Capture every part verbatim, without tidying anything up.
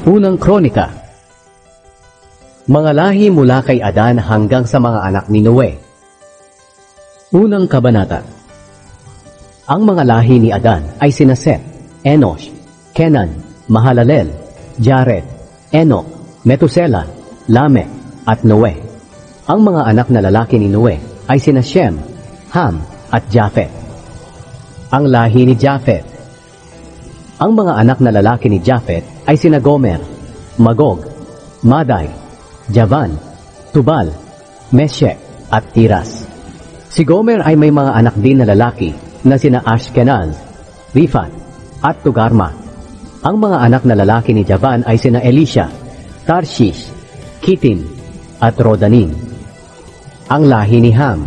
Unang Kronika. Mga lahi mula kay Adan hanggang sa mga anak ni Noe. Unang Kabanata. Ang mga lahi ni Adan ay sina Seth, Enosh, Kenan, Mahalalel, Jared, Enoch, Metusela, Lamech, at Noe. Ang mga anak na lalaki ni Noe ay sina Shem, Ham, at Japhet. Ang lahi ni Japhet. Ang mga anak na lalaki ni Japhet ay sina Gomer, Magog, Madai, Javan, Tubal, Meshech, at Tiras. Si Gomer ay may mga anak din na lalaki na sina Ashkenaz, Rifat, at Tugarma. Ang mga anak na lalaki ni Javan ay sina Elisha, Tarshish, Kitim, at Rodanim. Ang lahi ni Ham.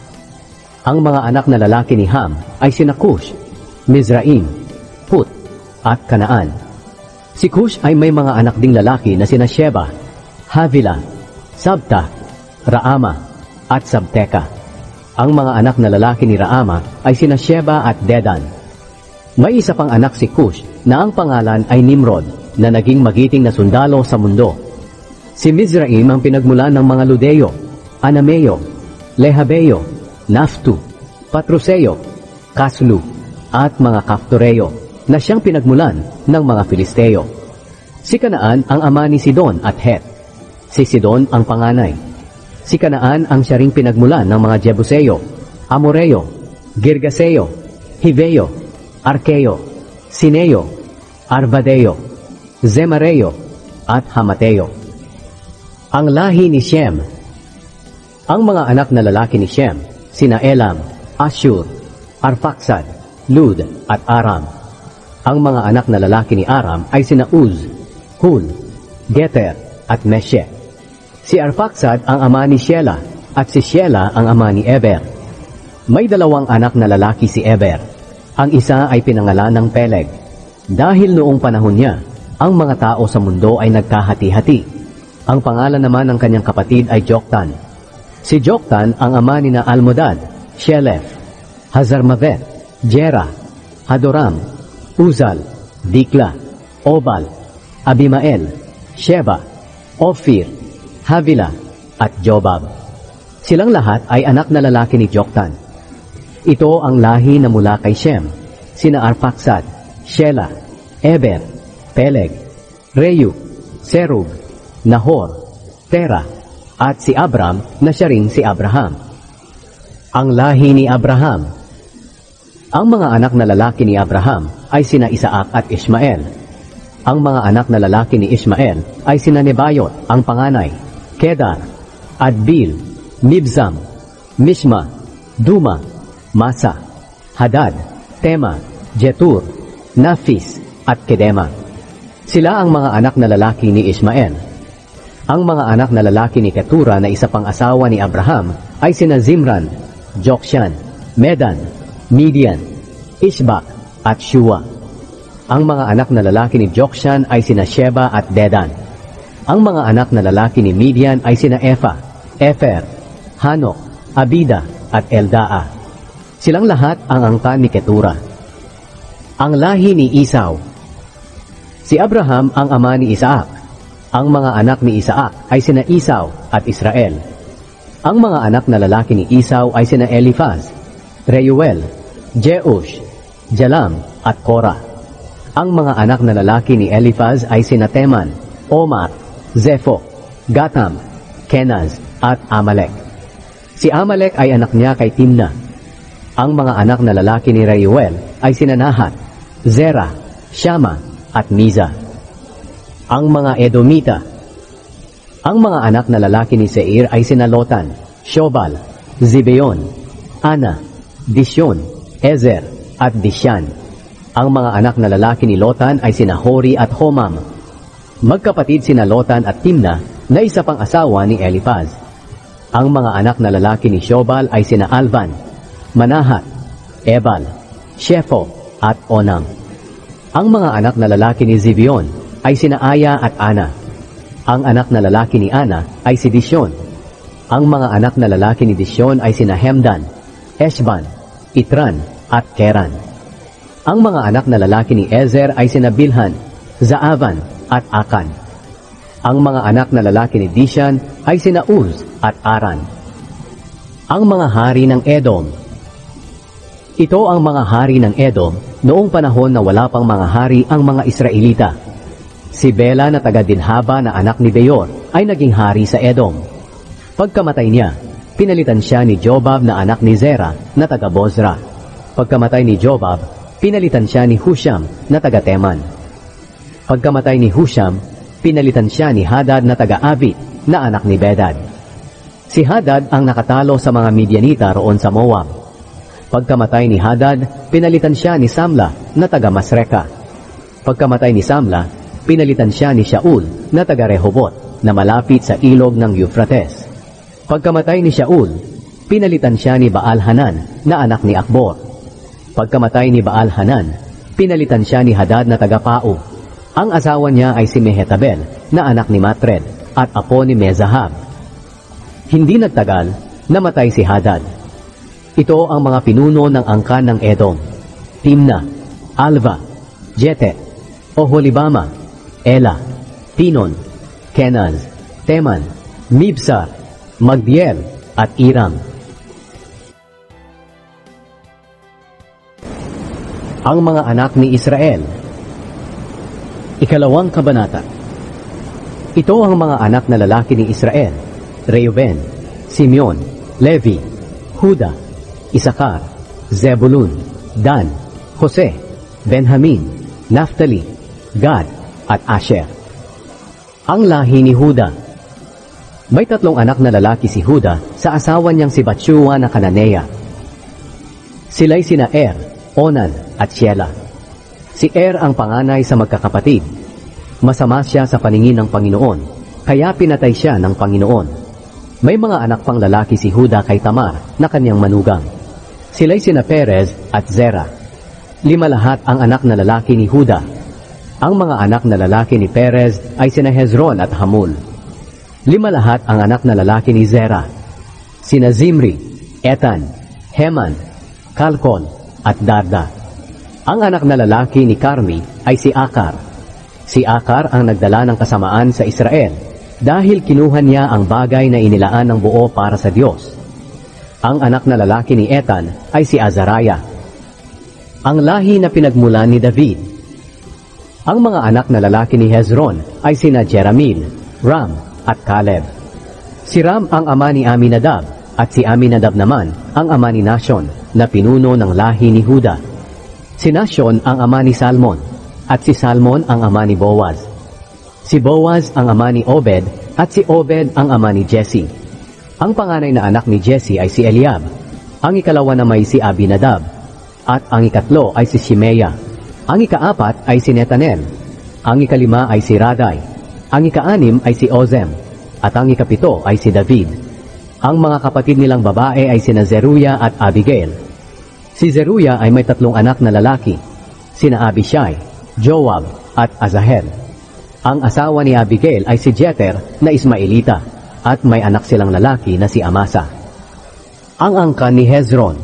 Ang mga anak na lalaki ni Ham ay sina Cush, Mizraim, Put, at Kanaan. Si Cush ay may mga anak ding lalaki na sina Sheba, Havila, Sabta, Raama, at Sabteka. Ang mga anak na lalaki ni Raama ay sina Sheba at Dedan. May isa pang anak si Cush na ang pangalan ay Nimrod na naging magiting na sundalo sa mundo. Si Mizraim ang pinagmulan ng mga Ludeo, Anameo, Lehabeo, Naftu, Patruseo, Kaslu, at mga Kaftoreo na siyang pinagmulan ng mga Filisteo. Si Kanaan ang ama ni Sidon at Het. Si Sidon ang panganay. Si Kanaan ang siya ring pinagmulan ng mga Jebuseo, Amoreo, Girgaseo, Hiveo, Arkeo, Sineo, Arvadeo, Zemareo, at Hamateo. Ang lahi ni Shem. Ang mga anak na lalaki ni Shem, sina Elam, Ashur, Arphaxad, Lud, at Aram. Ang mga anak na lalaki ni Aram ay sina Uz, Hul, Geter, at Meshech. Si Arphaxad ang ama ni Shelah, at si Shelah ang ama ni Eber. May dalawang anak na lalaki si Eber. Ang isa ay pinangalan ng Peleg. Dahil noong panahon niya, ang mga tao sa mundo ay nagkahati-hati. Ang pangalan naman ng kanyang kapatid ay Joktan. Si Joktan ang ama ni na Almodad, Shelef, Hazarmavet, Jera, Hadoram, Uzal, Dikla, Obal, Abimael, Sheba, Ophir, Havila, at Jobab. Silang lahat ay anak na lalaki ni Joktan. Ito ang lahi na mula kay Shem, sina Arphaxad, Shelah, Eber, Peleg, Reu, Serug, Nahor, Tera, at si Abram na siya rin si Abraham. Ang lahi ni Abraham. Ang mga anak na lalaki ni Abraham ay sina Isaac at Ishmael. Ang mga anak na lalaki ni Ishmael ay sina Nebayot, ang panganay, Kedar, Adbil, Mibzam, Mishma, Duma, Masa, Hadad, Tema, Jetur, Nafis, at Kedema. Sila ang mga anak na lalaki ni Ishmael. Ang mga anak na lalaki ni Ketura na isa pang asawa ni Abraham ay sina Zimran, Jokshan, Medan, Midian, Ishbak, at Shua. Ang mga anak na lalaki ni Jokshan ay sina Sheba at Dedan. Ang mga anak na lalaki ni Midian ay sina Efa, Efer, Hanok, Abida, at Eldaa. Silang lahat ang angkan ni Ketura. Ang lahi ni Isaw. Si Abraham ang ama ni Isaac. Ang mga anak ni Isaac ay sina Isaw at Israel. Ang mga anak na lalaki ni Isaw ay sina Elifaz, Reuel, Jeush, Jalam, at Korah. Ang mga anak na lalaki ni Elifaz ay sina Teman, Omar, Zepho, Gatam, Kenaz, at Amalek. Si Amalek ay anak niya kay Timna. Ang mga anak na lalaki ni Reuel ay sina Nahat, Zerah, Shama, at Miza. Ang mga Edomita. Ang mga anak na lalaki ni Seir ay sina Lotan, Shobal, Zibeon, Ana, Dishon, Ezer, at Dishan. Ang mga anak na lalaki ni Lotan ay sina Hori at Homam. Magkapatid sina Lotan at Timna na isa pang asawa ni Elifaz. Ang mga anak na lalaki ni Shobal ay sina Alvan, Manahat, Ebal, Shepho, at Onam. Ang mga anak na lalaki ni Zibeon ay sina Aya at Ana. Ang anak na lalaki ni Ana ay si Dishon. Ang mga anak na lalaki ni Dishon ay sina Hemdan, Eshban, Itran, at Keran. Ang mga anak na lalaki ni Ezer ay sina Bilhan, Zaavan, at Akan. Ang mga anak na lalaki ni Dishan ay sina Uz at Aran. Ang mga hari ng Edom. Ito ang mga hari ng Edom noong panahon na wala pang mga hari ang mga Israelita. Si Bela na taga Dinhaba na anak ni Beor ay naging hari sa Edom. Pagkamatay niya, pinalitan siya ni Jobab na anak ni Zera na taga Bozra. Pagkamatay ni Jobab, pinalitan siya ni Husham na taga Teman. Pagkamatay ni Husham, pinalitan siya ni Hadad na taga Avit na anak ni Bedad. Si Hadad ang nakatalo sa mga Midianita roon sa Moab. Pagkamatay ni Hadad, pinalitan siya ni Samla na taga Masreka. Pagkamatay ni Samla, pinalitan siya ni Shaul na taga Rehobot na malapit sa ilog ng Euphrates. Pagkamatay ni Shaul, pinalitan siya ni Baal-Hanan na anak ni Akbor. Pagkamatay ni Baal-Hanan, pinalitan siya ni Hadad na taga Pau. Ang asawa niya ay si Mehetabel na anak ni Matred at apo ni Mezahab. Hindi nagtagal, namatay si Hadad. Ito ang mga pinuno ng angkan ng Edom: Timna, Alva, Jetet, Oholibama, Ela, Pinon, Kenaz, Teman, Mibsar, Magdiel, at Iram. Ang mga anak ni Israel. Ikalawang kabanata. Ito ang mga anak na lalaki ni Israel: Reuben, Simeon, Levi, Huda, Isakar, Zebulun, Dan, Jose, Benjamin, Naphtali, Gad, at Asher. Ang lahi ni Huda. May tatlong anak na lalaki si Huda sa asawa niyang si Batshua na Kananea. Sila'y sina Er, Onan, at Shelah. Si Er ang panganay sa magkakapatid. Masama siya sa paningin ng Panginoon, kaya pinatay siya ng Panginoon. May mga anak pang lalaki si Huda kay Tamar na kanyang manugang. Sila'y sina Perez at Zerah. Lima lahat ang anak na lalaki ni Huda. Ang mga anak na lalaki ni Perez ay sina Hezron at Hamul. Lima lahat ang anak na lalaki ni Zerah: sina Zimri, Etan, Heman, Kalkol, at Darda. Ang anak na lalaki ni Carmi ay si Akar. Si Akar ang nagdala ng kasamaan sa Israel dahil kinuha niya ang bagay na inilaan ng buo para sa Diyos. Ang anak na lalaki ni Etan ay si Azariah. Ang lahi na pinagmulan ni David. Ang mga anak na lalaki ni Hezron ay sina Jeramil, Ram, at Caleb. Si Ram ang ama ni Aminadab, at si Aminadab naman ang ama ni Nashon na pinuno ng lahi ni Huda. Si Nashon ang ama ni Salmon, at si Salmon ang ama ni Boaz. Si Boaz ang ama ni Obed, at si Obed ang ama ni Jesse. Ang panganay na anak ni Jesse ay si Eliab. Ang ikalawa na may si Abinadab, at ang ikatlo ay si Shimeya. Ang ikaapat ay si Netanel. Ang ikalima ay si Raday. Ang ikaanim ay si Ozem. At ang ikapito ay si David. Ang mga kapatid nilang babae ay sina Zeruya at Abigail. Si Zeruya ay may tatlong anak na lalaki, sina Abishai, Joab, at Asahel. Ang asawa ni Abigail ay si Jeter na Ismaelita, at may anak silang lalaki na si Amasa. Ang angkan ni Hezron.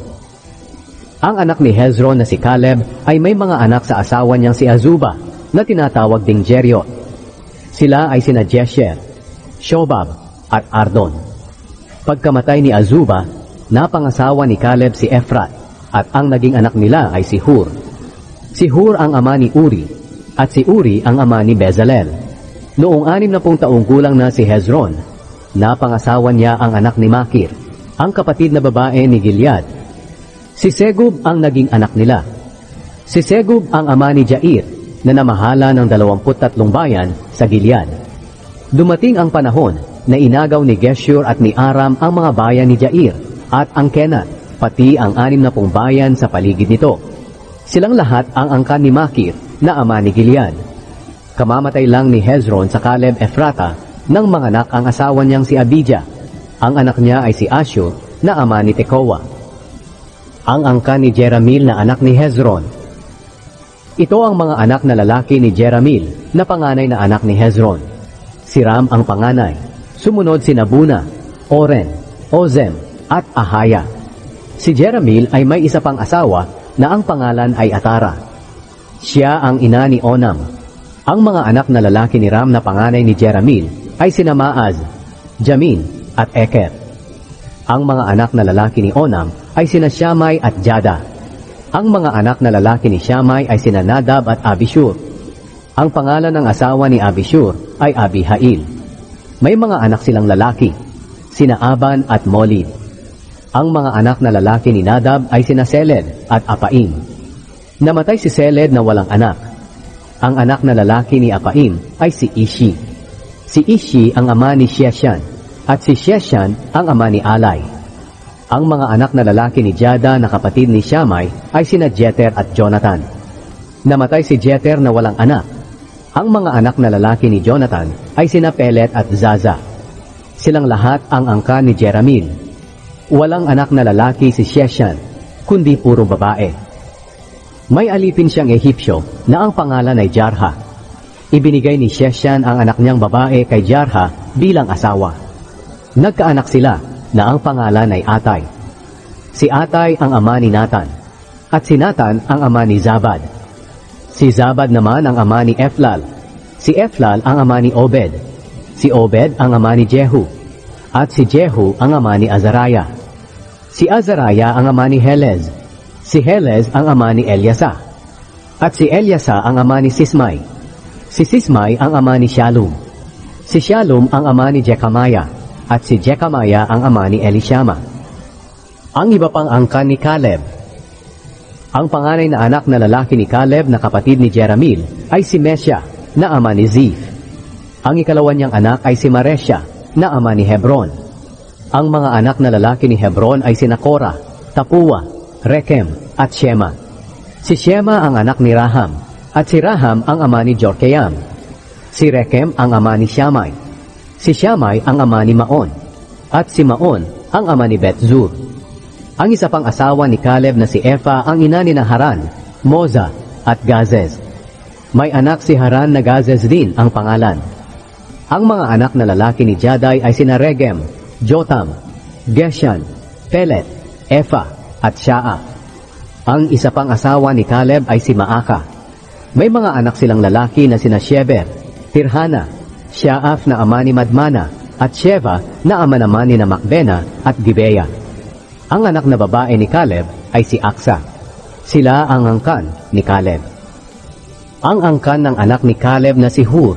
Ang anak ni Hezron na si Caleb ay may mga anak sa asawa niyang si Azuba na tinatawag ding Jeriot. Sila ay sina Jesher, Shobab, at Ardon. Pagkamatay ni Azuba, napangasawa ni Caleb si Ephrat, at ang naging anak nila ay si Hur. Si Hur ang ama ni Uri, at si Uri ang ama ni Bezalel. Noong anim na pung taong gulang na si Hezron, napangasawa niya ang anak ni Makir, ang kapatid na babae ni Gilead. Si Segub ang naging anak nila. Si Segub ang ama ni Jair, na namahala ng dalawamput tatlong bayan sa Gilead. Dumating ang panahon na inagaw ni Geshur at ni Aram ang mga bayan ni Jair at ang Kenat, pati ang anim na pung bayan sa paligid nito. Silang lahat ang angkan ni Makir na ama ni Gilead. Kamamatay lang ni Hezron sa Caleb Ephrata nang manganak ang asawa niyang si Abijah. Ang anak niya ay si Ashur na ama ni Tekoa. Ang angkan ni Jeramil na anak ni Hezron. Ito ang mga anak na lalaki ni Jeramil na panganay na anak ni Hezron. Si Ram ang panganay. Sumunod si Nabuna, Oren, Ozem, at Ahaya. Si Jeramil ay may isa pang asawa na ang pangalan ay Atara. Siya ang ina ni Onam. Ang mga anak na lalaki ni Ram na panganay ni Jerameel ay sina Maaz, Jamin, at Eker. Ang mga anak na lalaki ni Onam ay sina Shammai at Jada. Ang mga anak na lalaki ni Shammai ay sina Nadab at Abishur. Ang pangalan ng asawa ni Abishur ay Abihail. May mga anak silang lalaki, sina Aban at Molid. Ang mga anak na lalaki ni Nadab ay sina Seled at Apaim. Namatay si Seled na walang anak. Ang anak na lalaki ni Apaim ay si Ishi. Si Ishi ang ama ni Sheshan, at si Sheshan ang ama ni Alai. Ang mga anak na lalaki ni Jada na kapatid ni Shammai ay sina Jeter at Jonathan. Namatay si Jeter na walang anak. Ang mga anak na lalaki ni Jonathan ay sina Pelet at Zaza. Silang lahat ang angkan ni Jerameel. Walang anak na lalaki si Sheshan, kundi puro babae. May alipin siyang Ehipsyo na ang pangalan ay Jarha. Ibinigay ni Sheshan ang anak niyang babae kay Jarha bilang asawa. Nagkaanak sila na ang pangalan ay Atay. Si Atay ang ama ni Nathan, at si Nathan ang ama ni Zabad. Si Zabad naman ang ama ni Eflal. Si Eflal ang ama ni Obed. Si Obed ang ama ni Jehu. At si Jehu ang ama ni Azariah. Si Azariah ang ama ni Helez. Si Helez ang ama ni Eliasa. At si Eliasa ang ama ni Sismai. Si Sismai ang ama ni Shalom. Si Shalom ang ama ni Jecamiah. At si Jecamiah ang ama ni Elishama. Ang iba pang angkan ni Caleb. Ang panganay na anak na lalaki ni Caleb na kapatid ni Jerameel ay si Mesha na ama ni Ziph. Ang ikalawa niyang anak ay si Maresha na ama ni Hebron. Ang mga anak na lalaki ni Hebron ay sina Korah, Tapua, Rekem, at Shema. Si Shema ang anak ni Raham, at si Raham ang ama ni Jorkeam. Si Rekem ang ama ni Shammai. Si Shammai ang ama ni Maon, at si Maon ang ama ni Betzur. Ang isa pang asawa ni Caleb na si Epha ang ina ni Haran, Moza, at Gazez. May anak si Haran na Gazez din ang pangalan. Ang mga anak na lalaki ni Jaday ay sina Regem, Jotam, Geshan, Pelet, Epha, at Shaa. Ang isa pang asawa ni Caleb ay si Maaka. May mga anak silang lalaki na sina Sheber, Tirhana, Shaaf na ama ni Madmana, at Sheva na ama naman ni na Makbena at Gibeah. Ang anak na babae ni Caleb ay si Aksa. Sila ang angkan ni Caleb. Ang angkan ng anak ni Caleb na si Hur.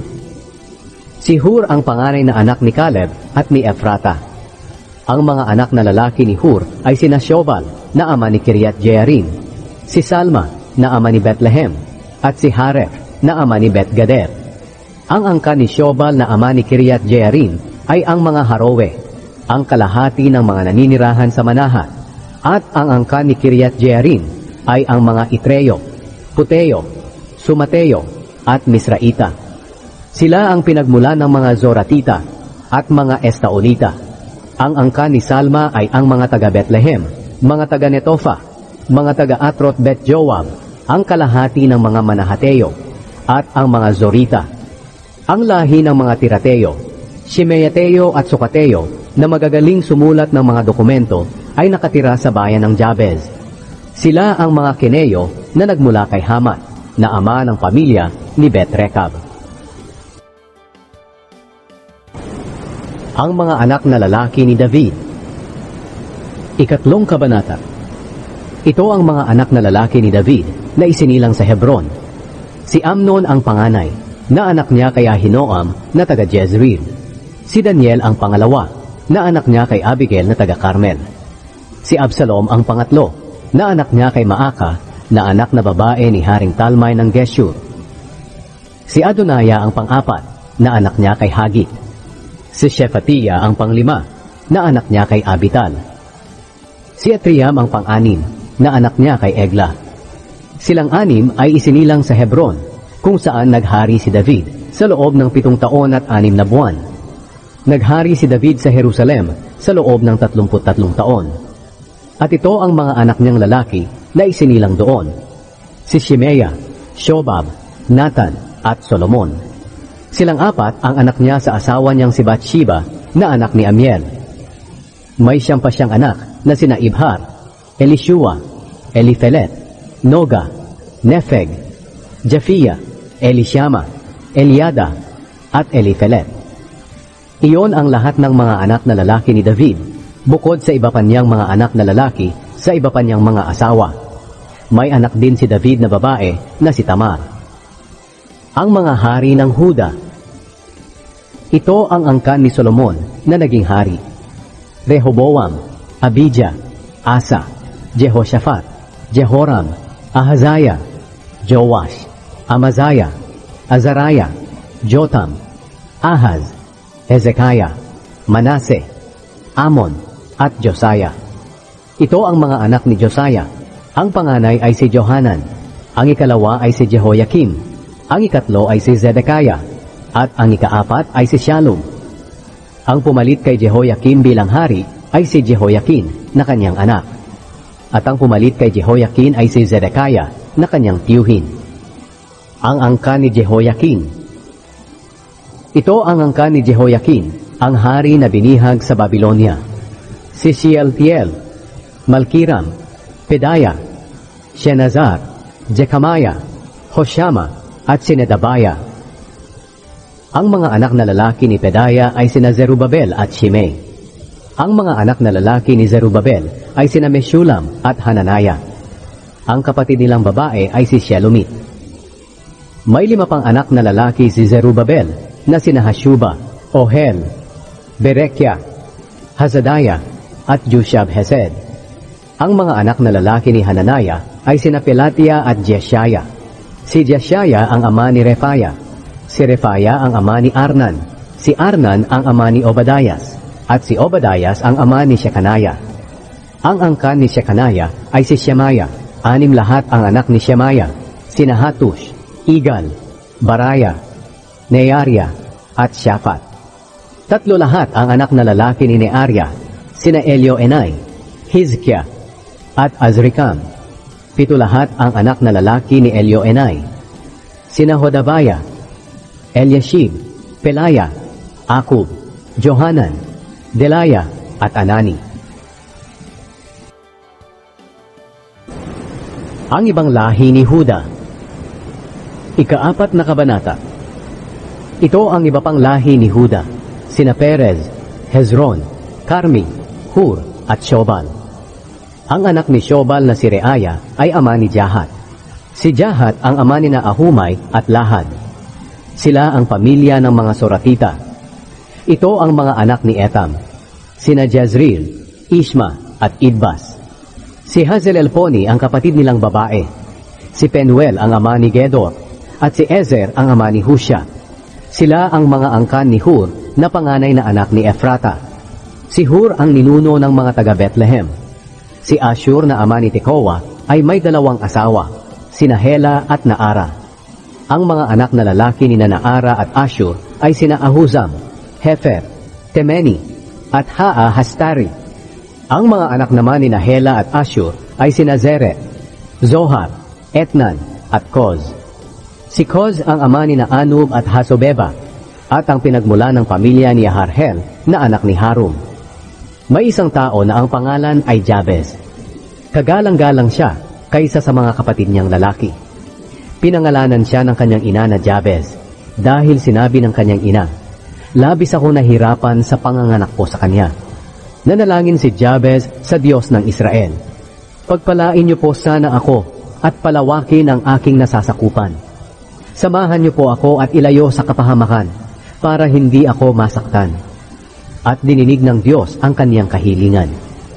Si Hur ang panganay na anak ni Caleb at ni Ephrata. Ang mga anak na lalaki ni Hur ay sina Shobal na ama ni Kiriath Jearim, si Salma na ama ni Bethlehem, at si Haref na ama ni Beth-gader. Ang angkan ni Shobal na ama ni Kiriath Jearim ay ang mga Harowe, ang kalahati ng mga naninirahan sa Manahat, at ang angkan ni Kiriath Jearim ay ang mga Itreo, Puteo, Sumateo, at Misraita. Sila ang pinagmula ng mga Zoratita at mga Estaolita. Ang angkan ni Salma ay ang mga taga Bethlehem, mga taga Netofa, mga taga Atrot Bet Joab, ang kalahati ng mga Manahateo, at ang mga Zorita. Ang lahi ng mga Tirateo, Shimeateo at Sukateo na magagaling sumulat ng mga dokumento ay nakatira sa bayan ng Jabez. Sila ang mga Kineo na nagmula kay Hamat, na ama ng pamilya ni Bet-Rekab. Ang mga anak na lalaki ni David. Ikatlong kabanata. Ito ang mga anak na lalaki ni David na isinilang sa Hebron. Si Amnon ang panganay, na anak niya kay Ahinoam na taga Jezreel. Si Daniel ang pangalawa, na anak niya kay Abigail na taga Carmel. Si Absalom ang pangatlo, na anak niya kay Maaka, na anak na babae ni Haring Talmai ng Geshur. Si Adonaya ang pang-apat, na anak niya kay Hagit. Si Shephatiah ang panglima, na anak niya kay Abital. Si Etriam ang pang-anim, na anak niya kay Egla. Silang anim ay isinilang sa Hebron, kung saan naghari si David sa loob ng pitong taon at anim na buwan. Naghari si David sa Jerusalem sa loob ng tatlumput tatlong taon. At ito ang mga anak niyang lalaki na isinilang doon: si Shimea, Shobab, Nathan, at Solomon. Silang apat ang anak niya sa asawa niyang si Bathsheba na anak ni Amiel. May siyam pa siyang anak na sina Ibhar, Elishua, Eliphelet, Noga, Nepheg, Japhia, Elishama, Eliada, at Eliphelet. Iyon ang lahat ng mga anak na lalaki ni David, bukod sa iba pa niyang mga anak na lalaki sa iba pa niyang mga asawa. May anak din si David na babae na si Tamar. Ang mga hari ng Huda. Ito ang angkan ni Solomon na naging hari: Rehoboam, Abijah, Asa, Jehoshaphat, Jehoram, Ahaziah, Joash, Amaziah, Azariah, Jotam, Ahaz, Hezekiah, Manase, Amon, at Josiah. Ito ang mga anak ni Josiah. Ang panganay ay si Johanan, ang ikalawa ay si Jehoiakim, ang ikatlo ay si Zedekiah, at ang ikaapat ay si Shallum. Ang pumalit kay Jehoiakim bilang hari ay si Jehoiakin na kanyang anak, at ang pumalit kay Jehoiakin ay si Zedekiah na kanyang tiyuhin. Ang angkan ni Jehoiakin. Ito ang angkan ni Jehoiakin, ang hari na binihag sa Babylonia: si Shealtiel, Malkiram, Pedaya, Shenazar, Jekamiah, Hoshama, at Sinedabaya. Ang mga anak na lalaki ni Pedaya ay sina Zerubabel at Shimei. Ang mga anak na lalaki ni Zerubabel ay sina Meshulam at Hananiah. Ang kapatid nilang babae ay si Shelomit. May lima pang anak na lalaki si Zerubabel na sina Hashuba, Ohel, Berekyah, Hazadiah, at Jushab-Hesed. Ang mga anak na lalaki ni Hananiah ay sina Pelatiah at Jeshaiah. Si Jeshaiah ang ama ni Rephaiah, si Rephaiah ang ama ni Arnan, si Arnan ang ama ni Obadias, at si Obadias ang ama ni Shekaniah. Ang angkan ni Shekaniah ay si Shemaiah. Anim lahat ang anak ni Shemaiah, sina Hatush, Igal, Baraya, Nearia, at Shaphat. Tatlo lahat ang anak na lalaki ni Nearia, sina Elioenai, Hizkiah, at Azrikam. Pito lahat ang anak na lalaki ni Elioenai, sina Hodabaya, Eliashib, Pelaya, Akub, Johanan, Delaya, at Anani. Ang ibang lahi ni Huda. Ikaapat na kabanata. Ito ang iba pang lahi ni Huda: sina Perez, Hezron, Carmi, Hur, at Shobal. Ang anak ni Shobal na si Reaya ay ama ni Jahat. Si Jahat ang ama ni Ahumay at Lahad. Sila ang pamilya ng mga Soratita. Ito ang mga anak ni Etam: sina Jezreel, Ishma, at Idbas. Si Hazelelponi ang kapatid nilang babae. Si Penuel ang ama ni Gedor, at si Ezer ang ama ni Husha. Sila ang mga angkan ni Hur na panganay na anak ni Ephrata. Si Hur ang ninuno ng mga taga Bethlehem. Si Ashur na ama ni Tekoa ay may dalawang asawa, sina Hela at Naara. Ang mga anak na lalaki ni Naara at Ashur ay sina Ahuzam, Hefer, Temeni, at Haa-Hastari. Ang mga anak naman ni Hela at Ashur ay sina Zeret, Zohar, Etnan, at Koz. Si Koz ang ama ni Anub at Hasobeba, at ang pinagmula ng pamilya ni Harhel na anak ni Harum. May isang tao na ang pangalan ay Jabez. Kagalang-galang siya kaysa sa mga kapatid niyang lalaki. Pinangalanan siya ng kanyang ina na Jabez dahil sinabi ng kanyang ina, "Labis ako nahirapan sa panganganak ko sa kanya." Nanalangin si Jabez sa Diyos ng Israel, "Pagpalain niyo po sana ako at palawakin ang aking nasasakupan. Samahan niyo po ako at ilayo sa kapahamakan para hindi ako masaktan." At dininig ng Diyos ang kaniyang kahilingan.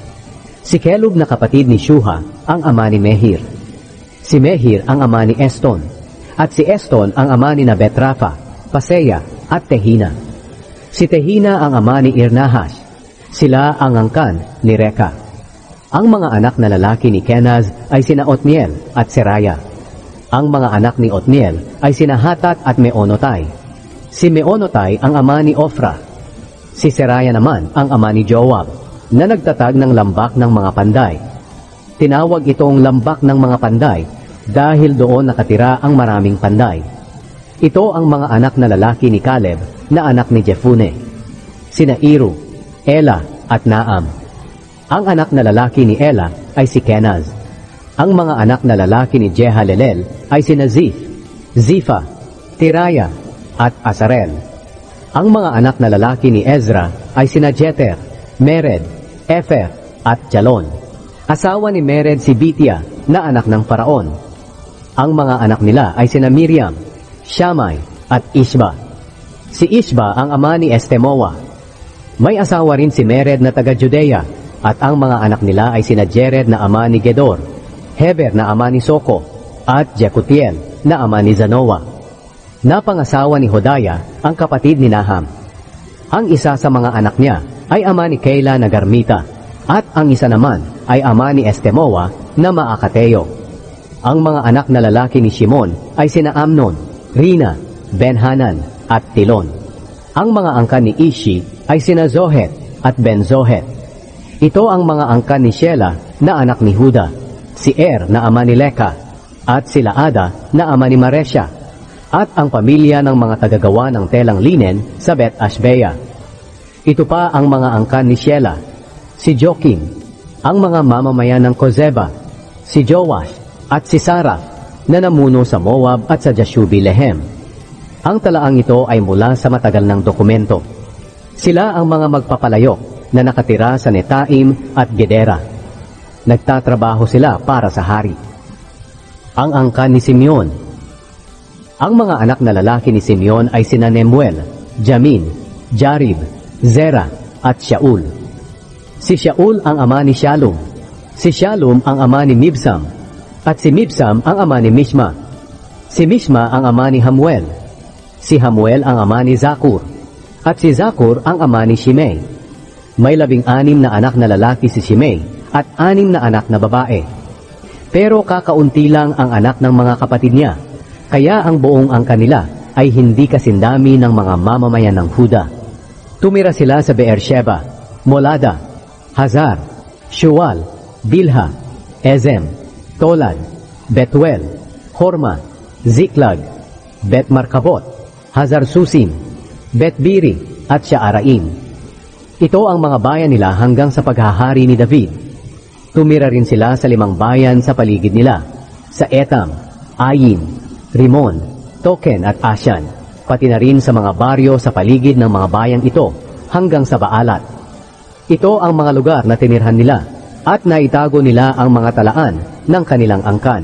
Si Kelub na kapatid ni Shuha ang ama ni Mehir. Si Mehir ang ama ni Eston, at si Eston ang ama ni Betrafa, Paseya, at Tehina. Si Tehina ang ama ni Irnahash. Sila ang angkan ni Reka. Ang mga anak na lalaki ni Kenaz ay sina Otniel at Seraya. Ang mga anak ni Otniel ay sina Hatat at Meonotai. Si Meonotai ang ama ni Ofra. Si Seraya naman ang ama ni Joab, na nagtatag ng lambak ng mga panday. Tinawag itong lambak ng mga panday dahil doon nakatira ang maraming panday. Ito ang mga anak na lalaki ni Caleb na anak ni Jefune, sina Iru, Ela, at Naam. Ang anak na lalaki ni Ela ay si Kenaz. Ang mga anak na lalaki ni Jehalelel ay sina Ziph, Zifa, Tiraya, at Asarel. Ang mga anak na lalaki ni Ezra ay sina Jeter, Mered, Efer, at Jalon. Asawa ni Mered si Bitia na anak ng Paraon. Ang mga anak nila ay sina Miriam, Shammai, at Ishba. Si Ishba ang ama ni Estemoa. May asawa rin si Mered na taga Judea, at ang mga anak nila ay sina Jered na ama ni Gedor, Heber na ama ni Soko, at Jekutiel na ama ni Zanoa. Napangasawa ni Hodaya ang kapatid ni Naham. Ang isa sa mga anak niya ay ama ni Keila na Garmita, at ang isa naman ay ama ni Estemoa na Maakateo. Ang mga anak na lalaki ni Shimon ay sina Amnon, Rina, Benhanan, at Tilon. Ang mga angkan ni Ishi ay sina Zohet at Ben-Zohet. Ito ang mga angkan ni Shela na anak ni Huda, si Er na ama ni Leka, at si Laada na ama ni Maresha, at ang pamilya ng mga tagagawa ng telang linen sa Bet Ashbea. Ito pa ang mga angkan ni Shela, si Jokim, ang mga mamamayan ng Kozeba, si Joash, at si Sarah na namuno sa Moab at sa Jashubi-Lehem. Ang talaang ito ay mula sa matagal ng dokumento. Sila ang mga magpapalayok na nakatira sa Netaim at Gedera. Nagtatrabaho sila para sa hari. Ang angkan ni Simeon. Ang mga anak na lalaki ni Simeon ay sina Nemuel, Jamin, Jarib, Zera, at Shaul. Si Shaul ang ama ni Shalom. Si Shalom ang ama ni Mibsam. At si Mibsam ang ama ni Mishma. Si Mishma ang ama ni Hamuel. Si Hamuel ang ama ni Zakur. At si Zakur ang ama ni Shimei. May labing-anim na anak na lalaki si Shimei at anim na anak na babae. Pero kakaunti lang ang anak ng mga kapatid niya, kaya ang buong angkan nila ay hindi kasindami ng mga mamamayan ng Huda. Tumira sila sa Beersheba, Molada, Hazar, Shual, Bilha, Ezem, Tolad, Betuel, Horma, Ziklag, Bet-Markabot, Hazar Susim, Bet-Biri, at Shaaraim. Ito ang mga bayan nila hanggang sa paghahari ni David. Tumira rin sila sa limang bayan sa paligid nila, sa Etam, Ayin, Rimon, Token at Ashan, pati na rin sa mga baryo sa paligid ng mga bayang ito hanggang sa Baalat. Ito ang mga lugar na tinirhan nila at naitago nila ang mga talaan ng kanilang angkan.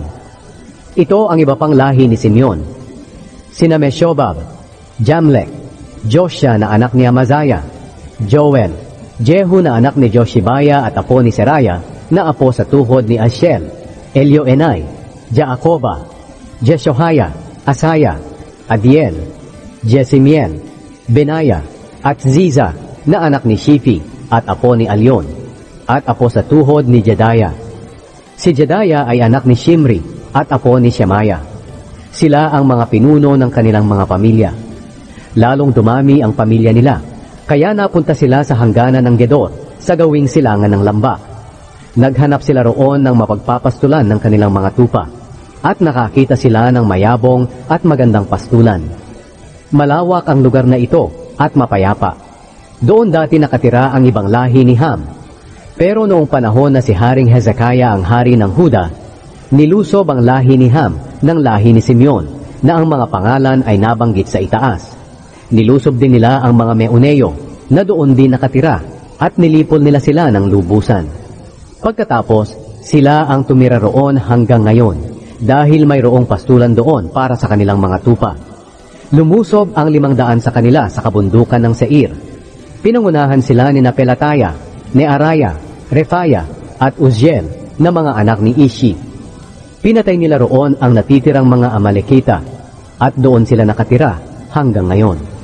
Ito ang iba pang lahi ni Simeon. Sina Meshobab, Jamlek, Joshua na anak ni Amazaya, Joel, Jehu na anak ni Joshibaya at apo ni Seraya na apo sa tuhod ni Ashel, Elioenai, Jaakoba, Jeshohaya, Asaya, Adiel, Jesimiel, Benaya, at Ziza na anak ni Shifi at apo ni Alion, at apo sa tuhod ni Jedaya. Si Jedaya ay anak ni Shimri at apo ni Shemaya. Sila ang mga pinuno ng kanilang mga pamilya. Lalong dumami ang pamilya nila, kaya napunta sila sa hangganan ng Gedor sa gawing silangan ng lamba. Naghanap sila roon ng mapagpapastulan ng kanilang mga tupa, at nakakita sila ng mayabong at magandang pastulan. Malawak ang lugar na ito at mapayapa. Doon dati nakatira ang ibang lahi ni Ham. Pero noong panahon na si Haring Hezekiah ang hari ng Huda, nilusob ang lahi ni Ham ng lahi ni Simeon na ang mga pangalan ay nabanggit sa itaas. Nilusob din nila ang mga Meuneo na doon din nakatira at nilipol nila sila ng lubusan. Pagkatapos, sila ang tumira roon hanggang ngayon dahil mayroong pastulan doon para sa kanilang mga tupa. Lumusob ang limang daan sa kanila sa kabundukan ng Seir. Pinangunahan sila ni Pelataya, Nearaya, Refaya at Uzziel na mga anak ni Ishi. Pinatay nila roon ang natitirang mga Amalekita at doon sila nakatira hanggang ngayon.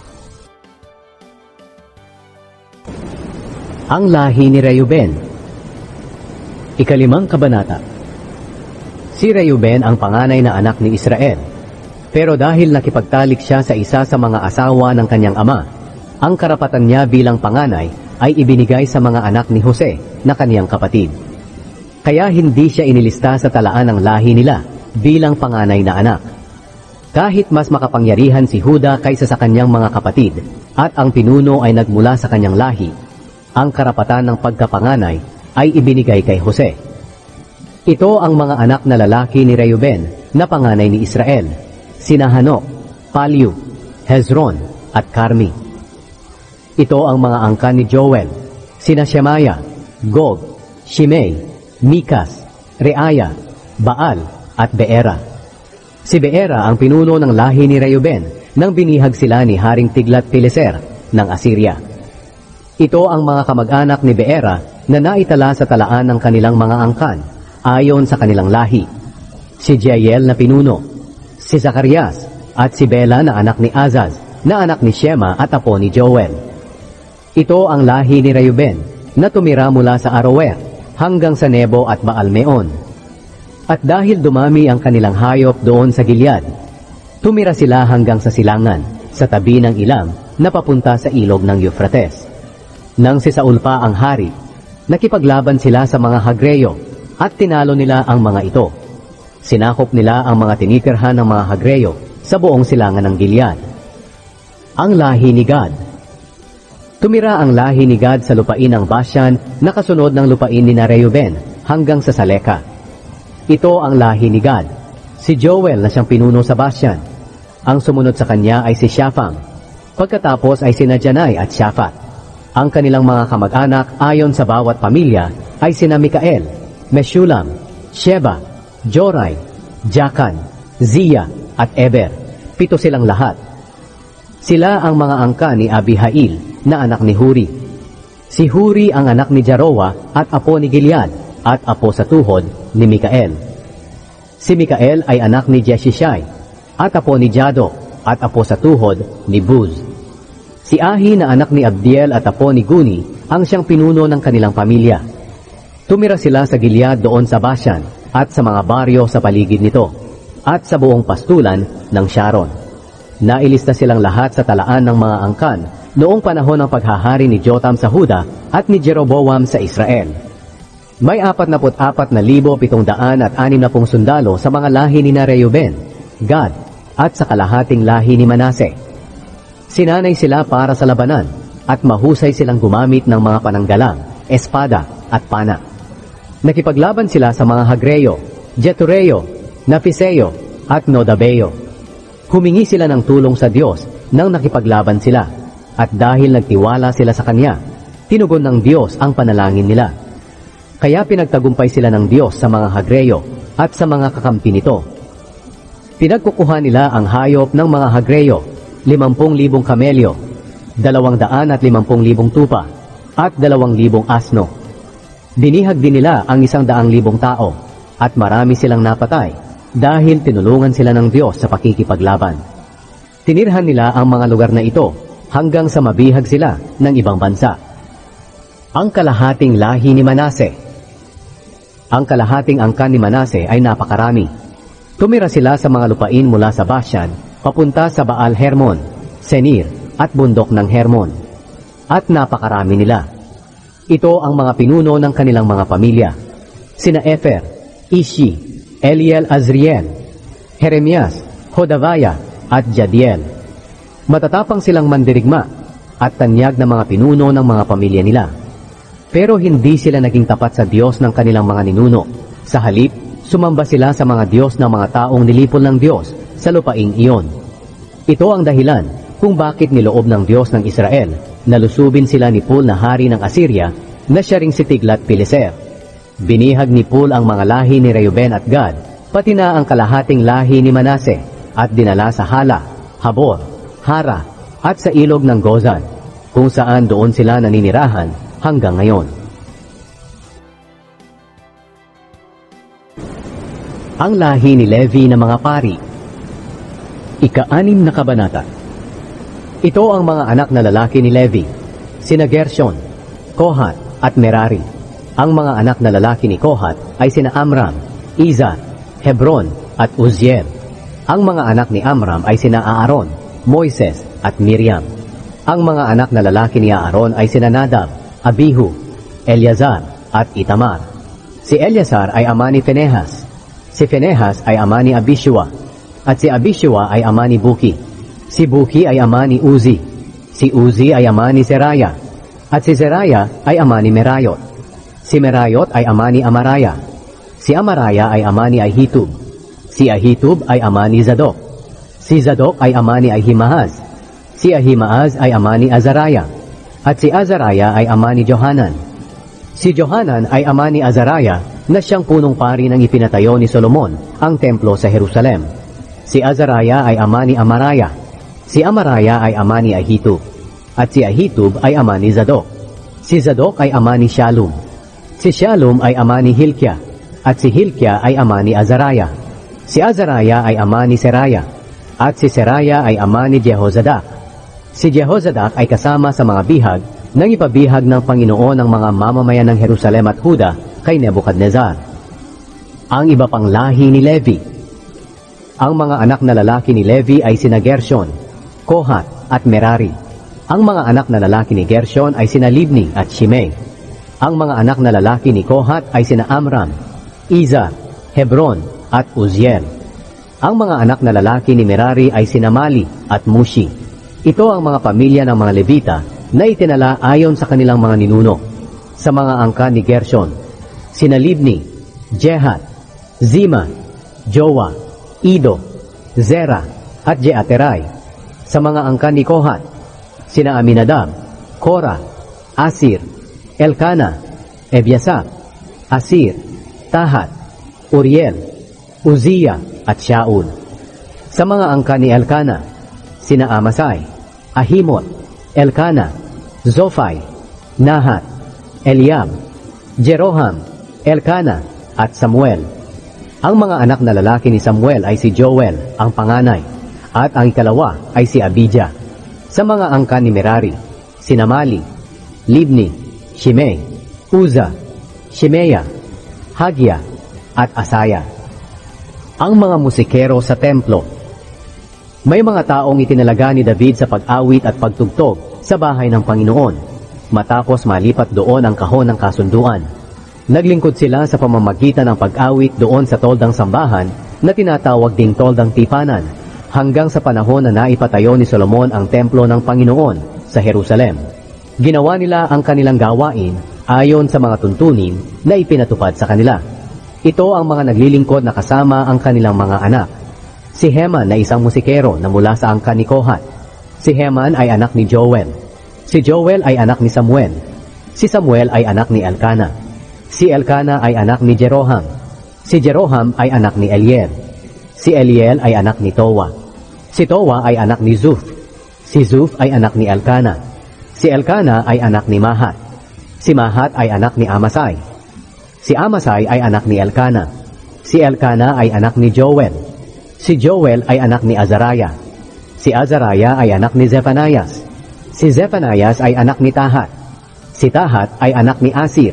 Ang lahi ni Reuben. Ikalimang kabanata. Si Reuben ang panganay na anak ni Israel. Pero dahil nakipagtalik siya sa isa sa mga asawa ng kanyang ama, ang karapatan niya bilang panganay ay ibinigay sa mga anak ni Jose na kaniyang kapatid. Kaya hindi siya inilista sa talaan ng lahi nila bilang panganay na anak. Kahit mas makapangyarihan si Huda kaysa sa kanyang mga kapatid at ang pinuno ay nagmula sa kanyang lahi, ang karapatan ng pagkapanganay ay ibinigay kay Jose. Ito ang mga anak na lalaki ni Reuben na panganay ni Israel, sina Hanok, Palyu, Hezron, at Carmi. Ito ang mga angkan ni Joel, sina Shemaya, Gog, Shimei, Mikas, Reaya, Baal, at Beera. Si Beera ang pinuno ng lahi ni Reuben nang binihag sila ni Haring Tiglat-Pileser ng Assyria. Ito ang mga kamag-anak ni Beera na naitala sa talaan ng kanilang mga angkan ayon sa kanilang lahi. Si Jeiel na pinuno, si Zacarias, at si Bela na anak ni Azaz, na anak ni Shema at apo ni Joel. Ito ang lahi ni Reuben na tumira mula sa Aroer hanggang sa Nebo at Baal-Meon. At dahil dumami ang kanilang hayop doon sa Gilead, tumira sila hanggang sa silangan, sa tabi ng Ilam na papunta sa ilog ng Euphrates. Nang si Saul pa ang hari, nakipaglaban sila sa mga Hagreyo at tinalo nila ang mga ito. Sinakop nila ang mga tinitirhan ng mga Hagreyo sa buong silangan ng Gilead. Ang lahi ni Gad. Tumira ang lahi ni Gad sa lupain ng Bashan na kasunod ng lupain ni Reuben hanggang sa Saleka. Ito ang lahi ni Gad, si Joel na siyang pinuno sa Bashan. Ang sumunod sa kanya ay si Shapham. Pagkatapos ay sina Janai at Shaphat. Ang kanilang mga kamag-anak ayon sa bawat pamilya ay sina Mikael, Meshulam, Sheba, Jorai, Jakan, Zia, at Eber. Pito silang lahat. Sila ang mga angka ni Abihail na anak ni Huri. Si Huri ang anak ni Jarowa at apo ni Gilead at apo sa tuhod ni Mikael. Si Mikael ay anak ni Jeshishai at apo ni Jado at apo sa tuhod ni Buz. Si Ahi na anak ni Abdiel at apo ni Guni ang siyang pinuno ng kanilang pamilya. Tumira sila sa Gilead doon sa Bashan at sa mga baryo sa paligid nito at sa buong pastulan ng Sharon. Nailista silang lahat sa talaan ng mga angkan noong panahon ng paghahari ni Jotam sa Huda at ni Jeroboam sa Israel. May apat na apat na libo pitong daan at anim na pung sundalo sa mga lahi ni Reuben, Gad, at sa kalahating lahi ni Manase. Sinanay sila para sa labanan at mahusay silang gumamit ng mga pananggalang, espada at pana. Nakipaglaban sila sa mga Hagreyo, Jetureo, Naphiseo at Nodabeo. Humingi sila ng tulong sa Diyos nang nakipaglaban sila, at dahil nagtiwala sila sa Kanya, tinugon ng Diyos ang panalangin nila. Kaya pinagtagumpay sila ng Diyos sa mga Hagreyo at sa mga kakampi nito. Pinagkukuha nila ang hayop ng mga Hagreyo, limampung libong kamelyo, dalawang daan at limampung libong tupa, at dalawang libong asno. Binihag din nila ang isang daang libong tao, at marami silang napatay, dahil tinulungan sila ng Diyos sa pakikipaglaban. Tinirhan nila ang mga lugar na ito hanggang sa mabihag sila ng ibang bansa. Ang kalahating lahi ni Manase. Ang kalahating angkan ni Manase ay napakarami. Tumira sila sa mga lupain mula sa Bashan, papunta sa Baal Hermon, Senir, at bundok ng Hermon. At napakarami nila. Ito ang mga pinuno ng kanilang mga pamilya. Sina Efer, Ishi, Eliel Azriel, Jeremias, Hodavaya, at Jadiel. Matatapang silang mandirigma at tanyag na mga pinuno ng mga pamilya nila. Pero hindi sila naging tapat sa Diyos ng kanilang mga ninuno. Sa halip, sumamba sila sa mga Diyos ng mga taong nilipol ng Diyos sa lupaing iyon. Ito ang dahilan kung bakit niloob ng Diyos ng Israel na lusubin sila ni Pul na hari ng Assyria na siya ring si Tiglat-Pileser. Binihag ni Pul ang mga lahi ni Reuben at Gad, pati na ang kalahating lahi ni Manase, at dinala sa Hala, Habor, Hara, at sa ilog ng Gozan, kung saan doon sila naninirahan hanggang ngayon. Ang lahi ni Levi na mga pari. Ika-anim na kabanata. Ito ang mga anak na lalaki ni Levi, sina Gershon, Kohat, at Merari. Ang mga anak na lalaki ni Kohat ay sina Amram, Izar, Hebron, at Uziel. Ang mga anak ni Amram ay sina Aaron, Moises, at Miriam. Ang mga anak na lalaki ni Aaron ay sina Nadab, Abihu, Eleazar, at Itamar. Si Eleazar ay ama ni Phinehas. Si Phinehas ay ama ni Abishua. At si Abishua ay ama ni Buki. Si Buki ay ama ni Uzi. Si Uzi ay ama ni Seraya. At si Seraya ay ama ni Merayot. Si Merayot ay ama ni Amaraya. Si Amaraya ay ama ni Ahitub. Si Ahitub ay ama ni Zadok. Si Zadok ay ama ni Ahimahaz. Si Ahimaaz ay ama ni Azariah, at si Azariah ay ama ni Johanan. Si Johanan ay ama ni Azariah na siyang punong pari ng ipinatayo ni Solomon, ang templo sa Jerusalem. Si Azariah ay ama ni Amariah. Si Amariah ay ama ni Ahitub, at si Ahitub ay ama ni Zadok. Si Zadok ay ama ni Shallum. Si Shallum ay ama ni Hilkiah, at si Hilkiah ay ama ni Azariah. Si Azariah ay ama ni Seraiah, at si Seraiah ay ama ni Jehozadak. Si Jehozadak ay kasama sa mga bihag nang ipabihag ng Panginoon ang mga mamamayan ng Jerusalem at Huda kay Nebuchadnezzar. Ang iba pang lahi ni Levi. Ang mga anak na lalaki ni Levi ay sina Gershon, Kohat at Merari. Ang mga anak na lalaki ni Gershon ay sina Libni at Shimei. Ang mga anak na lalaki ni Kohat ay sina Amram, Izar, Hebron at Uziel. Ang mga anak na lalaki ni Merari ay sina Mali at Mushi. Ito ang mga pamilya ng mga Levita na itinala ayon sa kanilang mga ninuno. Sa mga angka ni Gershon, sina Libni, Jehat, Zima, Jowa, Ido, Zera at Jeaterai. Sa mga angka ni Kohat, sina Aminadab, Korah, Asir, Elkana, Ebiasap, Asir, Tahat, Uriel, Uzziah at Shaul. Sa mga angka ni Elkana, sina Amasai, Ahimot, Elkana, Zophai, Nahat, Eliam, Jeroham, Elkana at Samuel. Ang mga anak na lalaki ni Samuel ay si Joel, ang panganay, at ang ikalawa ay si Abijah. Sa mga angka ni Merari, sina Mali, Libni, Shimei, Uza, Shimeya, Hagia at Asaya. Ang mga musikero sa templo. May mga taong itinalaga ni David sa pag-awit at pagtugtog sa bahay ng Panginoon, matapos malipat doon ang kahon ng kasunduan. Naglingkod sila sa pamamagitan ng pag-awit doon sa toldang sambahan na tinatawag ding toldang tipanan, hanggang sa panahon na naipatayo ni Solomon ang templo ng Panginoon sa Jerusalem. Ginawa nila ang kanilang gawain ayon sa mga tuntunin na ipinatupad sa kanila. Ito ang mga naglilingkod na kasama ang kanilang mga anak. Si Heman na isang musikero na mula sa angka ni Kohat. Si Heman ay anak ni Joel. Si Joel ay anak ni Samuel. Si Samuel ay anak ni Elkana. Si Elkana ay anak ni Jeroham. Si Jeroham ay anak ni Eliel. Si Eliel ay anak ni Towa. Si Towa ay anak ni Zuf. Si Zuf ay anak ni Elkana. Si Elkana ay anak ni Mahat. Si Mahat ay anak ni Amasai. Si Amasai ay anak ni Elkana. Si Elkana ay anak ni Joel. Si Joel ay anak ni Azariah. Si Azariah ay anak ni Zephanias. Si Zephanias ay anak ni Tahat. Si Tahat ay anak ni Asir.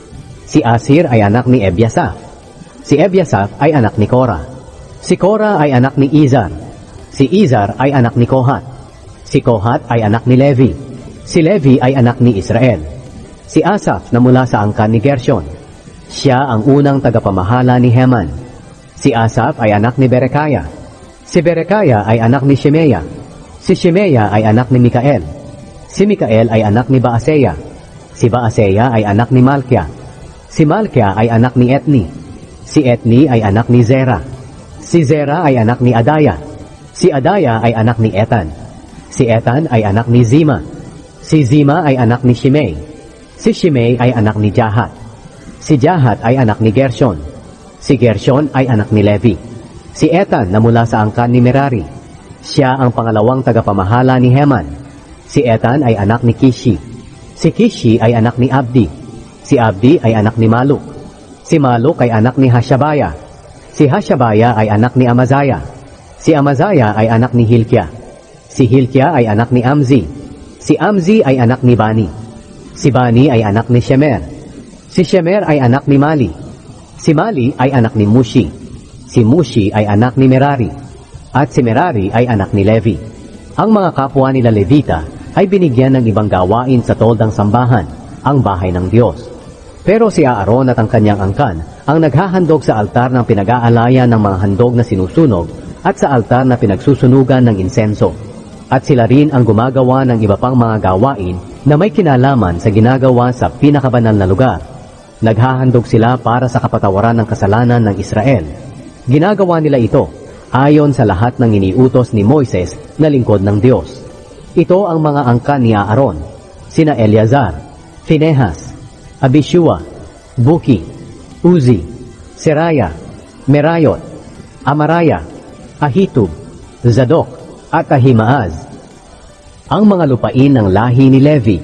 Si Asir ay anak ni Ebiasaph. Si Ebiasaph ay anak ni Korah. Si Korah ay anak ni Izar. Si Izar ay anak ni Kohat. Si Kohat ay anak ni Levi. Si Levi ay anak ni Israel. Si Asaph na mula sa angkan ni Gershon. Siya ang unang tagapamahala ni Heman. Si Asaph ay anak ni Berekiah. Si Berekiah ay anak ni Shimeya. Si Shimeya ay anak ni Mikael. Si Mikael ay anak ni Baaseya. Si Baaseya ay anak ni Malkia. Si Malkia ay anak ni Etni. Si Etni ay anak ni Zera. Si Zera ay anak ni Adaya. Si Adaya ay anak ni Etan. Si Etan ay anak ni Zima. Si Zima ay anak ni Shimei. Si Shimei ay anak ni Jahat. Si Jahat ay anak ni Gershon. Si Gershon ay anak ni Levi. Si Etan na mula sa angkan ni Merari. Siya ang pangalawang tagapamahala ni Heman. Si Etan ay anak ni Kishi. Si Kishi ay anak ni Abdi. Si Abdi ay anak ni Maluk. Si Maluk ay anak ni Hashabaya. Si Hashabaya ay anak ni Amazaya. Si Amazaya ay anak ni Hilkiah. Si Hilkiah ay anak ni Amzi. Si Amzi ay anak ni Bani. Si Bani ay anak ni Shemer. Si Shemer ay anak ni Mali. Si Mali ay anak ni Mushi. Si Mushi ay anak ni Merari. At si Merari ay anak ni Levi. Ang mga kapwa nila Levita ay binigyan ng ibang gawain sa toldang sambahan, ang bahay ng Diyos. Pero si Aaron at ang kanyang angkan ang naghahandog sa altar ng pinag-aalayan ng mga handog na sinusunog at sa altar na pinagsusunugan ng insenso. At sila rin ang gumagawa ng iba pang mga gawain na may kinalaman sa ginagawa sa pinakabanal na lugar. Naghahandog sila para sa kapatawaran ng kasalanan ng Israel. Ginagawa nila ito ayon sa lahat ng iniutos ni Moises na lingkod ng Diyos. Ito ang mga angkan ni Aaron, sina Eleazar, Phinehas, Abishua, Buki, Uzi, Seraya, Merayot, Amaraya, Ahitub, Zadok, at Ahimaaz. Ang mga lupain ng lahi ni Levi.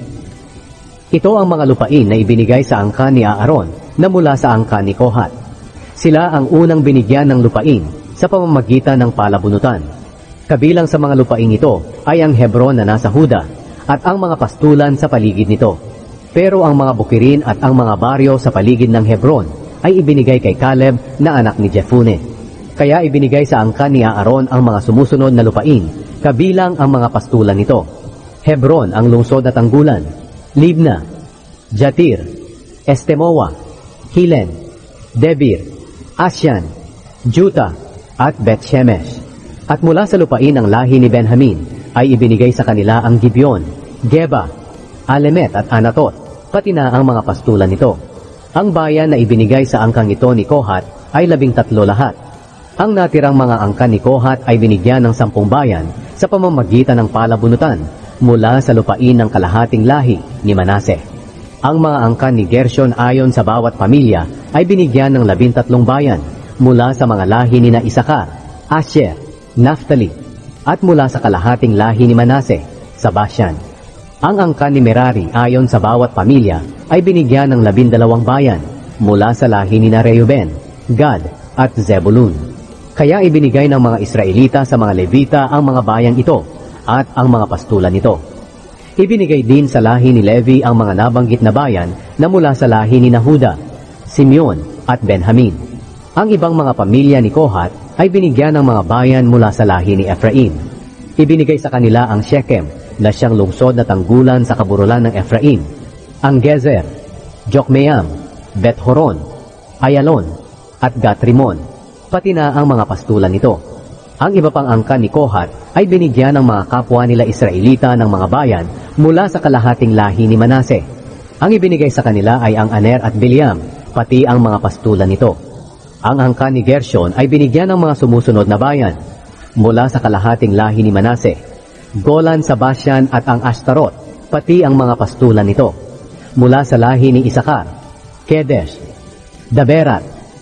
Ito ang mga lupain na ibinigay sa angkan ni Aaron na mula sa angkan ni Kohat. Sila ang unang binigyan ng lupain sa pamamagitan ng palabunutan. Kabilang sa mga lupain ito ay ang Hebron na nasa Huda at ang mga pastulan sa paligid nito. Pero ang mga bukirin at ang mga baryo sa paligid ng Hebron ay ibinigay kay Caleb na anak ni Jephunneh. Kaya ibinigay sa angkan ni Aaron ang mga sumusunod na lupain, kabilang ang mga pastulan nito. Hebron ang lungsod na tanggulan, Libna, Jatir, Estemoa, Hilen, Debir, Asyan, Juta, at Beth-Shemesh. At mula sa lupain ng lahi ni Benjamin ay ibinigay sa kanila ang Gibeon, Geba, Alemet at Anatot, pati na ang mga pastulan nito. Ang bayan na ibinigay sa angkang ito ni Kohat ay labing tatlo lahat. Ang natirang mga angkan ni Kohat ay binigyan ng sampung bayan sa pamamagitan ng palabunutan mula sa lupain ng kalahating lahi ni Manase. Ang mga angkan ni Gershon ayon sa bawat pamilya ay binigyan ng labintatlong bayan mula sa mga lahi ni na Isakar, Asher, Naphtali, at mula sa kalahating lahi ni Manase sa Bashan. Ang angkan ni Merari ayon sa bawat pamilya ay binigyan ng labindalawang bayan mula sa lahi ni na Reuben, Gad, at Zebulun. Kaya ibinigay ng mga Israelita sa mga Levita ang mga bayang ito at ang mga pastulan nito. Ibinigay din sa lahi ni Levi ang mga nabanggit na bayan na mula sa lahi ni Nahuda, Simeon at Benjamin. Ang ibang mga pamilya ni Kohat ay binigyan ng mga bayan mula sa lahi ni Ephraim. Ibinigay sa kanila ang Shechem na siyang lungsod na tanggulan sa kaburulan ng Ephraim, ang Gezer, Jokmeam, Beth-Horon, Ayalon, at Gat-Rimon, pati na ang mga pastulan nito. Ang iba pang angkan ni Kohat ay binigyan ng mga kapwa nila Israelita ng mga bayan mula sa kalahating lahi ni Manase. Ang ibinigay sa kanila ay ang Aner at Bileam, pati ang mga pastulan nito. Ang angkan ni Gershon ay binigyan ng mga sumusunod na bayan mula sa kalahating lahi ni Manase, Golan sa Bashan at ang Ashtarot, pati ang mga pastulan nito. Mula sa lahi ni Isakar, Kedesh, Daberat,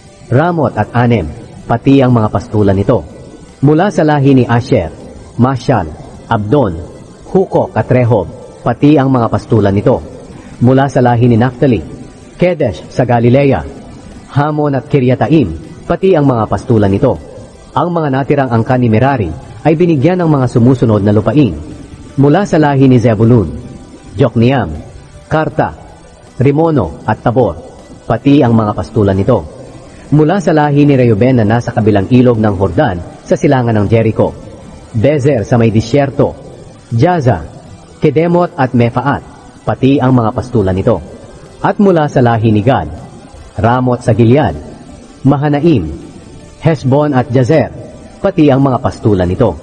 Ramot at Anem, pati ang mga pastulan nito. Mula sa lahi ni Asher, Mashal, Abdon, Hukok at Rehob, pati ang mga pastulan nito. Mula sa lahi ni Naphtali, Kedesh sa Galilea, Hamon at Kiryataim, pati ang mga pastulan nito. Ang mga natirang angkan ni Merari ay binigyan ng mga sumusunod na lupain. Mula sa lahi ni Zebulun, Jokneam, Karta, Rimono at Tabor, pati ang mga pastulan nito. Mula sa lahi ni Reuben na nasa kabilang ilog ng Hordan sa silangan ng Jericho, Bezer sa may disyerto, Jaza, Kedemot at Mefaat, pati ang mga pastulan nito. At mula sa lahi ni Gad, Ramot sa Gilead, Mahanaim, Heshbon at Jazer, pati ang mga pastulan nito.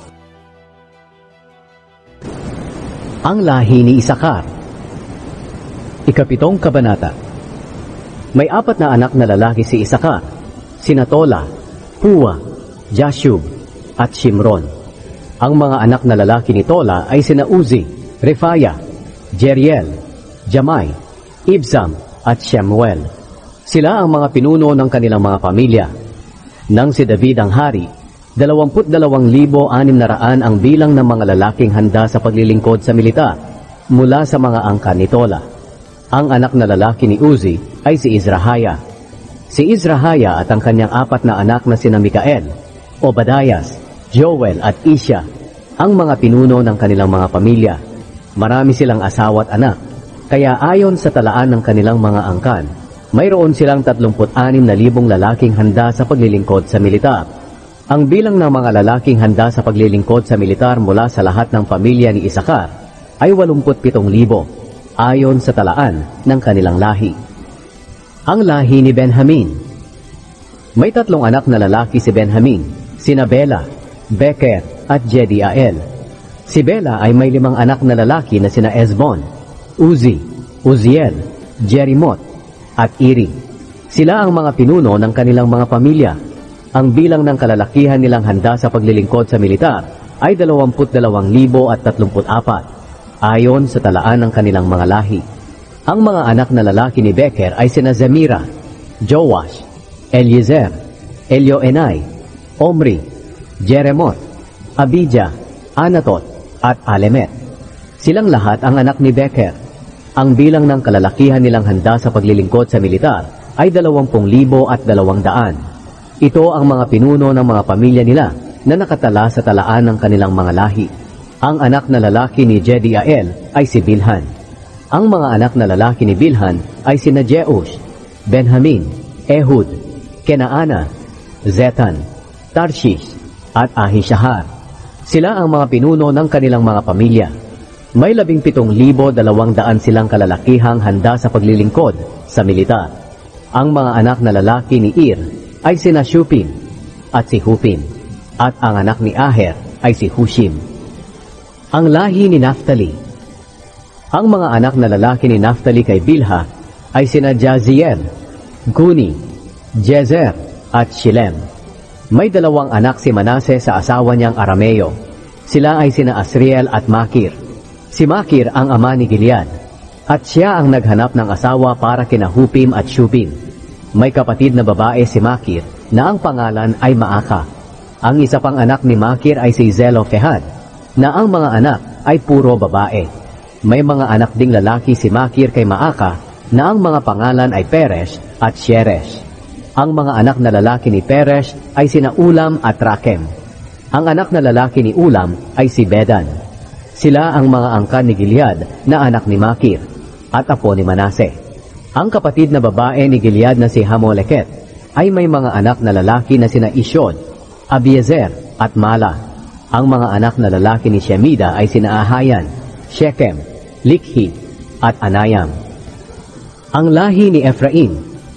Ang lahi ni Isakar. Ikapitong kabanata. May apat na anak na lalaki si Isakar, sina Tola, Puwa, Jashub, at Shimron. Ang mga anak na lalaki ni Tola ay sina Uzi, Refaya, Jeriel, Jamai, Ibsam, at Shemuel. Sila ang mga pinuno ng kanilang mga pamilya. Nang si David ang hari, dalawamput dalawang libo anim na raan ang bilang ng mga lalaking handa sa paglilingkod sa militar mula sa mga angkan ni Tola. Ang anak na lalaki ni Uzi ay si Izrahaya. Si Izrahaya at ang kanyang apat na anak na sina Mikael, Obadias, Joel at Isya, ang mga pinuno ng kanilang mga pamilya. Marami silang asawa at anak, kaya ayon sa talaan ng kanilang mga angkan, mayroon silang tatlumput anim na libong lalaking handa sa paglilingkod sa militar. Ang bilang ng mga lalaking handa sa paglilingkod sa militar mula sa lahat ng pamilya ni Isakar ay walumput pitong libo, ayon sa talaan ng kanilang lahi. Ang lahi ni Benjamin. May tatlong anak na lalaki si Benjamin, sina Bela, Beker at Jediael. Si Bela ay may limang anak na lalaki na sina Ezbon, Uzi, Uziel, Jerimot at Iri. Sila ang mga pinuno ng kanilang mga pamilya. Ang bilang ng kalalakihan nilang handa sa paglilingkod sa militar ay dalawampu't dalawang libo at tatlumput apat, ayon sa talaan ng kanilang mga lahi. Ang mga anak na lalaki ni Becher ay sina Zemira, Joash, Eliezer, Elioenai, Omri, Jeremoth, Abijah, Anatot, at Alemet. Silang lahat ang anak ni Becher. Ang bilang ng kalalakihan nilang handa sa paglilingkod sa militar ay dalawampung libo at dalawang daan. Ito ang mga pinuno ng mga pamilya nila na nakatala sa talaan ng kanilang mga lahi. Ang anak na lalaki ni Jediael ay si Bilhan. Ang mga anak na lalaki ni Bilhan ay sina Jeush, Benjamin, Ehud, Kenaana, Zetan, Tarshish, at Ahishahar. Sila ang mga pinuno ng kanilang mga pamilya. May labing pitong libo dalawang daan silang kalalakihang handa sa paglilingkod sa militar. Ang mga anak na lalaki ni Ir ay sina Shupim at si Hupim, at ang anak ni Aher ay si Hushim. Ang lahi ni Naphtali. Ang mga anak na lalaki ni Naphtali kay Bilha ay sina Jaziel, Guni, Jezer, at Shilem. May dalawang anak si Manase sa asawa niyang Arameo. Sila ay sina Asriel at Makir. Si Makir ang ama ni Gilead, at siya ang naghanap ng asawa para kina Hupim at Shupim. May kapatid na babae si Makir na ang pangalan ay Maaka. Ang isa pang anak ni Makir ay si Zelofehad, na ang mga anak ay puro babae. May mga anak ding lalaki si Makir kay Maaka na ang mga pangalan ay Peresh at Sheresh. Ang mga anak na lalaki ni Peresh ay sina Ulam at Rakem. Ang anak na lalaki ni Ulam ay si Bedan. Sila ang mga angkan ni Gilead na anak ni Makir at apo ni Manase. Ang kapatid na babae ni Gilead na si Hamoleket ay may mga anak na lalaki na sina Ishod, Abiezer at Mala. Ang mga anak na lalaki ni Shemida ay sina Ahayan, Shechem, Likhi at Anayam. Ang lahi ni Ephraim.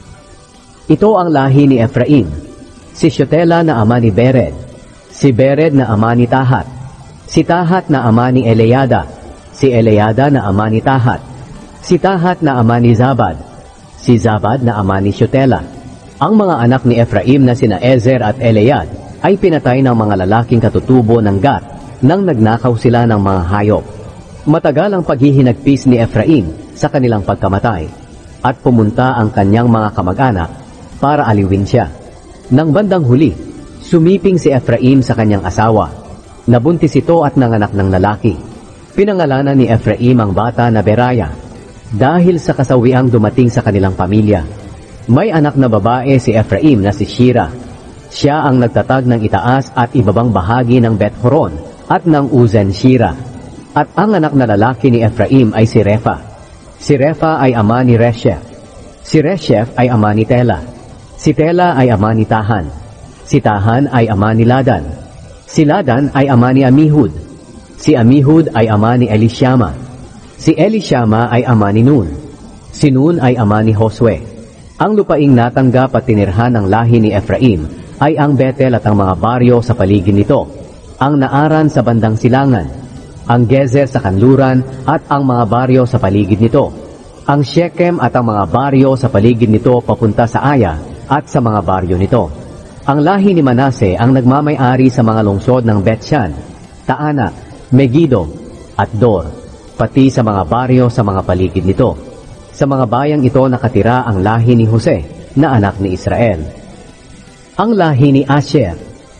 Ito ang lahi ni Ephraim: si Shutela na ama ni Bered, si Bered na ama ni Tahat, si Tahat na ama ni Eleada, si Eleada na ama ni Tahat, si Tahat na ama ni Zabad, si Zabad na ama ni Shutela. Ang mga anak ni Ephraim na sina Ezer at Elead ay pinatay ng mga lalaking katutubo ng Gat nang nagnakaw sila ng mga hayop. Matagal ang paghihinagpis ni Ephraim sa kanilang pagkamatay, at pumunta ang kanyang mga kamag-anak para aliwin siya. Nang bandang huli, sumiping si Ephraim sa kanyang asawa. Nabuntis ito at nanganak ng lalaki. Pinangalanan ni Ephraim ang bata na Beraya dahil sa kasawiang dumating sa kanilang pamilya. May anak na babae si Ephraim na si Shira. Siya ang nagtatag ng itaas at ibabang bahagi ng Bet-Horon at ng Uzen Shira. At ang anak na lalaki ni Ephraim ay si Refa. Si Refa ay ama ni Reshef. Si Reshef ay ama ni Tela. Si Tela ay ama ni Tahan. Si Tahan ay ama ni Ladan. Si Ladan ay ama ni Amihud. Si Amihud ay ama ni Elishama. Si Elishama ay ama ni Nun. Si Nun ay ama ni Josue. Ang lupaing natanggap at tinirhan ng lahi ni Ephraim ay ang Betel at ang mga baryo sa paligid nito, ang Naaran sa bandang silangan, ang Gezer sa kanluran at ang mga baryo sa paligid nito, ang Shechem at ang mga baryo sa paligid nito papunta sa Aya at sa mga baryo nito. Ang lahi ni Manase ang nagmamay-ari sa mga lungsod ng Bet-Shan, Taana, Megiddo, at Dor, pati sa mga baryo sa mga paligid nito. Sa mga bayang ito nakatira ang lahi ni Jose, na anak ni Israel. Ang lahi ni Asher.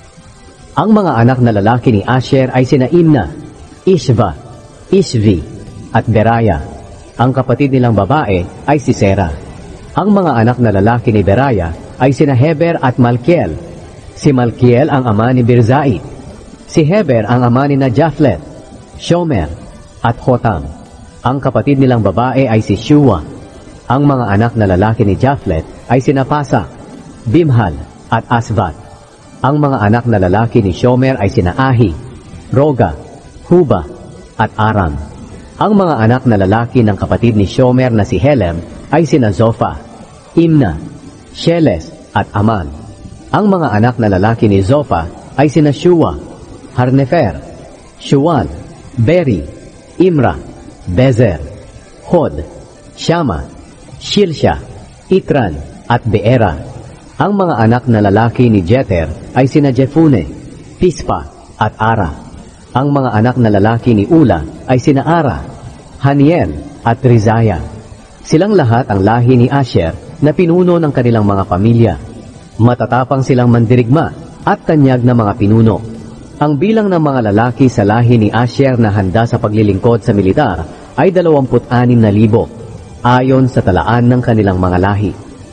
Ang mga anak na lalaki ni Asher ay sina Imna, Ishva, Ishvi, at Beraya. Ang kapatid nilang babae ay si Sera. Ang mga anak na lalaki ni Beraya ay sina Heber at Malkiel. Si Malkiel ang ama ni Birzait. Si Heber ang ama ni Jaflet, Shomer, at Hotam. Ang kapatid nilang babae ay si Shua. Ang mga anak na lalaki ni Jaflet ay sina Pasak, Bimhal, at Asvat. Ang mga anak na lalaki ni Shomer ay sina Ahi, Roga, Huba, at Aram. Ang mga anak na lalaki ng kapatid ni Shomer na si Helem ay sina Zofa, Imna, Sheles, at Aman. Ang mga anak na lalaki ni Zofa ay sina Shua, Harnefer, Shual, Beri, Imra, Bezer, Hod, Shama, Shilsha, Itran, at Beera. Ang mga anak na lalaki ni Jeter ay sina Jefune, Pispa, at Ara. Ang mga anak na lalaki ni Ula ay sina Ara, Haniel at Rizaya. Silang lahat ang lahi ni Asher na pinuno ng kanilang mga pamilya. Matatapang silang mandirigma at tanyag na mga pinuno. Ang bilang ng mga lalaki sa lahi ni Asher na handa sa paglilingkod sa militar ay dalawampu't anim na libo, ayon sa talaan ng kanilang mga lahi.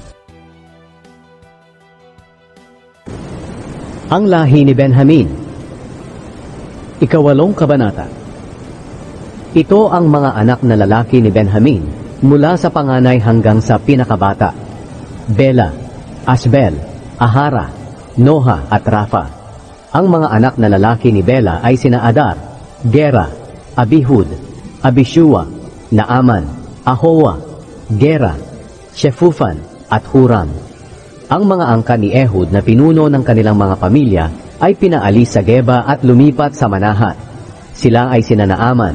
Ang lahi ni Benjamin. Ikawalong kabanata. Ito ang mga anak na lalaki ni Benjamin mula sa panganay hanggang sa pinakabata: Bela, Asbel, Ahara, Noha at Rafa. Ang mga anak na lalaki ni Bela ay sina Adar, Gera, Abihud, Abishua, Naaman, Ahowa, Gera, Shefufan at Huram. Ang mga angka ni Ehud na pinuno ng kanilang mga pamilya ay pinaalis sa Geba at lumipat sa Manahat. Sila ay sina Naaman,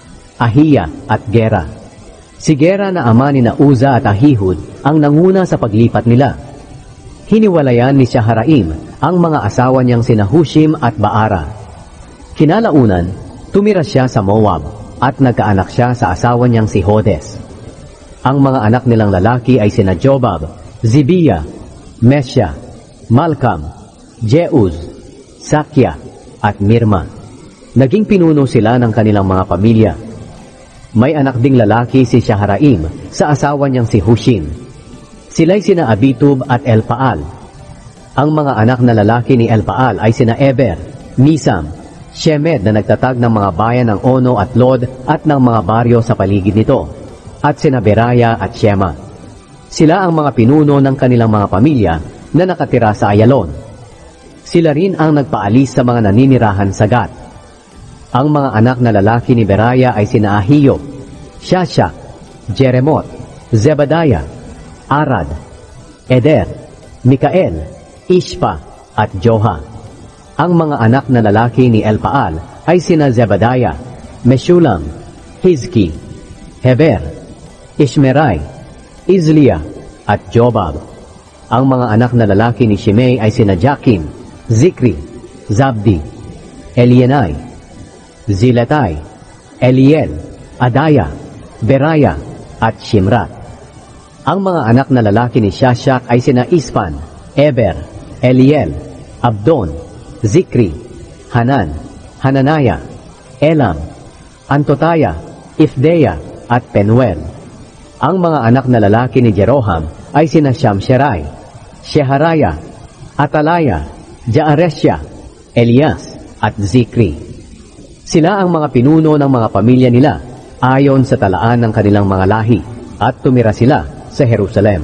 Ahiya at Gera. Si Gera na ama ni na Uza at Ahihud ang nanguna sa paglipat nila. Hiniwalayan ni Shaharaim ang mga asawa niyang sina Hushim at Baara. Kinalaunan, tumira siya sa Moab at nagkaanak siya sa asawa niyang si Hodes. Ang mga anak nilang lalaki ay sina Jobab, Zibiya, Mesya, Malkam, Jeuz, Sakya at Mirma. Naging pinuno sila ng kanilang mga pamilya. May anak ding lalaki si Shaharaim sa asawa niyang si Hushim. Sila'y sina Abitub at Elpaal. Ang mga anak na lalaki ni Elpaal ay sina Eber, Misam, Shemed na nagtatag ng mga bayan ng Ono at Lod at ng mga baryo sa paligid nito, at sina Beraya at Shema. Sila ang mga pinuno ng kanilang mga pamilya na nakatira sa Ayalon. Sila rin ang nagpaalis sa mga naninirahan sa Gat. Ang mga anak na lalaki ni Beraya ay sina Ahiyo, Shasha, Jeremot, Zebadiah, Arad, Eder, Mikael, Ishpa at Joha. Ang mga anak na lalaki ni Elpaal ay sina Zebadiah, Meshulam, Hizki, Heber, Ishmerai, Izliya at Jobab. Ang mga anak na lalaki ni Shimei ay sina Jakim, Zikri, Zabdi, Elienai, Ziletai, Eliel, Adaya, Beraya at Shimrat. Ang mga anak na lalaki ni Shashak ay sina Ispan, Eber, Eliel, Abdon, Zikri, Hanan, Hananaya, Elam, Antotaya, Ifdeya at Penuel. Ang mga anak na lalaki ni Jeroham ay sina Shamsherai, Sheharaya, Atalaya, Jaaresya, Elias at Zikri. Sila ang mga pinuno ng mga pamilya nila ayon sa talaan ng kanilang mga lahi, at tumira sila sa Jerusalem.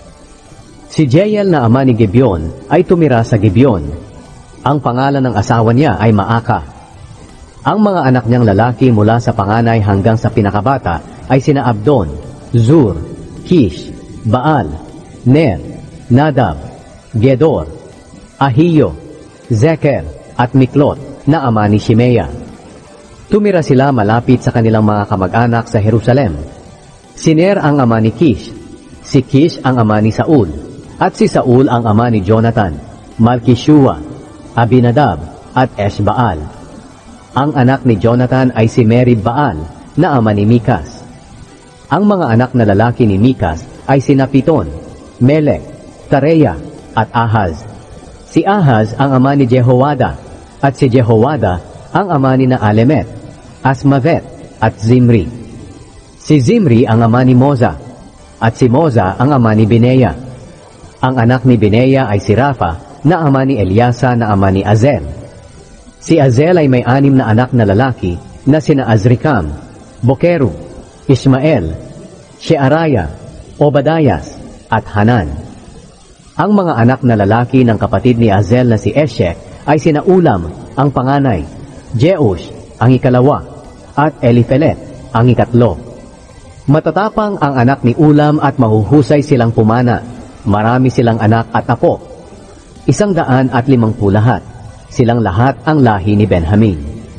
Si Jeiel na ama ni Gibeon ay tumira sa Gibeon. Ang pangalan ng asawa niya ay Maaka. Ang mga anak niyang lalaki mula sa panganay hanggang sa pinakabata ay sina Abdon, Zur, Kish, Baal, Ner, Nadab, Gedor, Ahiyo, Zeker at Miklot na ama ni Shimea. Tumira sila malapit sa kanilang mga kamag-anak sa Jerusalem. Si Ner ang ama ni Kish, si Kish ang ama ni Saul, at si Saul ang ama ni Jonathan, Malkishua, Abinadab at Eshbaal. Ang anak ni Jonathan ay si Merib-Baal na ama ni Mikas. Ang mga anak na lalaki ni Mikas ay sina Piton, Melek, Tareya at Ahaz. Si Ahaz ang ama ni Jehoada, at si Jehoada ang ama ni na Alemet, Asmavet at Zimri. Si Zimri ang ama ni Moza, at si Moza ang ama ni Bineya. Ang anak ni Bineya ay si Rafa na ama ni Eliasa na ama ni Azel. Si Azel ay may anim na anak na lalaki na sina Azrikam, Bokeru, Ismael, Shearaya, Obadayas at Hanan. Ang mga anak na lalaki ng kapatid ni Azel na si Eshek ay sina Ulam ang panganay, Jeush ang ikalawa, at Elifelet ang ikatlo. Matatapang ang anak ni Ulam at mahuhusay silang pumana. Marami silang anak at apo. Isang daan at limangpu lahat. Silang lahat ang lahi ni Benjamin.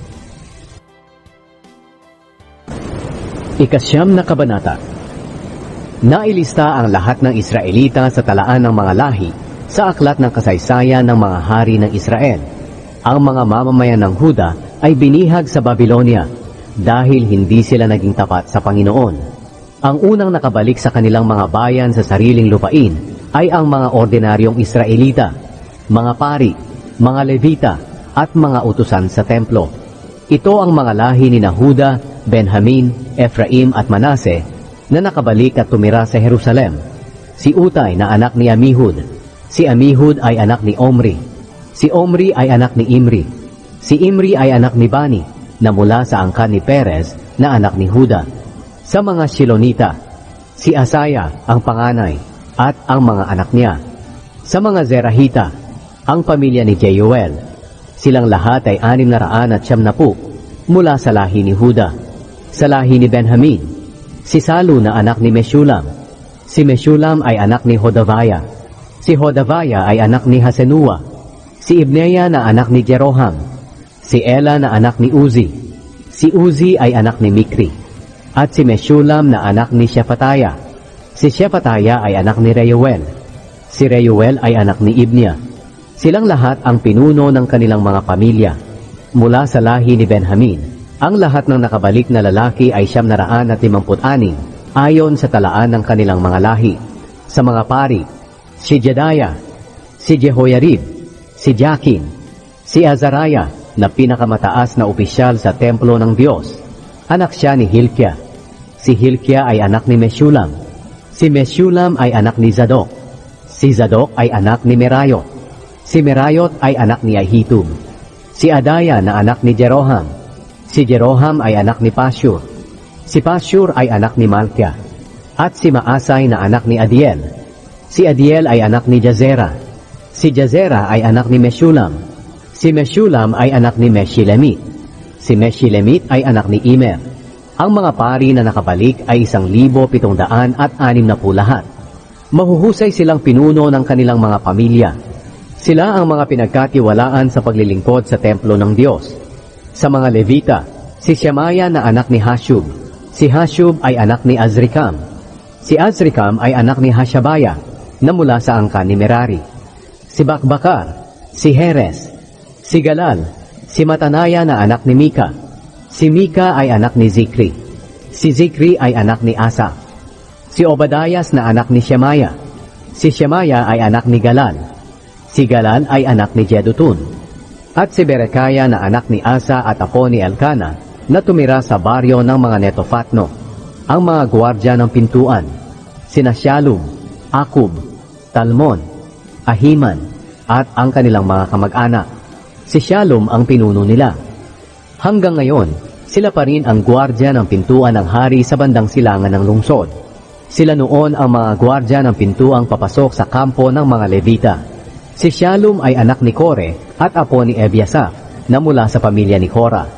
Ikasyam na kabanata. Nailista ang lahat ng Israelita sa talaan ng mga lahi sa aklat ng kasaysayan ng mga hari ng Israel. Ang mga mamamayan ng Huda ay binihag sa Babylonia dahil hindi sila naging tapat sa Panginoon. Ang unang nakabalik sa kanilang mga bayan sa sariling lupain ay ang mga ordinaryong Israelita, mga pari, mga Levita at mga utusan sa templo. Ito ang mga lahi ni Huda, Benjamin, Ephraim at Manase na nakabalik at tumira sa Jerusalem. Si Utay na anak ni Amihud. Si Amihud ay anak ni Omri. Si Omri ay anak ni Imri. Si Imri ay anak ni Bani na mula sa angkan ni Perez na anak ni Huda. Sa mga Shilonita, si Asaya ang panganay at ang mga anak niya. Sa mga Zerahita, ang pamilya ni Jeuel. Silang lahat ay anim na raan at siyam na pu mula sa lahi ni Huda. Sa lahi ni Benjamin, si Salu na anak ni Meshulam. Si Meshulam ay anak ni Hodavaya. Si Hodavaya ay anak ni Hasenua. Si Ibneya na anak ni Jeroham. Si Ela na anak ni Uzi. Si Uzi ay anak ni Mikri. At si Meshulam na anak ni Shefataya. Si Shefataya ay anak ni Reuel. Si Reuel ay anak ni Ibnia. Silang lahat ang pinuno ng kanilang mga pamilya. Mula sa lahi ni Benjamin, ang lahat ng nakabalik na lalaki ay siyam na raan at limamput anim, ayon sa talaan ng kanilang mga lahi. Sa mga pari, si Jedaya, si Jehoyarib, si Jakin, si Azariah na pinakamataas na opisyal sa templo ng Diyos. Anak siya ni Hilkia. Si Hilkia ay anak ni Meshulam. Si Meshulam ay anak ni Zadok. Si Zadok ay anak ni Merayot. Si Merayot ay anak ni Ahitub. Si Adaya na anak ni Jeroham. Si Jeroham ay anak ni Pashur. Si Pashur ay anak ni Malkia. At si Maasay na anak ni Adiel. Si Adiel ay anak ni Jazera. Si Jazera ay anak ni Meshulam. Si Meshulam ay anak ni Meshilemit. Si Meshilemit ay anak ni Imer. Ang mga pari na nakabalik ay isang libo pitong daan at anim na pu lahat. Mahuhusay silang pinuno ng kanilang mga pamilya. Sila ang mga pinagkatiwalaan sa paglilingkod sa templo ng Diyos. Sa mga Levita, si Shemaya na anak ni Hashub. Si Hashub ay anak ni Azrikam. Si Azrikam ay anak ni Hashabaya na mula sa angkan ni Merari. Si Bakbakar, si Heres, si Galal, si Matanaya na anak ni Mika. Si Mika ay anak ni Zikri. Si Zikri ay anak ni Asaf. Si Obadayas na anak ni Shemaya. Si Shemaya ay anak ni Galal. Si Galal ay anak ni Jedutun. At si Berekaya na anak ni Asa at apo ni Elkana na tumira sa baryo ng mga Netofatno. Ang mga gwardya ng pintuan, sina Shalum, Akub, Talmon, Ahiman, at ang kanilang mga kamag-anak. Si Shalum ang pinuno nila. Hanggang ngayon, sila pa rin ang gwardya ng pintuan ng hari sa bandang silangan ng lungsod. Sila noon ang mga gwardya ng pintuang papasok sa kampo ng mga Levita. Si Shalum ay anak ni Kore at apo ni Ebiasaf na mula sa pamilya ni Korah.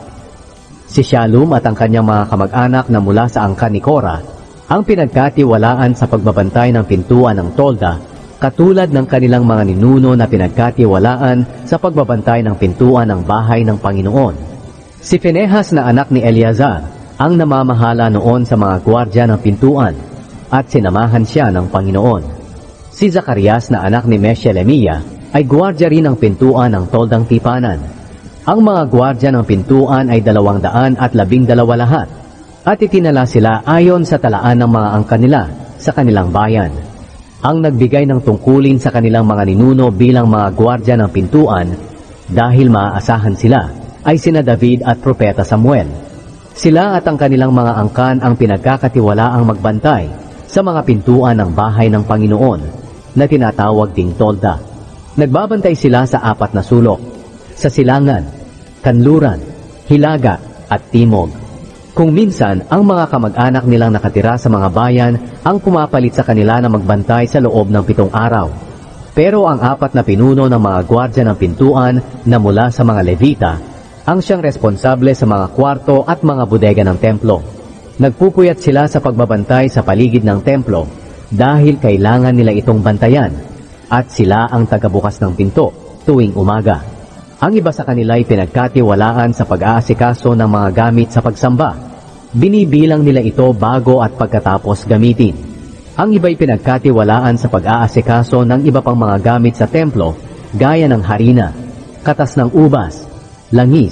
Si Shalum at ang kanyang mga kamag-anak na mula sa angkan ni Korah ang pinagkatiwalaan sa pagbabantay ng pintuan ng tolda katulad ng kanilang mga ninuno na pinagkatiwalaan sa pagbabantay ng pintuan ng bahay ng Panginoon. Si Phinehas na anak ni Eleazar ang namamahala noon sa mga gwardya ng pintuan at sinamahan siya ng Panginoon. Si Zacarias na anak ni Meshelemiah ay gwardya rin ng pintuan ng toldang tipanan. Ang mga gwardya ng pintuan ay dalawang daan at labing dalawa lahat at itinala sila ayon sa talaan ng mga angkan nila sa kanilang bayan. Ang nagbigay ng tungkulin sa kanilang mga ninuno bilang mga gwardya ng pintuan dahil maaasahan sila ay sina David at Propeta Samuel. Sila at ang kanilang mga angkan ang pinagkakatiwalaang magbantay sa mga pintuan ng bahay ng Panginoon na tinatawag ding tolda. Nagbabantay sila sa apat na sulok, sa silangan, kanluran, hilaga at timog. Kung minsan, ang mga kamag-anak nilang nakatira sa mga bayan ang pumapalit sa kanila na magbantay sa loob ng pitong araw. Pero ang apat na pinuno ng mga gwardya ng pintuan na mula sa mga Levita ang siyang responsable sa mga kwarto at mga bodega ng templo. Nagpupuyat sila sa pagbabantay sa paligid ng templo dahil kailangan nila itong bantayan at sila ang tagabukas ng pinto tuwing umaga. Ang iba sa kanila ay pinagkatiwalaan sa pag-aasikaso ng mga gamit sa pagsamba. Binibilang nila ito bago at pagkatapos gamitin. Ang iba ay pinagkatiwalaan sa pag-aasikaso ng iba pang mga gamit sa templo gaya ng harina, katas ng ubas, langis,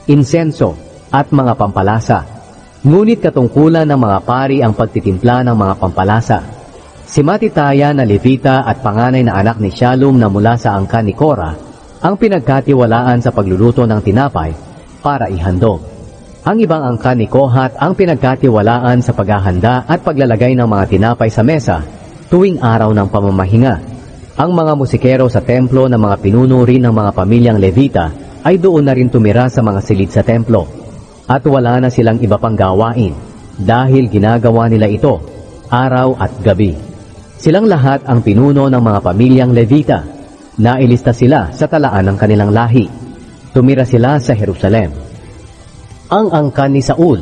insenso, at mga pampalasa. Ngunit katungkulan ng mga pari ang pagtitimpla ng mga pampalasa. Si Matitaya na Levita at panganay na anak ni Shalom na mula sa angkan ni Korah ang pinagkatiwalaan sa pagluluto ng tinapay para ihandog. Ang ibang angkan ni Kohat ang pinagkatiwalaan sa paghahanda at paglalagay ng mga tinapay sa mesa tuwing araw ng pamamahinga. Ang mga musikero sa templo na mga pinuno rin ng mga pamilyang Levita ay doon na rin tumira sa mga silid sa templo. At wala na silang iba pang gawain dahil ginagawa nila ito araw at gabi. Silang lahat ang pinuno ng mga pamilyang Levita. Nailista sila sa talaan ng kanilang lahi. Tumira sila sa Jerusalem. Ang angkan ni Saul.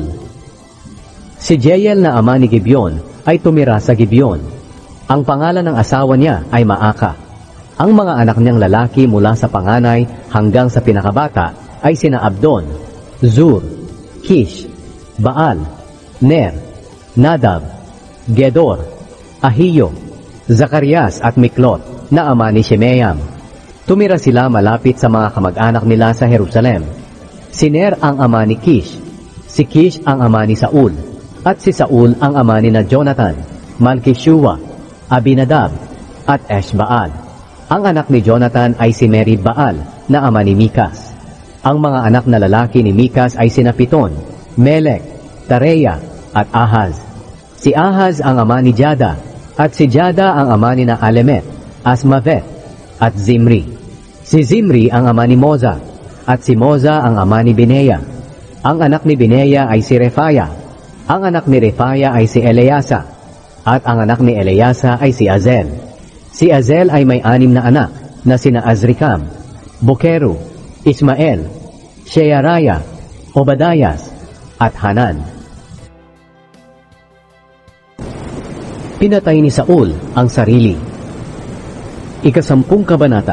Si Jeiel na ama ni Gibeon ay tumira sa Gibeon. Ang pangalan ng asawa niya ay Maaka. Ang mga anak niyang lalaki mula sa panganay hanggang sa pinakabata ay sina Abdon, Zur, Kish, Baal, Ner, Nadab, Gedor, Ahiyo, Zacarias at Miklot na ama ni Shimeam. Tumira sila malapit sa mga kamag-anak nila sa Jerusalem. Si Ner ang ama ni Kish, si Kish ang ama ni Saul, at si Saul ang ama ni na Jonathan, Malkishua, Abinadab, at Eshbaal. Ang anak ni Jonathan ay si Merib-Baal na ama ni Mikas. Ang mga anak na lalaki ni Mikas ay sina Piton, Melek, Tareya, at Ahaz. Si Ahaz ang ama ni Jada, at si Jada ang ama ni na Alemet, Asmavet, at Zimri. Si Zimri ang ama ni Moza, at si Moza ang ama ni Bineya. Ang anak ni Bineya ay si Refaya. Ang anak ni Refaya ay si Eleasa. At ang anak ni Eleasa ay si Azel. Si Azel ay may anim na anak na sina Azrikam, Bokeru, Ismael, Shearaya, Obadayas, at Hanan. Pinatay ni Saul ang sarili. Ikasampung kabanata.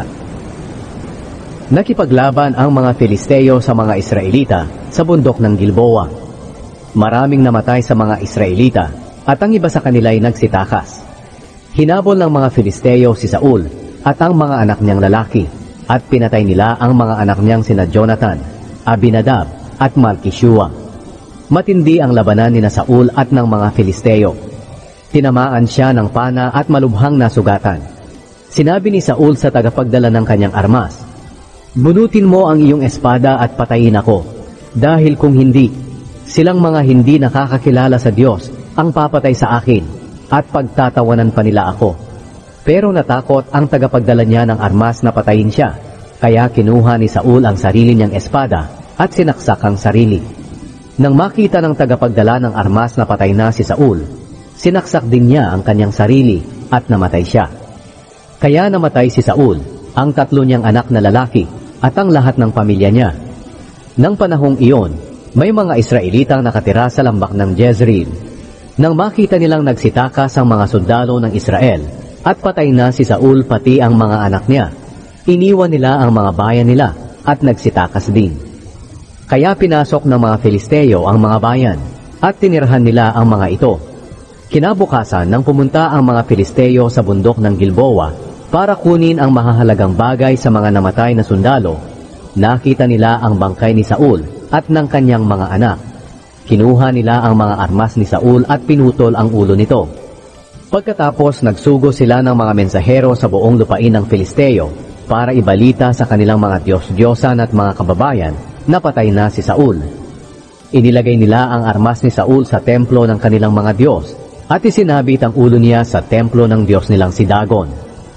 Nakipaglaban ang mga Filisteo sa mga Israelita sa bundok ng Gilboa. Maraming namatay sa mga Israelita at ang iba sa kanila ay nagsitakas. Hinabol ng mga Filisteo si Saul at ang mga anak niyang lalaki at pinatay nila ang mga anak niyang sina Jonathan, Abinadab at Malkishua. Matindi ang labanan ni na Saul at ng mga Filisteo. Tinamaan siya ng pana at malubhang nasugatan. Sinabi ni Saul sa tagapagdala ng kanyang armas, "Bunutin mo ang iyong espada at patayin ako, dahil kung hindi, silang mga hindi nakakakilala sa Diyos ang papatay sa akin, at pagtatawanan pa nila ako." Pero natakot ang tagapagdala niya ng armas na patayin siya, kaya kinuha ni Saul ang sarili niyang espada at sinaksak ang sarili. Nang makita ng tagapagdala ng armas na patay na si Saul, sinaksak din niya ang kanyang sarili at namatay siya. Kaya namatay si Saul, ang tatlo niyang anak na lalaki, at ang lahat ng pamilya niya. Nang panahong iyon, may mga Israelitang nakatira sa lambak ng Jezreel. Nang makita nilang nagsitakas ang mga sundalo ng Israel at patay na si Saul pati ang mga anak niya, iniwan nila ang mga bayan nila at nagsitakas din. Kaya pinasok ng mga Filisteo ang mga bayan at tinirhan nila ang mga ito. Kinabukasan nang pumunta ang mga Filisteo sa bundok ng Gilboa para kunin ang mahahalagang bagay sa mga namatay na sundalo, nakita nila ang bangkay ni Saul at ng kanyang mga anak. Kinuha nila ang mga armas ni Saul at pinutol ang ulo nito. Pagkatapos nagsugo sila ng mga mensahero sa buong lupain ng Filisteo para ibalita sa kanilang mga Diyos-Diyosan at mga kababayan na patay na si Saul. Inilagay nila ang armas ni Saul sa templo ng kanilang mga Diyos at isinabit ang ulo niya sa templo ng Diyos nilang si Dagon.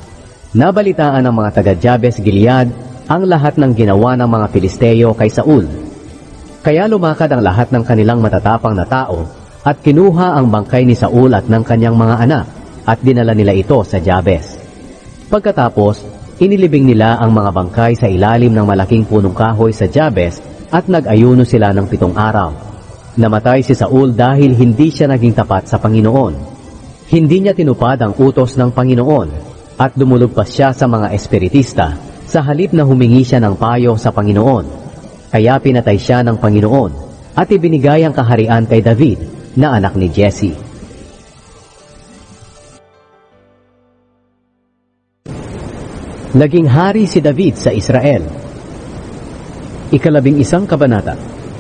Nabalitaan ng mga taga-Jabes Gilead ang lahat ng ginawa ng mga Filisteo kay Saul. Kaya lumakad ang lahat ng kanilang matatapang na tao at kinuha ang bangkay ni Saul at ng kanyang mga anak at dinala nila ito sa Jabes. Pagkatapos, inilibing nila ang mga bangkay sa ilalim ng malaking punong kahoy sa Jabes at nag-ayuno sila ng pitong araw. Namatay si Saul dahil hindi siya naging tapat sa Panginoon. Hindi niya tinupad ang utos ng Panginoon at dumulugpas siya sa mga espiritista sa halip na humingi siya ng payo sa Panginoon. Kaya pinatay siya ng Panginoon at ibinigay ang kaharian kay David na anak ni Jesse. Naging hari si David sa Israel. Ikalabing isang kabanata.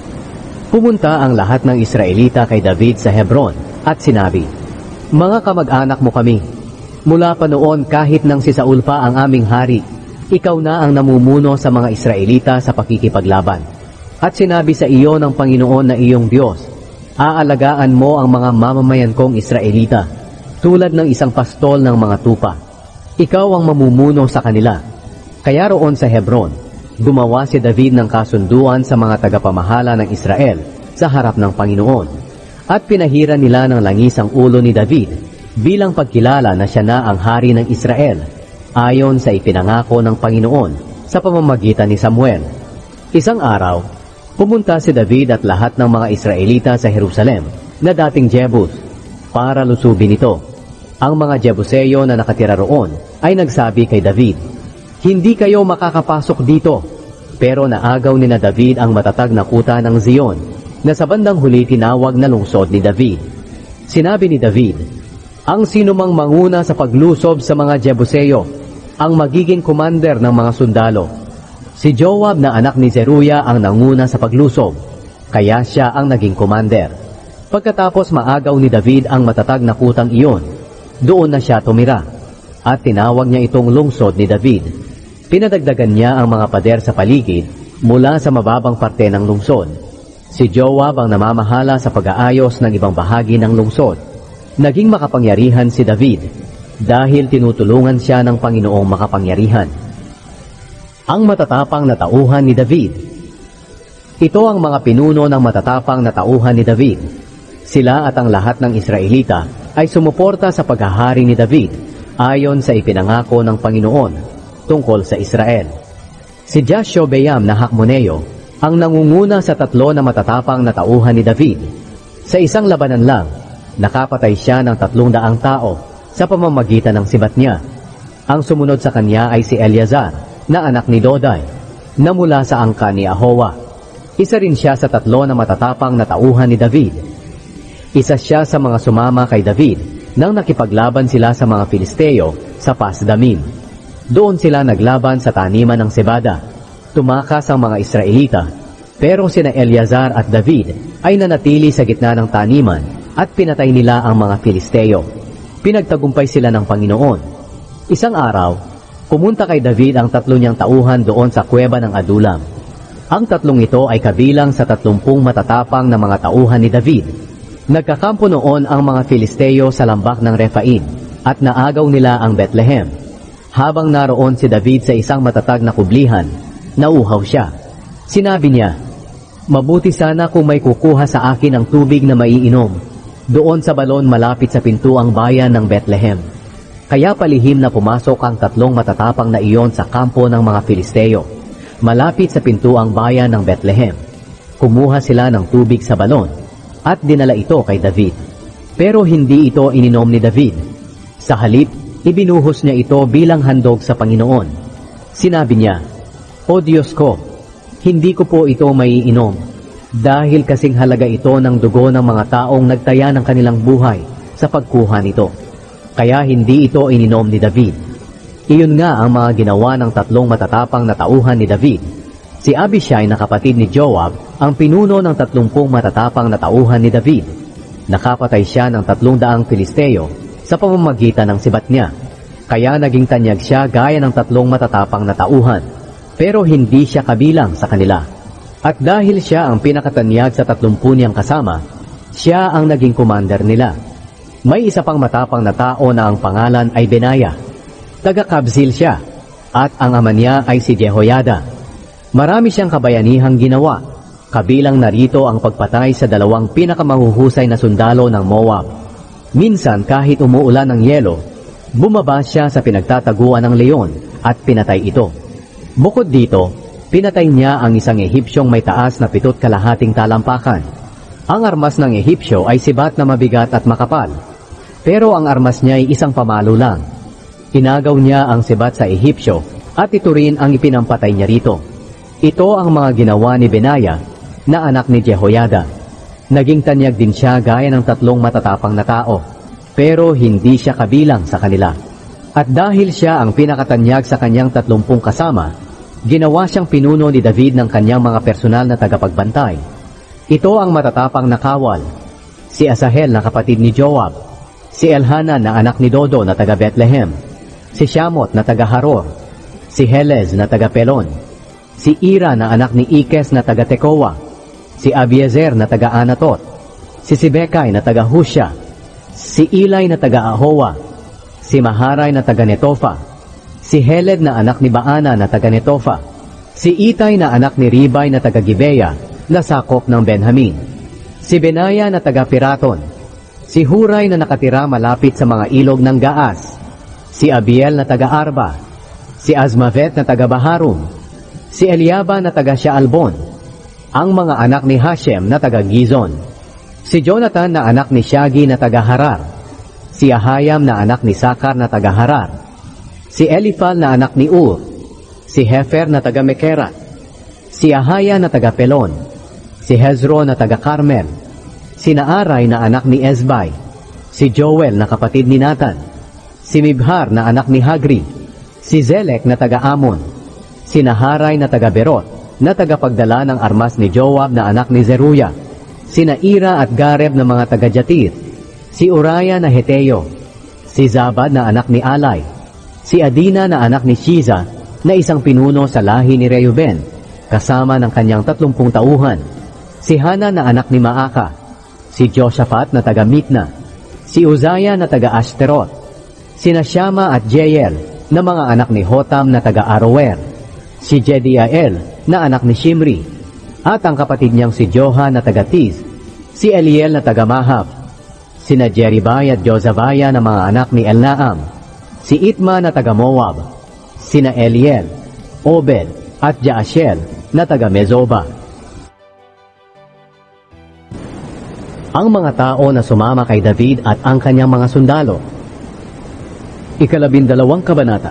Pumunta ang lahat ng Israelita kay David sa Hebron at sinabi, "Mga kamag-anak mo kami, mula pa noon kahit nang si Saul pa ang aming hari, ikaw na ang namumuno sa mga Israelita sa pakikipaglaban. At sinabi sa iyo ng Panginoon na iyong Diyos, aalagaan mo ang mga mamamayan kong Israelita, tulad ng isang pastol ng mga tupa. Ikaw ang mamumuno sa kanila." Kaya roon sa Hebron, gumawa si David ng kasunduan sa mga tagapamahala ng Israel sa harap ng Panginoon, at pinahiran nila ng langis ang ulo ni David bilang pagkilala na siya na ang hari ng Israel, ayon sa ipinangako ng Panginoon sa pamamagitan ni Samuel. Isang araw, pumunta si David at lahat ng mga Israelita sa Jerusalem na dating Jebus para lusubin ito. Ang mga Jebuseyo na nakatira roon ay nagsabi kay David, "Hindi kayo makakapasok dito." Pero naagaw ni na David ang matatag na kuta ng Zion, na sa bandang huli tinawag na lungsod ni David. Sinabi ni David, "Ang sinumang manguna sa paglusob sa mga Jebuseyo, ang magiging commander ng mga sundalo." Si Joab na anak ni Zeruya ang nanguna sa paglusob, kaya siya ang naging commander. Pagkatapos maagaw ni David ang matatag na kutang iyon, doon na siya tumira, at tinawag niya itong lungsod ni David. Pinadagdagan niya ang mga pader sa paligid mula sa mababang parte ng lungsod. Si Joab ang namamahala sa pag-aayos ng ibang bahagi ng lungsod. Naging makapangyarihan si David dahil tinutulungan siya ng Panginoong makapangyarihan. Ang matatapang na tauhan ni David. Ito ang mga pinuno ng matatapang na tauhan ni David. Sila at ang lahat ng Israelita ay sumuporta sa paghahari ni David ayon sa ipinangako ng Panginoon tungkol sa Israel. Si Jashobeam na Hakmoneo ang nangunguna sa tatlo na matatapang na tauhan ni David. Sa isang labanan lang, nakapatay siya ng tatlong daang tao sa pamamagitan ng sibat niya. Ang sumunod sa kanya ay si Eleazar na anak ni Dodai, na mula sa angka ni Ahowa. Isa rin siya sa tatlo na matatapang na tauhan ni David. Isa siya sa mga sumama kay David nang nakipaglaban sila sa mga Filisteo sa Pasdamim. Doon sila naglaban sa taniman ng Sebada. Tumakas ang mga Israelita, pero sina Eleazar at David ay nanatili sa gitna ng taniman at pinatay nila ang mga Filisteo. Pinagtagumpay sila ng Panginoon. Isang araw, pumunta kay David ang tatlo niyang tauhan doon sa kuweba ng Adulam. Ang tatlong ito ay kabilang sa tatlumpung matatapang na mga tauhan ni David. Nagkakampo noon ang mga Filisteo sa lambak ng Rephaim at naagaw nila ang Bethlehem. Habang naroon si David sa isang matatag na kublihan, nauhaw siya. Sinabi niya, "Mabuti sana kung may kukuha sa akin ng tubig na maiinom doon sa balon malapit sa pintuang bayan ng Bethlehem." Kaya palihim na pumasok ang tatlong matatapang na iyon sa kampo ng mga Filisteo, malapit sa pintuang bayan ng Bethlehem. Kumuha sila ng tubig sa balon at dinala ito kay David. Pero hindi ito ininom ni David. Sa halip, ibinuhos niya ito bilang handog sa Panginoon. Sinabi niya, "O Diyos ko, hindi ko po ito maiinom, dahil kasing halaga ito ng dugo ng mga taong nagtaya ng kanilang buhay sa pagkuha nito." Kaya hindi ito ininom ni David. Iyon nga ang mga ginawa ng tatlong matatapang na tauhan ni David. Si Abishai na kapatid ni Joab ang pinuno ng tatlumpung matatapang na tauhan ni David. Nakapatay siya ng tatlong daang Filisteo sa pamamagitan ng sibat niya. Kaya naging tanyag siya gaya ng tatlong matatapang na tauhan, pero hindi siya kabilang sa kanila. At dahil siya ang pinakatanyag sa tatlumpu niyang kasama, siya ang naging commander nila. May isa pang matapang na tao na ang pangalan ay Benaya. Taga-Kabzil siya, at ang ama niya ay si Jehoiada. Marami siyang kabayanihang ginawa, kabilang narito ang pagpatay sa dalawang pinakamahuhusay na sundalo ng Moab. Minsan kahit umuulan ng yelo, bumaba siya sa pinagtataguan ng leon at pinatay ito. Bukod dito, pinatay niya ang isang Ehipsyong may taas na pitot kalahating talampakan. Ang armas ng Ehipsyo ay sibat na mabigat at makapal, pero ang armas niya ay isang pamalo lang. Inagaw niya ang sibat sa Ehipsyo at ito rin ang ipinampatay niya rito. Ito ang mga ginawa ni Benaya na anak ni Jehoiada. Naging tanyag din siya gaya ng tatlong matatapang na tao, pero hindi siya kabilang sa kanila. At dahil siya ang pinakatanyag sa kanyang tatlumpung kasama, Ginawa siyang pinuno ni David ng kanyang mga personal na tagapagbantay. Ito ang matatapang na kawal: si Asahel na kapatid ni Joab, si Elhanan na anak ni Dodo na taga Bethlehem, si Shamot na taga Haror, si Helez na taga Pelon, si Ira na anak ni Ikes na taga Tekoa, si Abiezer na taga Anatot, si Sibekay na taga Husha, si Ilay na taga Ahowa, si Maharay na taga Netofa, si Heled na anak ni Baana na taga Netofa, si Itay na anak ni Ribay na taga Gibeya na sakop ng Benjamin, si Benaya na taga Piraton, si Huray na nakatira malapit sa mga ilog ng Gaas, si Abiel na taga Arba, si Azmavet na taga Baharum, si Eliaba na taga Shaalbon, ang mga anak ni Hashem na taga Gizon, si Jonathan na anak ni Shagi na taga Harar, si Ahayam na anak ni Sakar na taga Harar, si Elifal na anak ni Ur, si Hefer na taga Mekera, si Ahaya na taga Pelon, si Hezron na taga Carmel, si Naaray na anak ni Ezbai, si Joel na kapatid ni Nathan, si Mibhar na anak ni Hagri, si Zelek na taga Amon, si Naharay na taga Berot, na tagapagdala ng armas ni Joab na anak ni Zeruya, si Naira at Gareb na mga taga Jatir, si Uraya na Heteo, si Zabad na anak ni Alay, si Adina na anak ni Shiza na isang pinuno sa lahi ni Reuben, kasama ng kanyang tatlumpung tauhan, si Hana na anak ni Maaka, si Joshaphat na taga Mitna, si Uzaya na taga Ashterot, si Nashama at Jeiel na mga anak ni Hotam na taga Aroer, si Jediael na anak ni Shimri, at ang kapatid niyang si Joha na taga Tiz, si Eliel na taga Mahab, sina Jeribay at Jozabaya na mga anak ni Elnaam, si Itma na taga Moab, sina Eliel, Obed at Jaashel na taga Mezoba. Ang mga tao na sumama kay David at ang kanyang mga sundalo. Ikalabindalawang kabanata.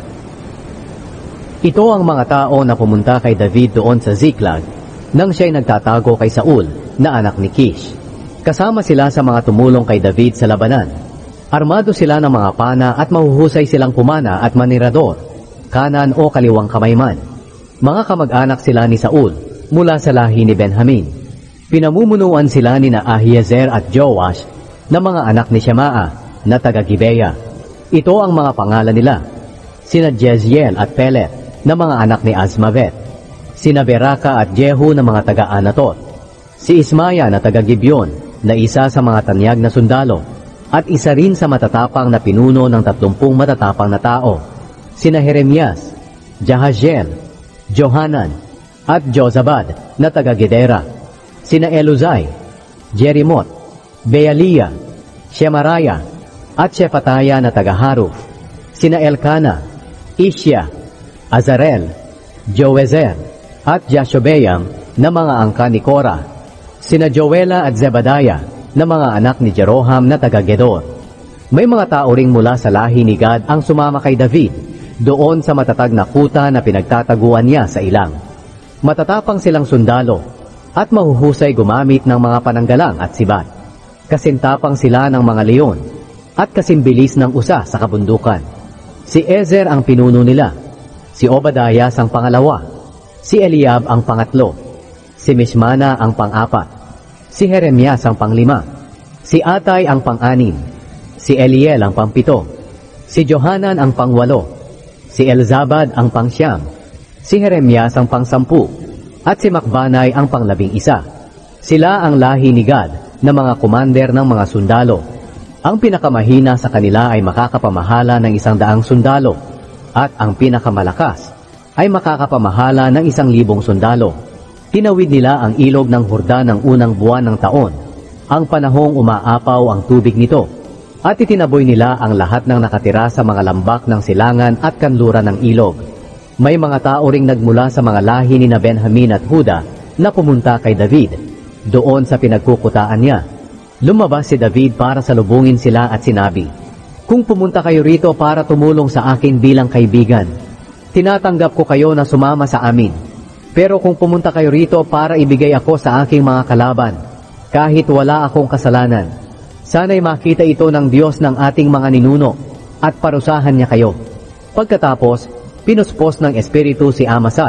Ito ang mga tao na pumunta kay David doon sa Ziklag nang siya'y nagtatago kay Saul na anak ni Kish. Kasama sila sa mga tumulong kay David sa labanan. Armado sila ng mga pana at mahuhusay silang pumana at manirador, kanan o kaliwang kamay man. Mga kamag-anak sila ni Saul mula sa lahi ni Benjamin. Pinamumunuan sila ni na Ahiezer at Joash na mga anak ni Shemaa na taga Gibeya. Ito ang mga pangalan nila: sina Jeziel at Pelet na mga anak ni Azmavet, sina Beraka at Jehu na mga taga Anatot, si Ismaya na taga Gibeon na isa sa mga tanyag na sundalo, at isa rin sa matatapang na pinuno ng tatlumpung matatapang na tao, sina Jeremias, Jahaziel, Johanan, at Jozabad na taga Gedera, sina Eluzai, Jerimot, Bealia, Shemaraya, at Shefataya na taga Haruf, sina Elkana, Ishya, Azarel, Joezer, at Jashobeam na mga angka ni Korah, sina Joela at Zebadiah na mga anak ni Jeroham na taga Gedor. May mga tao ring mula sa lahi ni Gad ang sumama kay David doon sa matatag na kuta na pinagtataguan niya sa ilang. Matatapang silang sundalo at mahuhusay gumamit ng mga pananggalang at sibat. Kasintapang sila ng mga leon at kasimbilis ng usa sa kabundukan. Si Ezer ang pinuno nila, si Obadiah ang pangalawa, si Eliab ang pangatlo, si Mishmana ang pang-apat, si Jeremias ang panglima, si Atay ang pang-anim, si Eliel ang pangpito, si Johanan ang pangwalo, si Elzabad ang pangsyam, si Jeremias ang pangsampu, at si Makbanay ang panglabing isa. Sila ang lahi ni Gad na mga kumander ng mga sundalo. Ang pinakamahina sa kanila ay makakapamahala ng isang daang sundalo, at ang pinakamalakas ay makakapamahala ng isang libong sundalo. Tinawid nila ang ilog ng Hordan ng unang buwan ng taon, ang panahong umaapaw ang tubig nito, at itinaboy nila ang lahat ng nakatira sa mga lambak ng silangan at kanluran ng ilog. May mga tao ring nagmula sa mga lahi ni na Benjamin at Huda na pumunta kay David doon sa pinagkukutaan niya. Lumabas si David para salubungin sila at sinabi, "Kung pumunta kayo rito para tumulong sa akin bilang kaibigan, tinatanggap ko kayo na sumama sa amin. Pero kung pumunta kayo rito para ibigay ako sa aking mga kalaban, kahit wala akong kasalanan, sana'y makita ito ng Diyos ng ating mga ninuno at parusahan niya kayo." Pagkatapos, pinuspos ng espiritu si Amasai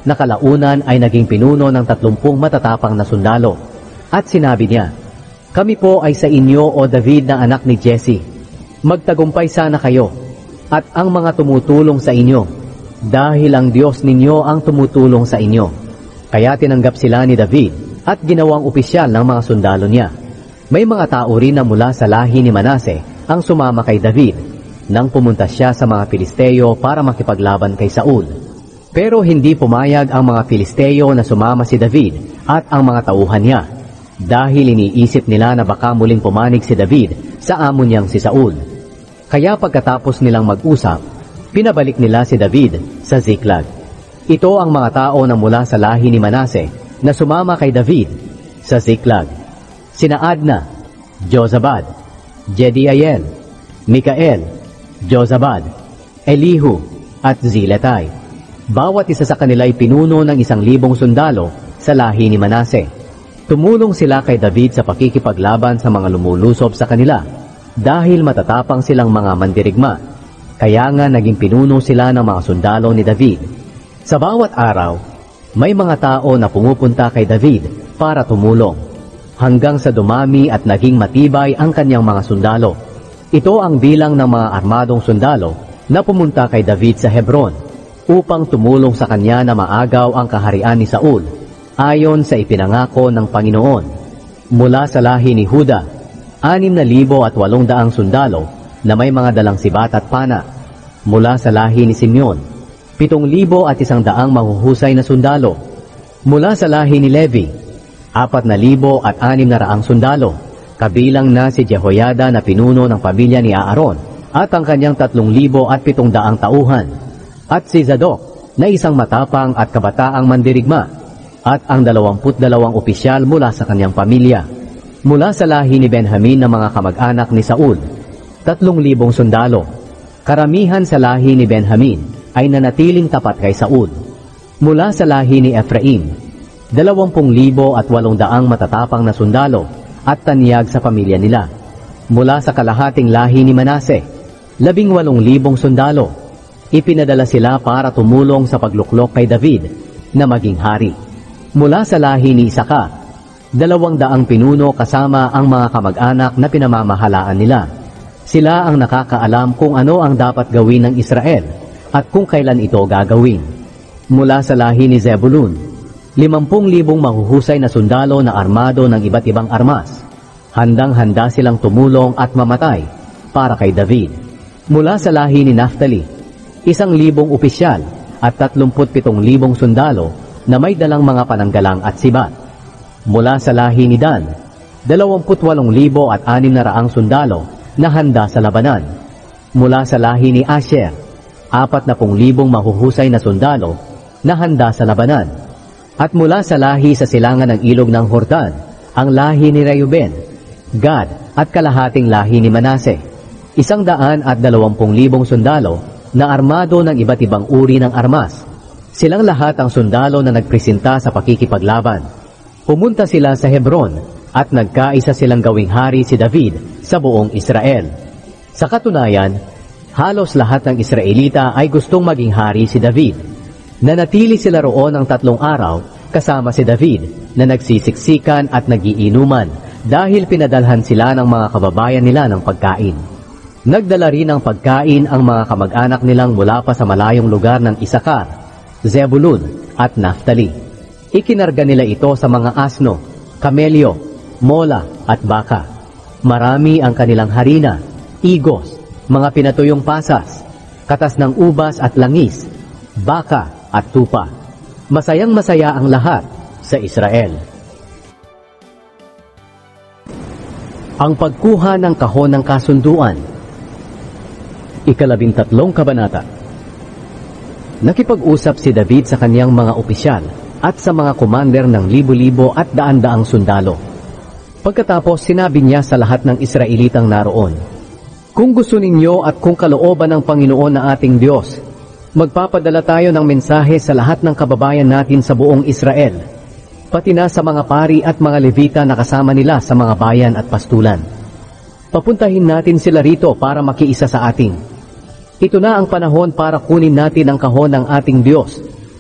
na kalaunan ay naging pinuno ng tatlumpung matatapang na sundalo. At sinabi niya, "Kami po ay sa inyo, O David na anak ni Jesse. Magtagumpay sana kayo, at ang mga tumutulong sa inyo, dahil ang Diyos ninyo ang tumutulong sa inyo." Kaya tinanggap sila ni David at ginawang opisyal ng mga sundalo niya. May mga tao rin na mula sa lahi ni Manase ang sumama kay David nang pumunta siya sa mga Filisteo para makipaglaban kay Saul. Pero hindi pumayag ang mga Filisteo na sumama si David at ang mga tauhan niya, dahil iniisip nila na baka muling pumanig si David sa amo niyang si Saul. Kaya pagkatapos nilang mag-usap, pinabalik nila si David sa Ziklag. Ito ang mga tao na mula sa lahi ni Manase na sumama kay David sa Ziklag: sina Adna, Jozabad, Jediael, Mikael, Jozabad, Elihu, at Ziletai. Bawat isa sa kanila ay pinuno ng isang libong sundalo sa lahi ni Manase. Tumulong sila kay David sa pakikipaglaban sa mga lumulusob sa kanila dahil matatapang silang mga mandirigma. Kaya nga naging pinuno sila ng mga sundalo ni David. Sa bawat araw, may mga tao na pumupunta kay David para tumulong, hanggang sa dumami at naging matibay ang kanyang mga sundalo. Ito ang bilang ng mga armadong sundalo na pumunta kay David sa Hebron upang tumulong sa kanya na maagaw ang kaharian ni Saul, ayon sa ipinangako ng Panginoon. Mula sa lahi ni Huda, anim na libo at walong daang sundalo na may mga dalang sibat at pana. Mula sa lahi ni Simeon, pitong libo at isang daang mahuhusay na sundalo. Mula sa lahi ni Levi, apat na libo at anim na raang sundalo, kabilang na si Jehoiada na pinuno ng pamilya ni Aaron at ang kanyang tatlong libo at pitong daang tauhan, at si Zadok na isang matapang at kabataang mandirigma, at ang dalawamput dalawang opisyal mula sa kanyang pamilya. Mula sa lahi ni Benjamin na mga kamag-anak ni Saul, tatlong libong sundalo. Karamihan sa lahi ni Benjamin ay nanatiling tapat kay Saul. Mula sa lahi ni Ephraim, dalawampung libo at walong daang matatapang na sundalo at tanyag sa pamilya nila. Mula sa kalahating lahi ni Manase, labing walong libong sundalo. Ipinadala sila para tumulong sa pagluklok kay David na maging hari. Mula sa lahi ni Isaka, dalawang daang pinuno kasama ang mga kamag-anak na pinamamahalaan nila. Sila ang nakakaalam kung ano ang dapat gawin ng Israel at kung kailan ito gagawin. Mula sa lahi ni Zebulun, limampung libong mahuhusay na sundalo na armado ng iba't ibang armas. Handang-handa silang tumulong at mamatay para kay David. Mula sa lahi ni Naphtali, isang libong opisyal at tatlumput pitong libong sundalo na may dalang mga pananggalang at sibat. Mula sa lahi ni Dan, dalawamput walong libo at anim na raang sundalo na handa sa labanan. Mula sa lahi ni Asher, apat na pung libong mahuhusay na sundalo na handa sa labanan. At mula sa lahi sa silangan ng ilog ng Hordan, ang lahi ni Reuben, Gad at kalahating lahi ni Manase, isang daan at dalawampung libong sundalo na armado ng iba't ibang uri ng armas. Silang lahat ang sundalo na nagpresenta sa pakikipaglaban. Pumunta sila sa Hebron at nagkaisa silang gawing hari si David sa buong Israel. Sa katunayan, halos lahat ng Israelita ay gustong maging hari si David. Nanatili sila roon ng tatlong araw kasama si David na nagsisiksikan at nagiinuman dahil pinadalhan sila ng mga kababayan nila ng pagkain. Nagdala rin ng pagkain ang mga kamag-anak nilang mula pa sa malayong lugar ng Isakar, Zebulun at Naphtali. Ikinarga nila ito sa mga asno, kamelyo, mola at baka. Marami ang kanilang harina, igos, mga pinatuyong pasas, katas ng ubas at langis, baka at tupa. Masayang masaya ang lahat sa Israel. Ang pagkuha ng kahon ng kasunduan. Ikalabing tatlong kabanata. Nakipag-usap si David sa kanyang mga opisyal at sa mga commander ng libo-libo at daan-daang sundalo. Pagkatapos sinabi niya sa lahat ng Israelitang naroon, "Kung gusto ninyo at kung kalooban ng Panginoon na ating Diyos, magpapadala tayo ng mensahe sa lahat ng kababayan natin sa buong Israel, pati na sa mga pari at mga Levita na kasama nila sa mga bayan at pastulan. Papuntahin natin sila rito para makiisa sa atin. Ito na ang panahon para kunin natin ang kahon ng ating Diyos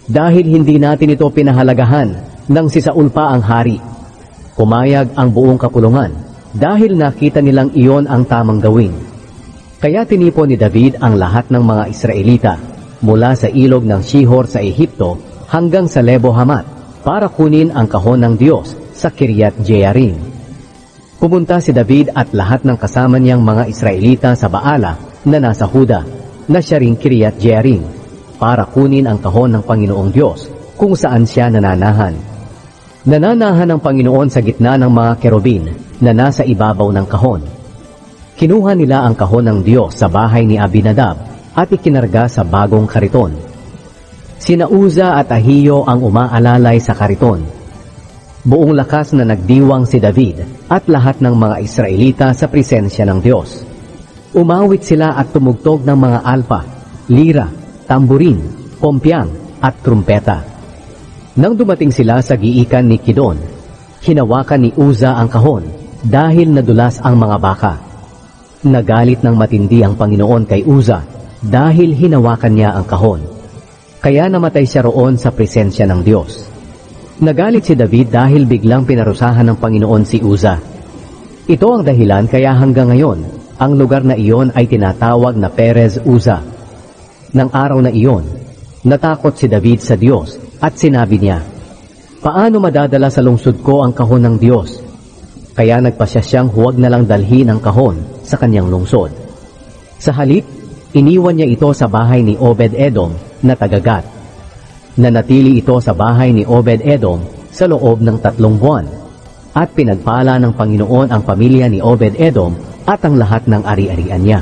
dahil hindi natin ito pinahalagahan nang si Saul pa ang hari. Pumayag ang buong kapulungan dahil nakita nilang iyon ang tamang gawin. Kaya tinipon ni David ang lahat ng mga Israelita mula sa ilog ng Shihor sa Ehipto hanggang sa Lebo Hamat para kunin ang kahon ng Diyos sa Kiryat Jearim. Pumunta si David at lahat ng kasama niyang mga Israelita sa Baala na nasa Huda, na siya ring Kiryat Jearim, para kunin ang kahon ng Panginoong Diyos kung saan siya nananahan. Nananahan ang Panginoon sa gitna ng mga kerubin na nasa ibabaw ng kahon. Kinuha nila ang kahon ng Diyos sa bahay ni Abinadab at ikinarga sa bagong kariton. Sina Uza at Ahiyo ang umaalalay sa kariton. Buong lakas na nagdiwang si David at lahat ng mga Israelita sa presensya ng Diyos. Umawit sila at tumugtog ng mga alpa, lira, tamburin, pompyang at trumpeta. Nang dumating sila sa giikan ni Kidon, hinawakan ni Uza ang kahon dahil nadulas ang mga baka. Nagalit ng matindi ang Panginoon kay Uza dahil hinawakan niya ang kahon. Kaya namatay siya roon sa presensya ng Diyos. Nagalit si David dahil biglang pinarusahan ng Panginoon si Uza. Ito ang dahilan kaya hanggang ngayon, ang lugar na iyon ay tinatawag na Perez Uza. Nang araw na iyon, natakot si David sa Diyos at sinabi niya, "Paano madadala sa lungsod ko ang kahon ng Diyos?" Kaya nagpasya siyang huwag na lang dalhin ang kahon sa kanyang lungsod. Sa halip, iniwan niya ito sa bahay ni Obed-Edom na taga-Gat. Nanatili ito sa bahay ni Obed-Edom sa loob ng tatlong buwan, at pinagpala ng Panginoon ang pamilya ni Obed-Edom at ang lahat ng ari-arian niya.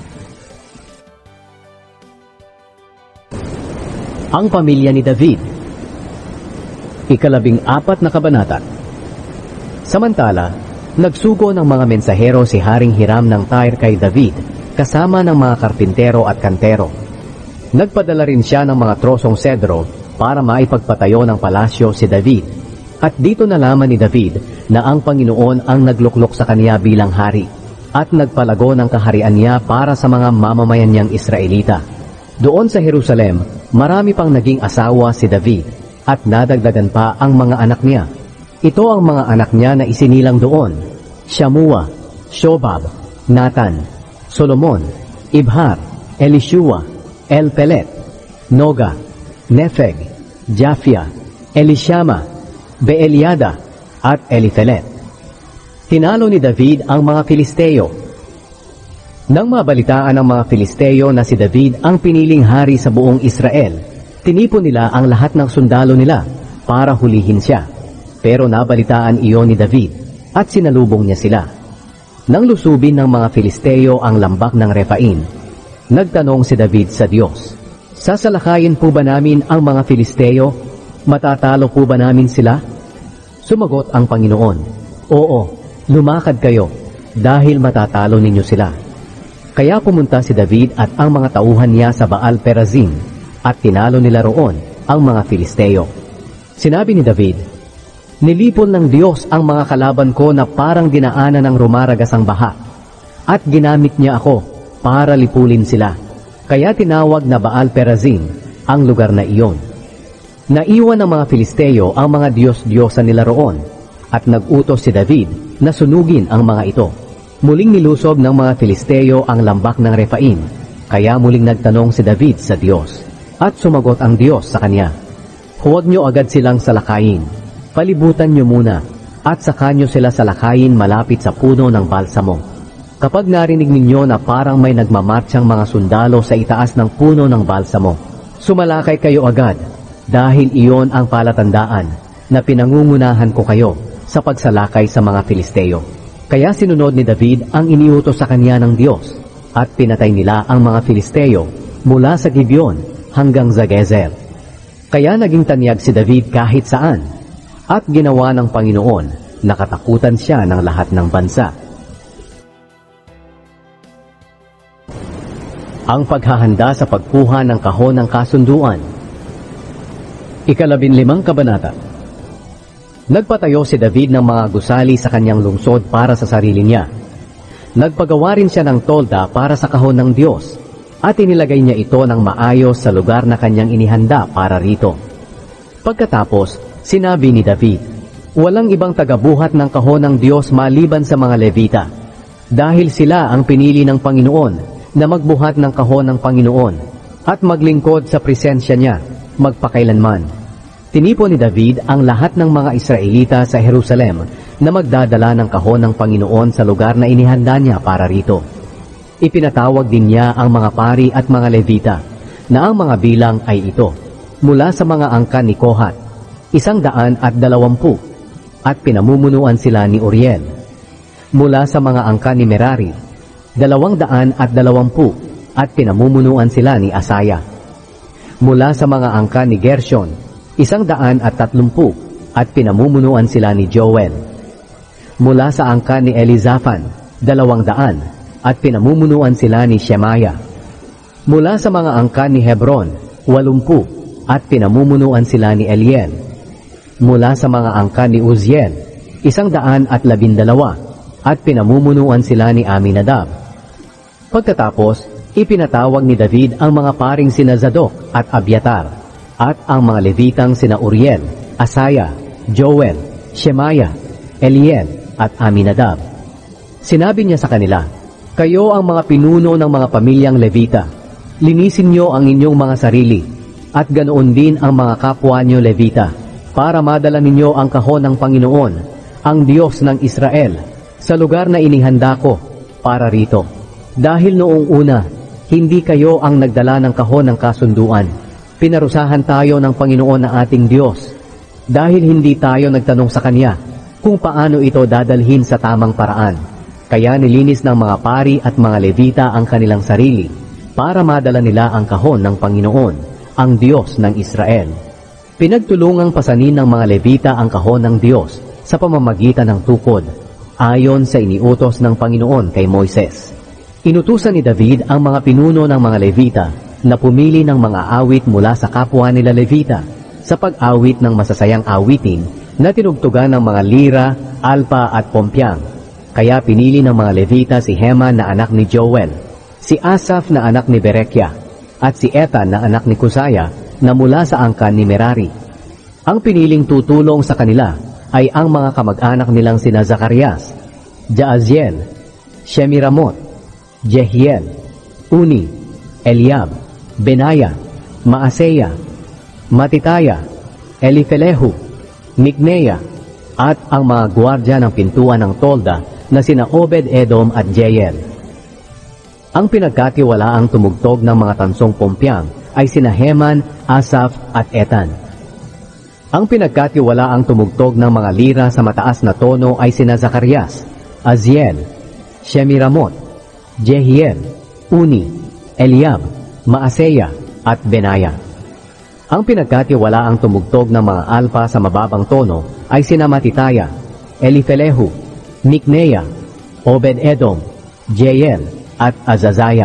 Ang pamilya ni David. Ikalabing apat na kabanata. Samantala, nagsugo ng mga mensahero si Haring Hiram ng Tyre kay David kasama ng mga karpintero at kantero. Nagpadala rin siya ng mga trosong sedro para maipagpatayo ng palasyo si David. At dito nalaman ni David na ang Panginoon ang nagluklok sa kaniya bilang hari at nagpalago ng kaharian niya para sa mga mamamayan niyang Israelita. Doon sa Jerusalem, marami pang naging asawa si David at nadagdagan pa ang mga anak niya. Ito ang mga anak niya na isinilang doon: Shamua, Shobab, Nathan, Solomon, Ibhar, Elishua, Elpelet, Noga, Nepheg, Japhia, Elishama, Beeliada, at Elifelet. Tinalo ni David ang mga Filisteo. Nang mabalitaan ng mga Filisteo na si David ang piniling hari sa buong Israel, tinipon nila ang lahat ng sundalo nila para hulihin siya. Pero nabalitaan iyon ni David at sinalubong niya sila. Nang lusubin ng mga Filisteo ang lambak ng Rephaim, nagtanong si David sa Diyos, "Sasalakayin po ba namin ang mga Filisteo? Matatalo po ba namin sila?" Sumagot ang Panginoon, "Oo, lumakad kayo, dahil matatalo ninyo sila." Kaya pumunta si David at ang mga tauhan niya sa Baal Perazim, at tinalo nila roon ang mga Filisteo. Sinabi ni David, "Nilipol ng Diyos ang mga kalaban ko na parang dinaanan ng rumaragas ang baha, at ginamit niya ako para lipulin sila." Kaya tinawag na Baal Perazim ang lugar na iyon. Naiwan ng mga Filisteo ang mga Diyos-Diyosan nila roon, at nag-utos si David na sunugin ang mga ito. Muling nilusob ng mga Filisteo ang lambak ng Rephaim, kaya muling nagtanong si David sa Diyos, at sumagot ang Diyos sa kanya, "Huwag niyo agad silang salakayin, palibutan niyo muna, at saka niyo sila salakayin malapit sa puno ng balsamo. Kapag narinig ninyo na parang may nagmamartsyang mga sundalo sa itaas ng puno ng balsamo, sumalakay kayo agad, dahil iyon ang palatandaan na pinangungunahan ko kayo sa pagsalakay sa mga Filisteo." Kaya sinunod ni David ang iniutos sa kanya ng Diyos, at pinatay nila ang mga Filisteo mula sa Gibeon hanggang sa Gezer. Kaya naging tanyag si David kahit saan, at ginawa ng Panginoon na katakutan siya ng lahat ng bansa. Ang paghahanda sa pagkuha ng kahon ng kasunduan. Ikalabinlimang kabanata. Nagpatayo si David ng mga gusali sa kanyang lungsod para sa sarili niya. Nagpagawa rin siya ng tolda para sa kahon ng Diyos, at inilagay niya ito ng maayos sa lugar na kanyang inihanda para rito. Pagkatapos, sinabi ni David, "Walang ibang tagabuhat ng kahon ng Diyos maliban sa mga Levita, dahil sila ang pinili ng Panginoon na magbuhat ng kahon ng Panginoon at maglingkod sa presensya niya magpakailanman." Tinipon ni David ang lahat ng mga Israelita sa Jerusalem na magdadala ng kahon ng Panginoon sa lugar na inihanda niya para rito. Ipinatawag din niya ang mga pari at mga Levita, na ang mga bilang ay ito, mula sa mga angkan ni Kohat, isang daan at dalawampu, at pinamumunuan sila ni Uriel. Mula sa mga angkan ni Merari, dalawang daan at dalawampu, at pinamumunuan sila ni Asaya. Mula sa mga angkan ni Gershon, isang daan at tatlumpu, at pinamumunuan sila ni Joel. Mula sa angkan ni Elizaphan, dalawang daan, at pinamumunuan sila ni Shemaya. Mula sa mga angkan ni Hebron, walumpu, at pinamumunuan sila ni Eliel. Mula sa mga angkan ni Uziel, isang daan at labindalawa, at pinamumunuan sila ni Aminadab. Pagkatapos, ipinatawag ni David ang mga paring sina Zadok at Abiatar, at ang mga Levitang sina Uriel, Asaya, Joel, Shemaya, Eliel, at Aminadab. Sinabi niya sa kanila, "Kayo ang mga pinuno ng mga pamilyang Levita. Linisin niyo ang inyong mga sarili, at ganoon din ang mga kapwa niyo Levita, para madala ninyo ang kahon ng Panginoon, ang Diyos ng Israel, sa lugar na inihanda ko para rito. Dahil noong una, hindi kayo ang nagdala ng kahon ng kasunduan. Pinarusahan tayo ng Panginoon na ating Diyos, dahil hindi tayo nagtanong sa Kanya kung paano ito dadalhin sa tamang paraan. Kaya nilinis ng mga pari at mga Levita ang kanilang sarili, para madala nila ang kahon ng Panginoon, ang Diyos ng Israel. Pinagtulungang pasanin ng mga Levita ang kahon ng Diyos sa pamamagitan ng tukod, ayon sa iniutos ng Panginoon kay Moises. Inutusan ni David ang mga pinuno ng mga Levita na pumili ng mga awit mula sa kapwa nila Levita sa pag-awit ng masasayang awitin na tinugtugan ng mga lira, alpa at pompyang. Kaya pinili ng mga Levita si Heman na anak ni Joel, si Asaph na anak ni Berekia, at si Ethan na anak ni Kusaya na mula sa angkan ni Merari. Ang piniling tutulong sa kanila ay ang mga kamag-anak nilang sina Zacarias, Jaaziel, Shemiramot, Jehiel, Uni, Eliab, Benaya, Maaseya, Matitaya, Elifelehu, Mikneya, at ang mga gwardya ng pintuan ng tolda na sina Obed-Edom at Jeiel. Ang pinagkatiwalaang tumugtog ng mga tansong pompyang ay sina Heman, Asaph at Ethan. Ang pinagkatiwalaang tumugtog ng mga lira sa mataas na tono ay sina Zacarias, Aziel, Shemiramot, Jehiel, Uni, Eliab, Maaseya, at Benaya. Ang pinagkatiwalaang tumugtog ng mga alpa sa mababang tono ay sina Matitaya, Elifelehu, Mikneya, Obed-Edom, Jeiel, at Azazaya.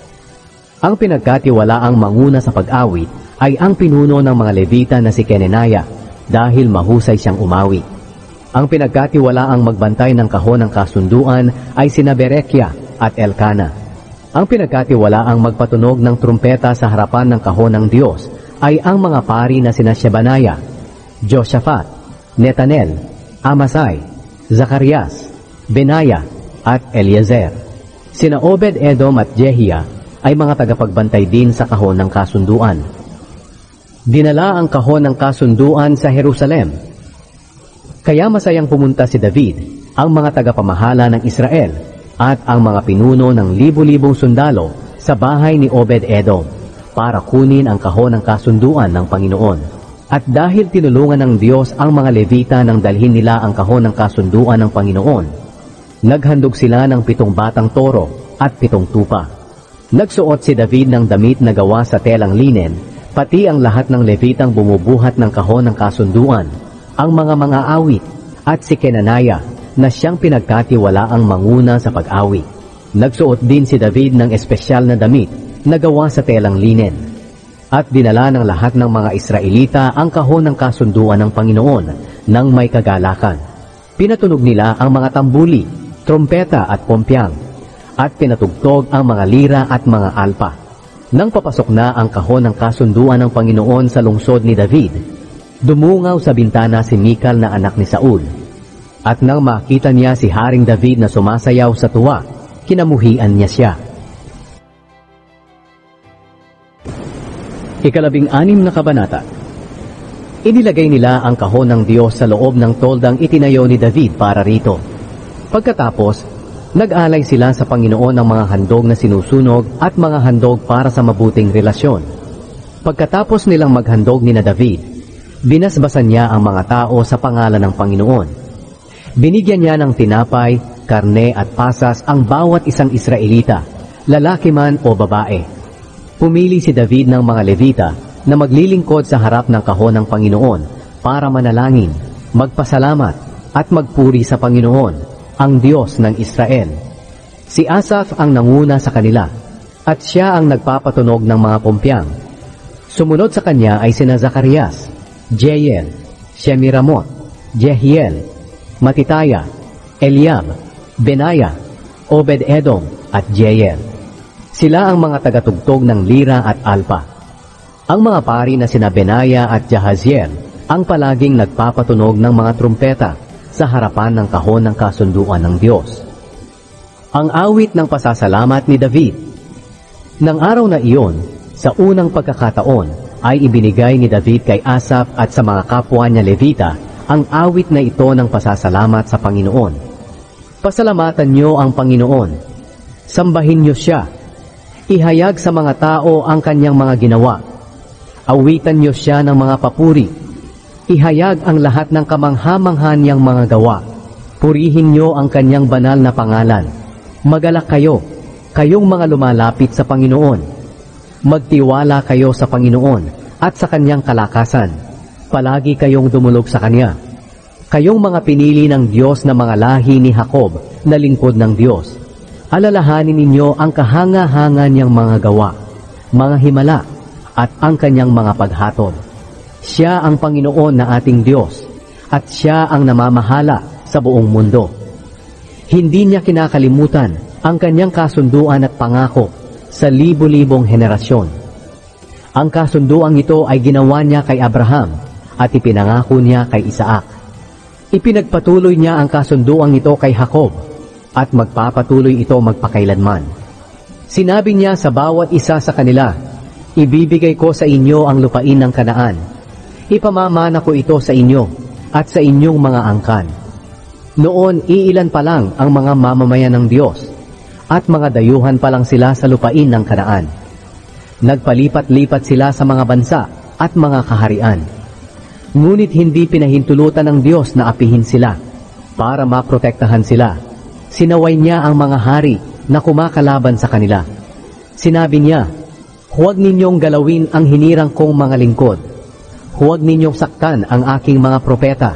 Ang pinagkatiwalaang manguna sa pag-awit ay ang pinuno ng mga Levita na si Kenenaya, dahil mahusay siyang umawi. Ang pinagkatiwalaang magbantay ng kahon ng kasunduan ay sina Berekia at Elkana. Ang pinagkatiwalaang magpatunog ng trumpeta sa harapan ng kahon ng Diyos ay ang mga pari na sina Shebanaya, Joshaphat, Netanel, Amasai, Zacarias, Benaya, at Eliezer. Sina Obed-Edom at Jehia ay mga tagapagbantay din sa kahon ng kasunduan. Dinala ang kahon ng kasunduan sa Jerusalem. Kaya masayang pumunta si David, ang mga tagapamahala ng Israel, at ang mga pinuno ng libu-libong sundalo sa bahay ni Obed-Edom para kunin ang kahon ng kasunduan ng Panginoon. At dahil tinulungan ng Diyos ang mga Levita nang dalhin nila ang kahon ng kasunduan ng Panginoon, naghandog sila ng pitong batang toro at pitong tupa. Nagsuot si David ng damit na gawa sa telang linen, pati ang lahat ng Levitang bumubuhat ng kahon ng kasunduan, ang mga mga awit, at si Kenanaya, na siyang pinagkatiwalaang manguna sa pag-awit. Nagsuot din si David ng espesyal na damit na gawa sa telang linen. At dinala ng lahat ng mga Israelita ang kahon ng kasunduan ng Panginoon nang may kagalakan. Pinatunog nila ang mga tambuli, trompeta at pompyang, at pinatugtog ang mga lira at mga alpa. Nang papasok na ang kahon ng kasunduan ng Panginoon sa lungsod ni David, Dumungaw sa bintana si Michal na anak ni Saul, at nang makita niya si Haring David na sumasayaw sa tuwa, kinamuhian niya siya. Ikalabing anim na kabanata. Inilagay nila ang kahon ng Diyos sa loob ng toldang itinayo ni David para rito. Pagkatapos, nag-alay sila sa Panginoon ng mga handog na sinusunog at mga handog para sa mabuting relasyon. Pagkatapos nilang maghandog ni na David, binasbasan niya ang mga tao sa pangalan ng Panginoon. Binigyan niya ng tinapay, karne at pasas ang bawat isang Israelita, lalaki man o babae. Pumili si David ng mga Levita na maglilingkod sa harap ng kahon ng Panginoon para manalangin, magpasalamat at magpuri sa Panginoon, ang Diyos ng Israel. Si Asaph ang nanguna sa kanila at siya ang nagpapatunog ng mga pumpyang. Sumunod sa kanya ay sina Zacarias, Jeiel, Shemiramot, Jehiel, Matitaya, Eliab, Benaya, Obed-Edom at Jeiel. Sila ang mga tagatugtog ng lira at alpa. Ang mga pari na sina Benaya at Jahaziel ang palaging nagpapatunog ng mga trumpeta sa harapan ng kahon ng kasunduan ng Diyos. Ang awit ng pasasalamat ni David. Nang araw na iyon, sa unang pagkakataon, ay ibinigay ni David kay Asaph at sa mga kapwa niya Levita ang awit na ito ng pasasalamat sa Panginoon. Pasalamatan niyo ang Panginoon. Sambahin niyo siya. Ihayag sa mga tao ang kanyang mga ginawa. Awitan niyo siya ng mga papuri. Ihayag ang lahat ng kamangha-mangha niyang mga gawa. Purihin niyo ang kanyang banal na pangalan. Magalak kayo, kayong mga lumalapit sa Panginoon. Magtiwala kayo sa Panginoon at sa kanyang kalakasan. Palagi kayong dumulog sa kanya. Kayong mga pinili ng Diyos na mga lahi ni Jacob na lingkod ng Diyos. Alalahanin ninyo ang kahanga-hanga niyang mga gawa, mga himala, at ang kanyang mga paghatol. Siya ang Panginoon na ating Diyos, at siya ang namamahala sa buong mundo. Hindi niya kinakalimutan ang kanyang kasunduan at pangako sa libo-libong henerasyon. Ang kasunduang ito ay ginawa niya kay Abraham at ipinangako niya kay Isaac. Ipinagpatuloy niya ang kasunduang ito kay Jacob at magpapatuloy ito magpakailanman. Sinabi niya sa bawat isa sa kanila, ibibigay ko sa inyo ang lupain ng Kanaan. Ipamamana ko ito sa inyo at sa inyong mga angkan. Noon, iilan pa lang ang mga mamamayan ng Diyos at mga dayuhan pa lang sila sa lupain ng Kanaan. Nagpalipat-lipat sila sa mga bansa at mga kaharian. Ngunit hindi pinahintulutan ng Diyos na apihin sila para maprotektahan sila. Sinaway niya ang mga hari na kumakalaban sa kanila. Sinabi niya, huwag ninyong galawin ang hinirang kong mga lingkod. Huwag ninyong saktan ang aking mga propeta.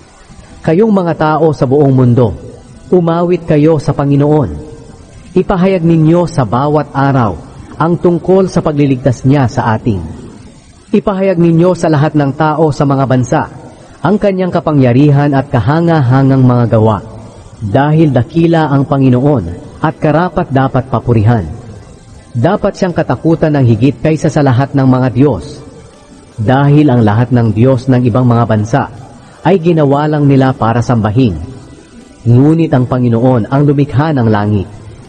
Kayong mga tao sa buong mundo, umawit kayo sa Panginoon. Ipahayag ninyo sa bawat araw ang tungkol sa pagliligtas niya sa atin. Ipahayag ninyo sa lahat ng tao sa mga bansa ang kanyang kapangyarihan at kahanga-hangang mga gawa, dahil dakila ang Panginoon at karapat dapat papurihan. Dapat siyang katakutan ng higit kaysa sa lahat ng mga Diyos, dahil ang lahat ng Diyos ng ibang mga bansa ay ginawa lang nila para sambahin. Ngunit ang Panginoon ang lumikha ng langit.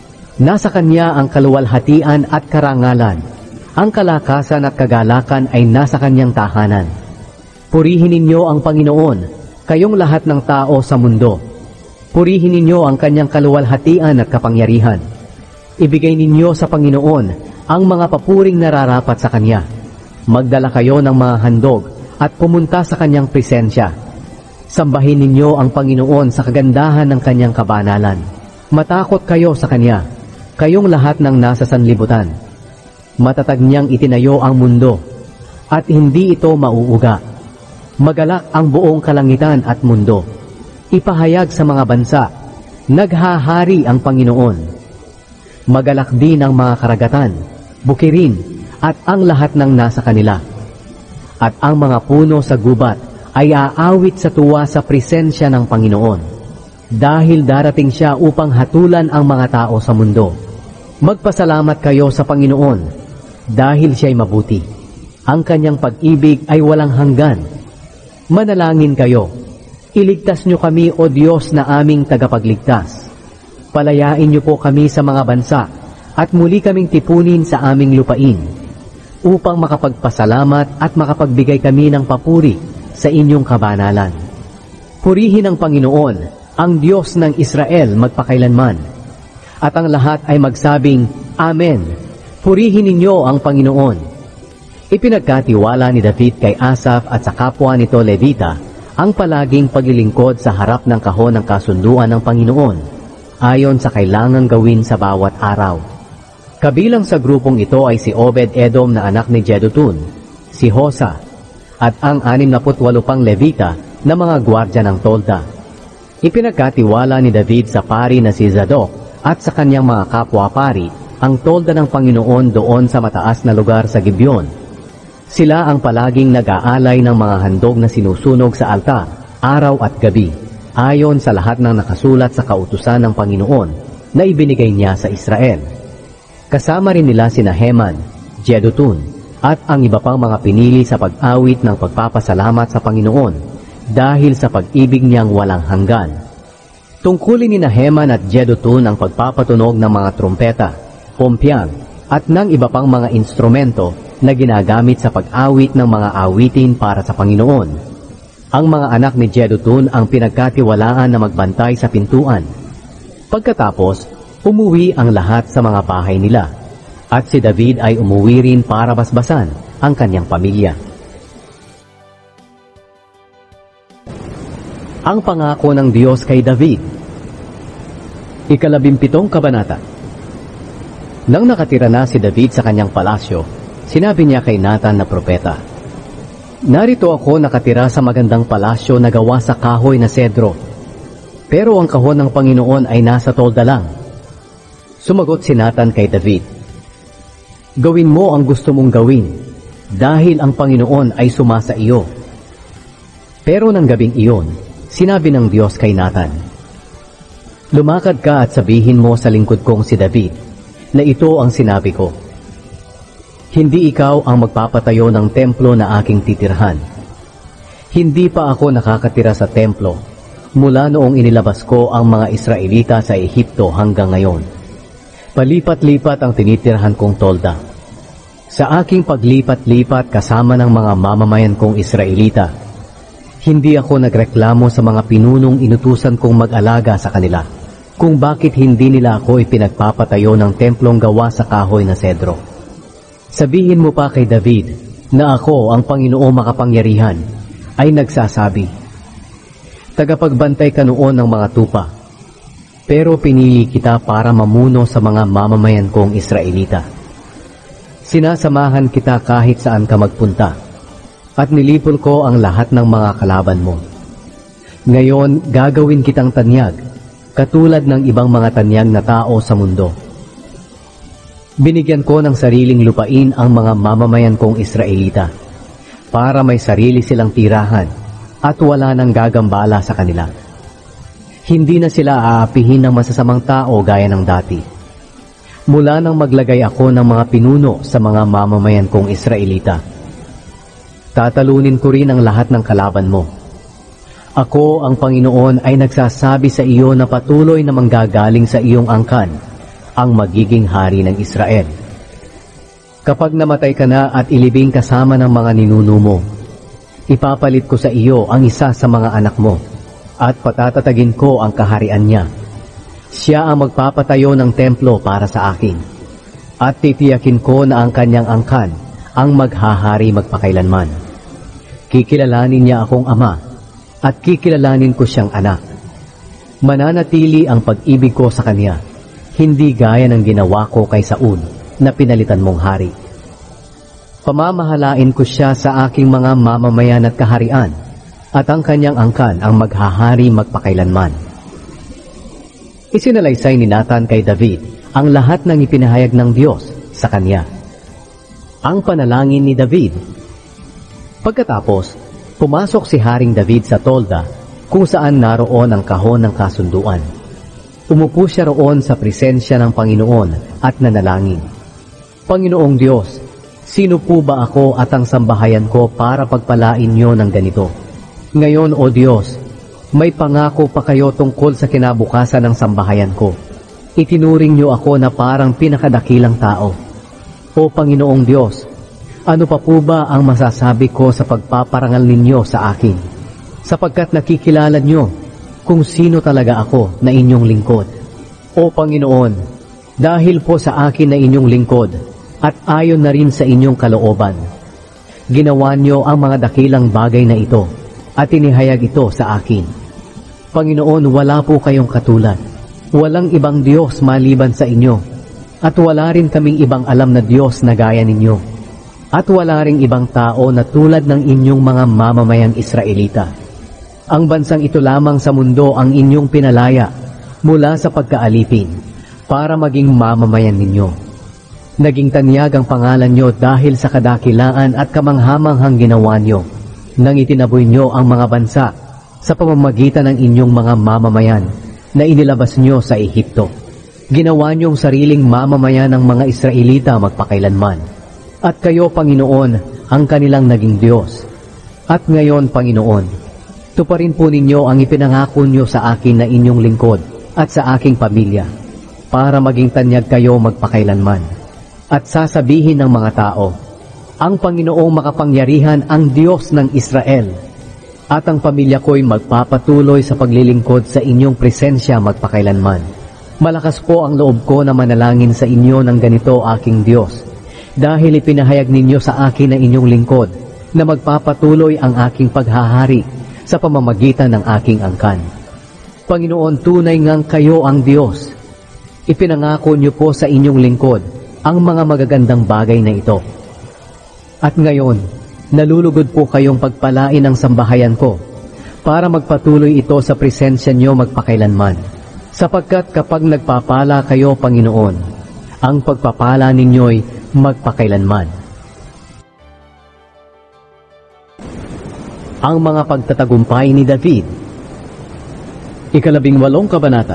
Nasa Kanya ang kaluwalhatian at karangalan. Ang kalakasan at kagalakan ay nasa Kanyang tahanan. Purihin ninyo ang Panginoon, kayong lahat ng tao sa mundo. Purihin ninyo ang Kanyang kaluwalhatian at kapangyarihan. Ibigay ninyo sa Panginoon ang mga papuring nararapat sa Kanya. Magdala kayo ng mga handog at pumunta sa Kanyang presensya. Sambahin ninyo ang Panginoon sa kagandahan ng Kanyang kabanalan. Matakot kayo sa Kanya, kayong lahat ng nasa sanlibutan. Matatag niyang itinayo ang mundo, at hindi ito mauuga. Magalak ang buong kalangitan at mundo. Ipahayag sa mga bansa, naghahari ang Panginoon. Magalak din ang mga karagatan, bukirin, at ang lahat ng nasa kanila. At ang mga puno sa gubat ay aawit sa tuwa sa presensya ng Panginoon, dahil darating siya upang hatulan ang mga tao sa mundo. Magpasalamat kayo sa Panginoon, dahil siya'y mabuti. Ang kanyang pag-ibig ay walang hanggan. Manalangin kayo. Iligtas niyo kami, O Diyos na aming tagapagligtas. Palayain niyo po kami sa mga bansa at muli kaming tipunin sa aming lupain upang makapagpasalamat at makapagbigay kami ng papuri sa inyong kabanalan. Purihin ang Panginoon, ang Diyos ng Israel magpakailanman. At ang lahat ay magsabing, Amen. Purihin ninyo ang Panginoon. Ipinagkatiwala ni David kay Asaph at sa kapwa nito Levita ang palaging paglilingkod sa harap ng kahon ng kasunduan ng Panginoon ayon sa kailangang gawin sa bawat araw. Kabilang sa grupong ito ay si Obed-Edom na anak ni Jedutun, si Hosa, at ang anim na putwalo pang Levita na mga gwardya ng tolda. Ipinagkatiwala ni David sa pari na si Zadok at sa kanyang mga kapwa-pari ang tolda ng Panginoon doon sa mataas na lugar sa Gibeon. Sila ang palaging nag-aalay ng mga handog na sinusunog sa altar, araw at gabi, ayon sa lahat ng nakasulat sa kautusan ng Panginoon na ibinigay niya sa Israel. Kasama rin nila sina Heman, Jedutun, at ang iba pang mga pinili sa pag-awit ng pagpapasalamat sa Panginoon dahil sa pag-ibig niyang walang hanggan. Tungkulin ni Heman at Jedutun ang pagpapatunog ng mga trumpeta, pompyang, at ng iba pang mga instrumento na ginagamit sa pag-awit ng mga awitin para sa Panginoon. Ang mga anak ni Jedutun ang pinagkatiwalaan na magbantay sa pintuan. Pagkatapos, umuwi ang lahat sa mga bahay nila, at si David ay umuwi rin para basbasan ang kanyang pamilya. Ang pangako ng Diyos kay David. Ikalabimpitong kabanata. Nang nakatira na si David sa kanyang palasyo, sinabi niya kay Nathan na propeta, Narito ako nakatira sa magandang palasyo na gawa sa kahoy na sedro, pero ang kahon ng Panginoon ay nasa tolda lang. Sumagot si Nathan kay David, Gawin mo ang gusto mong gawin, dahil ang Panginoon ay sumasa iyo. Pero nang gabing iyon, sinabi ng Diyos kay Nathan, Lumakad ka at sabihin mo sa lingkod kong si David, na ito ang sinabi ko. Hindi ikaw ang magpapatayo ng templo na aking titirhan. Hindi pa ako nakakatira sa templo mula noong inilabas ko ang mga Israelita sa Ehipto hanggang ngayon. Palipat-lipat ang tinitirhan kong tolda. Sa aking paglipat-lipat kasama ng mga mamamayan kong Israelita, hindi ako nagreklamo sa mga pinunong inutusan kong mag-alaga sa kanila kung bakit hindi nila ako ipinagpapatayo ng templong gawa sa kahoy na sedro. Sabihin mo pa kay David na ako, ang Panginoong makapangyarihan, ay nagsasabi, Tagapagbantay ka noon ng mga tupa, pero pinili kita para mamuno sa mga mamamayan kong Israelita. Sinasamahan kita kahit saan ka magpunta, at nilipol ko ang lahat ng mga kalaban mo. Ngayon, gagawin kitang tanyag, katulad ng ibang mga tanyag na tao sa mundo. Binigyan ko ng sariling lupain ang mga mamamayan kong Israelita, para may sarili silang tirahan at wala nang gagambala sa kanila. Hindi na sila aapihin ng masasamang tao gaya ng dati. Mula nang maglagay ako ng mga pinuno sa mga mamamayan kong Israelita, tatalunin ko rin ang lahat ng kalaban mo. Ako, ang Panginoon, ay nagsasabi sa iyo na patuloy na manggagaling sa iyong angkan ang magiging hari ng Israel. Kapag namatay ka na at ilibing kasama ng mga ninuno mo, ipapalit ko sa iyo ang isa sa mga anak mo at patatatagin ko ang kaharian niya. Siya ang magpapatayo ng templo para sa akin at titiyakin ko na ang kanyang angkan ang maghahari magpakailanman. Kikilalanin niya akong ama at kikilalanin ko siyang anak. Mananatili ang pag-ibig ko sa kanya, hindi gaya ng ginawa ko kay Saul na pinalitan mong hari. Pamamahalain ko siya sa aking mga mamamayan at kaharian, at ang kanyang angkan ang maghahari magpakailanman. Isinalaysay ni Nathan kay David ang lahat ng ipinahayag ng Diyos sa kanya. Ang panalangin ni David. Pagkatapos, pumasok si Haring David sa tolda kung saan naroon ang kahon ng kasunduan. Umupo siya roon sa presensya ng Panginoon at nanalangin. Panginoong Diyos, sino po ba ako at ang sambahayan ko para pagpalain niyo ng ganito? Ngayon, O Diyos, may pangako pa kayo tungkol sa kinabukasan ng sambahayan ko. Itinuring niyo ako na parang pinakadakilang tao. O Panginoong Diyos, ano pa po ba ang masasabi ko sa pagpaparangal ninyo sa akin? Sapagkat nakikilala niyo kung sino talaga ako na inyong lingkod. O Panginoon, dahil po sa akin na inyong lingkod at ayon na rin sa inyong kalooban, ginawa niyo ang mga dakilang bagay na ito at inihayag ito sa akin. Panginoon, wala po kayong katulad. Walang ibang Diyos maliban sa inyo. At wala rin kaming ibang alam na Diyos na gaya ninyo. At wala ring ibang tao na tulad ng inyong mga mamamayang Israelita. Ang bansang ito lamang sa mundo ang inyong pinalaya mula sa pagkaalipin para maging mamamayan ninyo. Naging tanyag ang pangalan nyo dahil sa kadakilaan at kamanghamanghang ginawa nyo nang itinaboy nyo ang mga bansa sa pamamagitan ng inyong mga mamamayan na inilabas nyo sa Ehipto. Ginawa niyong sariling mamamayan ng mga Israelita magpakailanman. At kayo, Panginoon, ang kanilang naging Diyos. At ngayon, Panginoon, tuparin po ninyo ang ipinangako nyo sa akin na inyong lingkod at sa aking pamilya, para maging tanyag kayo magpakailanman. At sasabihin ng mga tao, ang Panginoong makapangyarihan ang Diyos ng Israel, at ang pamilya ko'y magpapatuloy sa paglilingkod sa inyong presensya magpakailanman. Malakas po ang loob ko na manalangin sa inyo ng ganito, aking Diyos, dahil ipinahayag ninyo sa akin na inyong lingkod na magpapatuloy ang aking paghahari sa pamamagitan ng aking angkan. Panginoon, tunay ngang kayo ang Diyos. Ipinangako niyo po sa inyong lingkod ang mga magagandang bagay na ito. At ngayon, nalulugod po kayong pagpalain ang sambahayan ko para magpatuloy ito sa presensya niyo magpakailanman. Sapagkat kapag nagpapala kayo, Panginoon, ang pagpapala ninyo'y magpakailanman. Ang mga pagtatagumpay ni David. Ikalabing walong kabanata.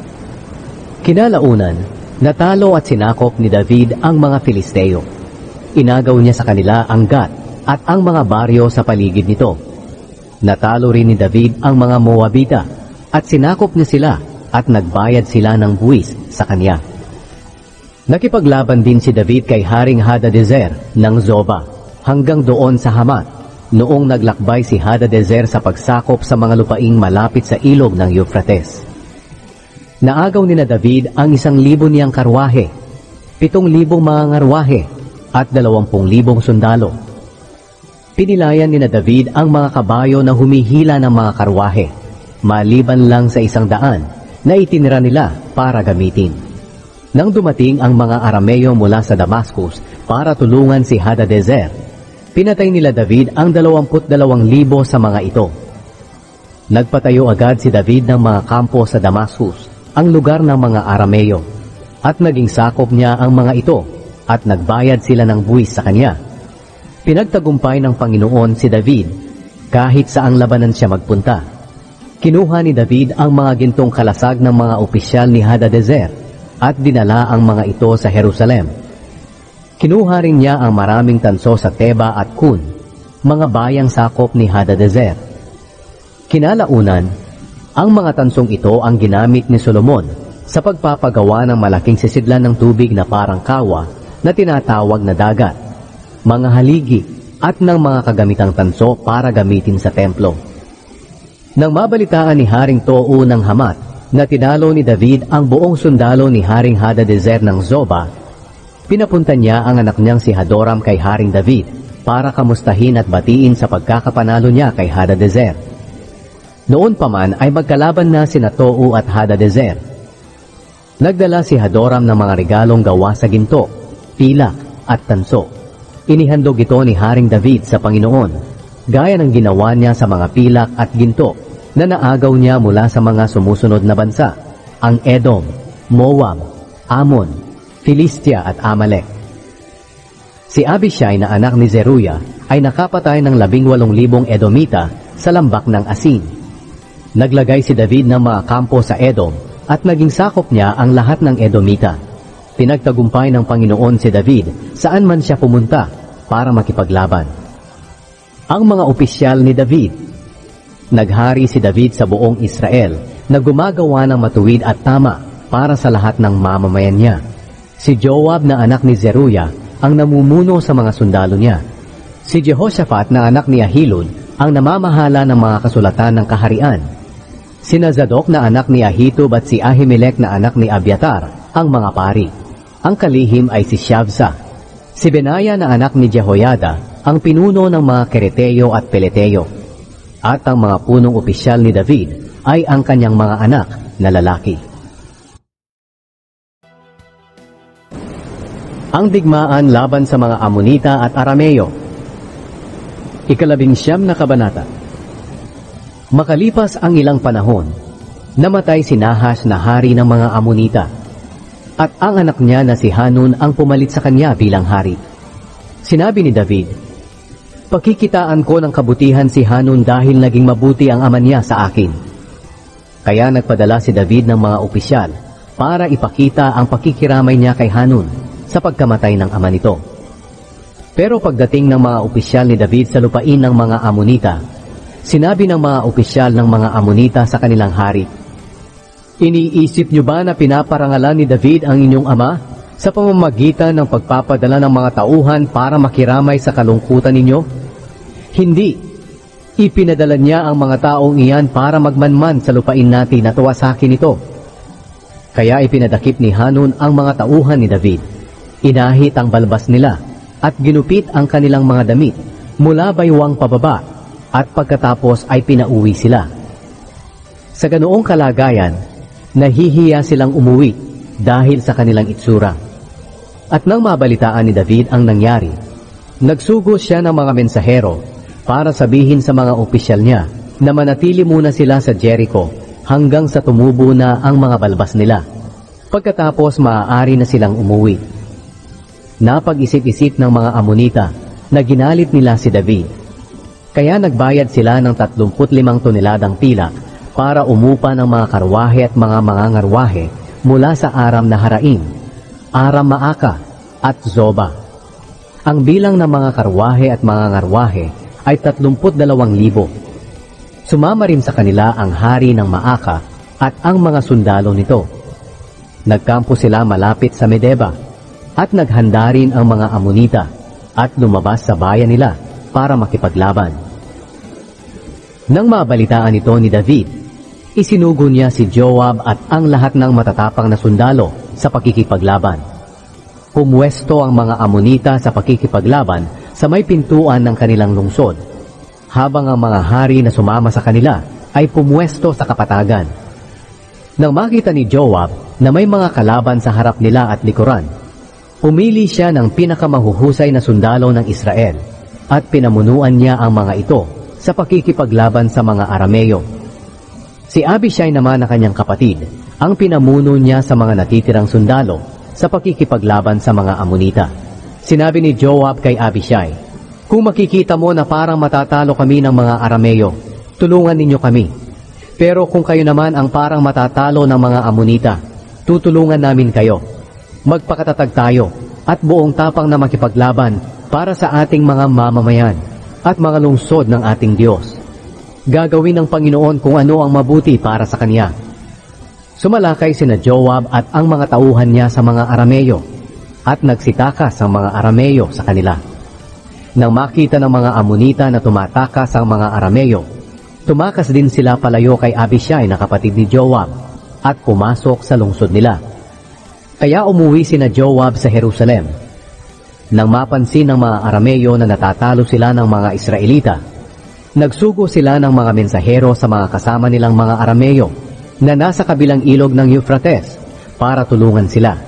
Kinalaunan, natalo at sinakop ni David ang mga Filisteo. Inagaw niya sa kanila ang Gat at ang mga baryo sa paligid nito. Natalo rin ni David ang mga Moabita at sinakop niya sila at nagbayad sila ng buwis sa kanya. Nakipaglaban din si David kay Haring Hadadezer ng Zoba hanggang doon sa Hamat noong naglakbay si Hadadezer sa pagsakop sa mga lupaing malapit sa ilog ng Euphrates. Naagaw ni na David ang isang libo niyang karwahe, pitong libong mga ngarwahe at dalawampung libong sundalo. Pinilayan ni na David ang mga kabayo na humihila ng mga karwahe, maliban lang sa isang daan na itinira nila para gamitin. Nang dumating ang mga Arameo mula sa Damascus para tulungan si Hadadezer, pinatay nila David ang dalawamput dalawang libo sa mga ito. Nagpatayo agad si David ng mga kampo sa Damascus, ang lugar ng mga Arameo, at naging sakop niya ang mga ito at nagbayad sila ng buwis sa kanya. Pinagtagumpay ng Panginoon si David kahit saang labanan siya magpunta. Kinuha ni David ang mga gintong kalasag ng mga opisyal ni Hadadezer at dinala ang mga ito sa Jerusalem. Kinuha rin niya ang maraming tanso sa Teba at Kun, mga bayang sakop ni Hadadezer. Kinalaunan, ang mga tansong ito ang ginamit ni Solomon sa pagpapagawa ng malaking sisidlan ng tubig na parang kawa na tinatawag na dagat, mga haligi at ng mga kagamitang tanso para gamitin sa templo. Nang mabalitaan ni Haring Tou ng Hamat na tinalo ni David ang buong sundalo ni Haring Hadadezer ng Zoba, pinapunta niya ang anak niyang si Hadoram kay Haring David para kamustahin at batiin sa pagkakapanalo niya kay Hadadezer. Noon pa man ay magkalaban na sina Tou at Hadadezer. Nagdala si Hadoram ng mga regalong gawa sa ginto, pilak at tanso. Inihandog ito ni Haring David sa Panginoon, gaya ng ginawa niya sa mga pilak at ginto na naagaw niya mula sa mga sumusunod na bansa, ang Edom, Moab, Ammon, Filistia at Amalek. Si Abishai na anak ni Zeruya ay nakapatay ng labing walong libong Edomita sa lambak ng Asin. Naglagay si David ng mga kampo sa Edom at naging sakop niya ang lahat ng Edomita. Pinagtagumpay ng Panginoon si David saan man siya pumunta para makipaglaban. Ang mga opisyal ni David. Naghari si David sa buong Israel na gumagawa ng matuwid at tama para sa lahat ng mamamayan niya. Si Joab na anak ni Zeruiah ang namumuno sa mga sundalo niya. Si Jehoshaphat na anak ni Ahilud ang namamahala ng mga kasulatan ng kaharian. Sina Zadok na anak ni Ahitub at si Ahimelech na anak ni Abiatar ang mga pari. Ang kalihim ay si Shavsa. Si Benaya na anak ni Jehoiada ang pinuno ng mga Kereteo at Peleteo. At ang mga punong opisyal ni David ay ang kanyang mga anak na lalaki. Ang digmaan laban sa mga Amonita at Arameo. Ikalabing siyam na kabanata. Makalipas ang ilang panahon, namatay si Nahash na hari ng mga Amonita, at ang anak niya na si Hanun ang pumalit sa kanya bilang hari. Sinabi ni David, "Pakikitaan ko ng kabutihan si Hanun dahil naging mabuti ang ama niya sa akin." Kaya nagpadala si David ng mga opisyal para ipakita ang pakikiramay niya kay Hanun sa pagkamatay ng ama nito. Pero pagdating ng mga opisyal ni David sa lupain ng mga Amonita, sinabi ng mga opisyal ng mga Amonita sa kanilang hari, "Iniisip niyo ba na pinaparangalan ni David ang inyong ama sa pamamagitan ng pagpapadala ng mga tauhan para makiramay sa kalungkutan ninyo? Hindi. Ipinadala niya ang mga taong iyan para magmanman sa lupain natin na tuwasakin ito." Kaya ipinadakip ni Hanun ang mga tauhan ni David. Inahit ang balbas nila at ginupit ang kanilang mga damit mula baywang pababa, at pagkatapos ay pinauwi sila. Sa ganoong kalagayan, nahihiya silang umuwi dahil sa kanilang itsura. At nang mabalitaan ni David ang nangyari, nagsugo siya ng mga mensahero para sabihin sa mga opisyal niya na manatili muna sila sa Jericho hanggang sa tumubo na ang mga balbas nila. Pagkatapos maaari na silang umuwi. Napag-isip-isip ng mga Amonita na ginalit nila si David. Kaya nagbayad sila ng tatlumput limang toneladang pilak para umupa ng mga karwahe at mga mangangarwahe mula sa Aram Naharaim, Aram Maaka at Zoba. Ang bilang ng mga karwahe at mangangarwahe ay tatlumput dalawang libo. Sumama rin sa kanila ang hari ng Maaka at ang mga sundalo nito. Nagkampo sila malapit sa Medeba, at naghanda rin ang mga Amonita at lumabas sa bayan nila para makipaglaban. Nang mabalitaan ito ni David, isinugo niya si Joab at ang lahat ng matatapang na sundalo sa pakikipaglaban. Pumwesto ang mga Amonita sa pakikipaglaban sa may pintuan ng kanilang lungsod, habang ang mga hari na sumama sa kanila ay pumwesto sa kapatagan. Nang makita ni Joab na may mga kalaban sa harap nila at likuran, pumili siya ng pinakamahuhusay na sundalo ng Israel at pinamunuan niya ang mga ito sa pakikipaglaban sa mga Arameo. Si Abishai naman na kanyang kapatid ang pinamuno niya sa mga natitirang sundalo sa pakikipaglaban sa mga Amonita. Sinabi ni Joab kay Abishai, "Kung makikita mo na parang matatalo kami ng mga Arameo, tulungan ninyo kami. Pero kung kayo naman ang parang matatalo ng mga Amonita, tutulungan namin kayo. Magpakatatag tayo at buong tapang na makipaglaban para sa ating mga mamamayan at mga lungsod ng ating Diyos. Gagawin ng Panginoon kung ano ang mabuti para sa Kanya." Sumalakay sina Joab at ang mga tauhan niya sa mga Arameo, at nagsitakas ang mga Arameo sa kanila. Nang makita ng mga Amonita na tumatakas ang mga Arameo, tumakas din sila palayo kay Abishai na kapatid ni Joab at pumasok sa lungsod nila. Kaya umuwi sina Joab sa Jerusalem. Nang mapansin ng mga Arameo na natatalo sila ng mga Israelita, nagsugo sila ng mga mensahero sa mga kasama nilang mga Arameo na nasa kabilang ilog ng Euphrates para tulungan sila.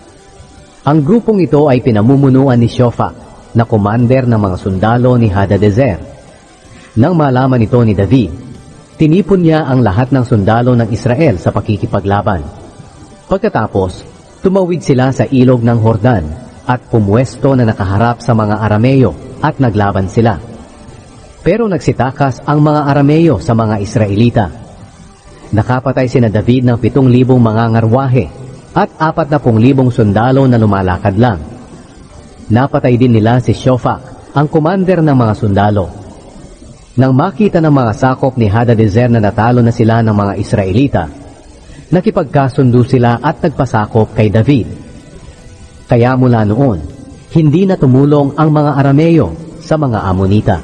Ang grupong ito ay pinamumunuan ni Shofak, na commander ng mga sundalo ni Hadadezer. Nang malaman ito ni David, tinipon niya ang lahat ng sundalo ng Israel sa pakikipaglaban. Pagkatapos, tumawid sila sa ilog ng Hordan at pumwesto na nakaharap sa mga Arameo at naglaban sila. Pero nagsitakas ang mga Arameo sa mga Israelita. Nakapatay sina David ng pitong libong mga ngarwahe at apat na pung libong sundalo na lumalakad lang. Napatay din nila si Shofak, ang commander ng mga sundalo. Nang makita ng mga sakop ni Hadadezer na natalo na sila ng mga Israelita, nakipagkasundo sila at nagpasakop kay David. Kaya mula noon, hindi na tumulong ang mga Arameo sa mga Amonita.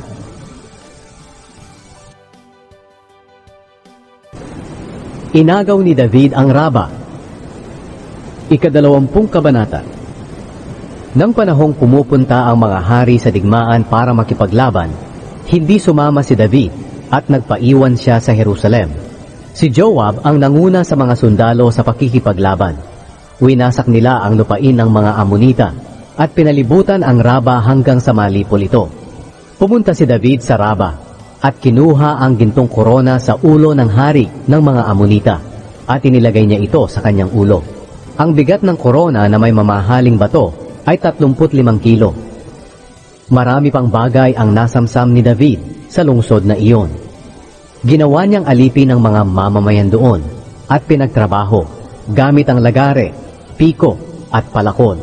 Inagaw ni David ang Raba. Ikadalawampung kabanata. Nang panahong pumupunta ang mga hari sa digmaan para makipaglaban, hindi sumama si David at nagpaiwan siya sa Jerusalem. Si Joab ang nanguna sa mga sundalo sa pakikipaglaban. Winasak nila ang lupain ng mga Amonita at pinalibutan ang Raba hanggang sa malipol ito. Pumunta si David sa Raba at kinuha ang gintong korona sa ulo ng hari ng mga Amonita at inilagay niya ito sa kanyang ulo. Ang bigat ng korona na may mamahaling bato ay tatlumput limang kilo. Marami pang bagay ang nasamsam ni David sa lungsod na iyon. Ginawa niyang alipin ng mga mamamayan doon at pinagtrabaho gamit ang lagare, piko at palakol.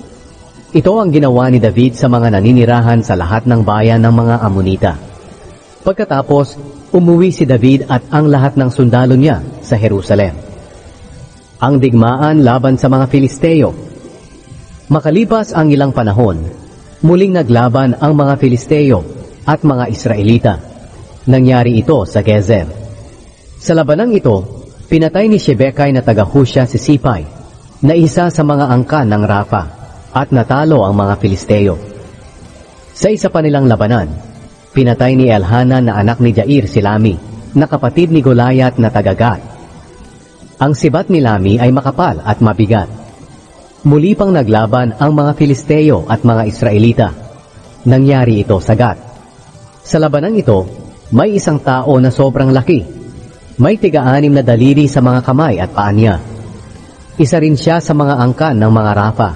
Ito ang ginawa ni David sa mga naninirahan sa lahat ng bayan ng mga Amonita. Pagkatapos, umuwi si David at ang lahat ng sundalo niya sa Jerusalem. Ang digmaan laban sa mga Filisteo. Makalipas ang ilang panahon, muling naglaban ang mga Filisteo at mga Israelita. Nangyari ito sa Gezer. Sa labanang ito, pinatay ni Shebekay na taga-Husha si Sipay, na isa sa mga angkan ng Rafa, at natalo ang mga Filisteo. Sa isa pa nilang labanan, pinatay ni Elhanan na anak ni Jair si Lami, na kapatid ni Goliath na taga-Gat. Ang sibat ni Lami ay makapal at mabigat. Muli pang naglaban ang mga Filisteo at mga Israelita. Nangyari ito sa Gat. Sa labanang ito, may isang tao na sobrang laki. May tiga-anim na daliri sa mga kamay at paa niya. Isa rin siya sa mga angkan ng mga Rafa.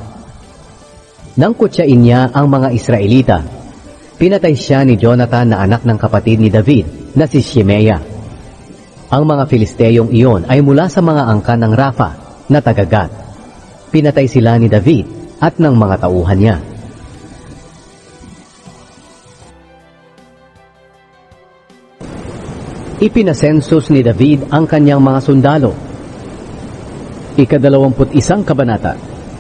Nang kutsain niya ang mga Israelita, pinatay siya ni Jonathan na anak ng kapatid ni David na si Shimea. Ang mga Filisteyong iyon ay mula sa mga angkan ng Rafa na taga-Gat. Pinatay sila ni David at ng mga tauhan niya. Ipinasensus ni David ang kanyang mga sundalo. Ikadalawamput isang kabanata.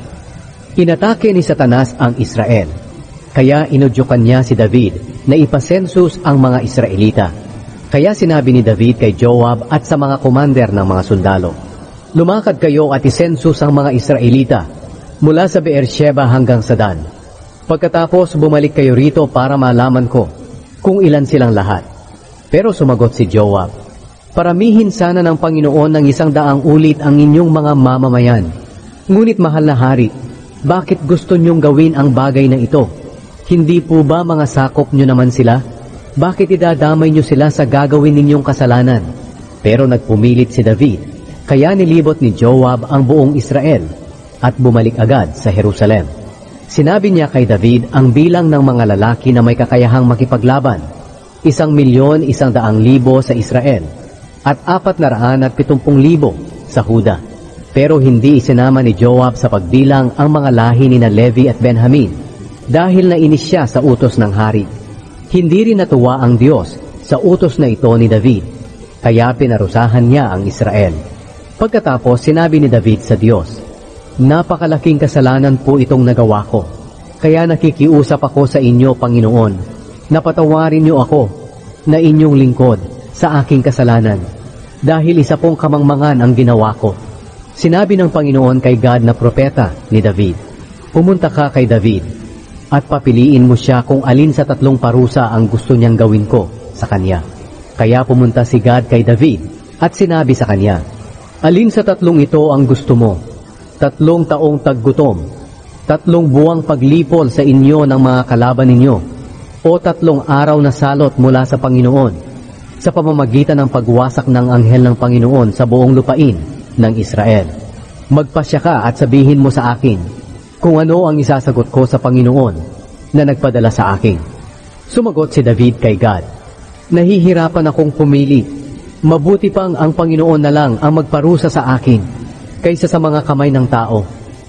Inatake ni Satanas ang Israel, kaya inudyukan niya si David na ipasensus ang mga Israelita. Kaya sinabi ni David kay Joab at sa mga komander ng mga sundalo, lumakad kayo at isensus ang mga Israelita mula sa Beersheba hanggang sa Dan. Pagkatapos bumalik kayo rito para malaman ko kung ilan silang lahat. Pero sumagot si Joab, paramihin sana ng Panginoon ng isang daang ulit ang inyong mga mamamayan. Ngunit mahal na hari, bakit gusto niyong gawin ang bagay na ito? Hindi po ba mga sakop niyo naman sila? Bakit idadamay niyo sila sa gagawin ninyong kasalanan? Pero nagpumilit si David, kaya nilibot ni Joab ang buong Israel at bumalik agad sa Jerusalem. Sinabi niya kay David ang bilang ng mga lalaki na may kakayahang makipaglaban, isang milyon isang daang libo sa Israel at apat na raan at pitumpung libo sa Huda. Pero hindi isinama ni Joab sa pagbilang ang mga lahi ni na Levi at Benjamin dahil nainis siya sa utos ng hari. Hindi rin natuwa ang Diyos sa utos na ito ni David, kaya pinarusahan niya ang Israel. Pagkatapos sinabi ni David sa Diyos, napakalaking kasalanan po itong nagawa ko, kaya nakikiusap ako sa inyo, Panginoon, napatawarin niyo ako na inyong lingkod sa aking kasalanan, dahil isa pong kamangmangan ang ginawa ko. Sinabi ng Panginoon kay Gad na propeta ni David, pumunta ka kay David at papiliin mo siya kung alin sa tatlong parusa ang gusto niyang gawin ko sa kanya. Kaya pumunta si Gad kay David at sinabi sa kanya, alin sa tatlong ito ang gusto mo? Tatlong taong taggutom, tatlong buwang paglipol sa inyo ng mga kalaban ninyo, o tatlong araw na salot mula sa Panginoon sa pamamagitan ng pagwasak ng anghel ng Panginoon sa buong lupain ng Israel. Magpasya ka at sabihin mo sa akin kung ano ang isasagot ko sa Panginoon na nagpadala sa akin. Sumagot si David kay Gad, nahihirapan akong pumili. Mabuti pang ang Panginoon na lang ang magparusa sa akin kaysa sa mga kamay ng tao,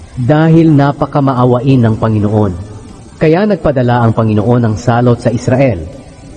dahil napakamaawain ng Panginoon. Kaya nagpadala ang Panginoon ng salot sa Israel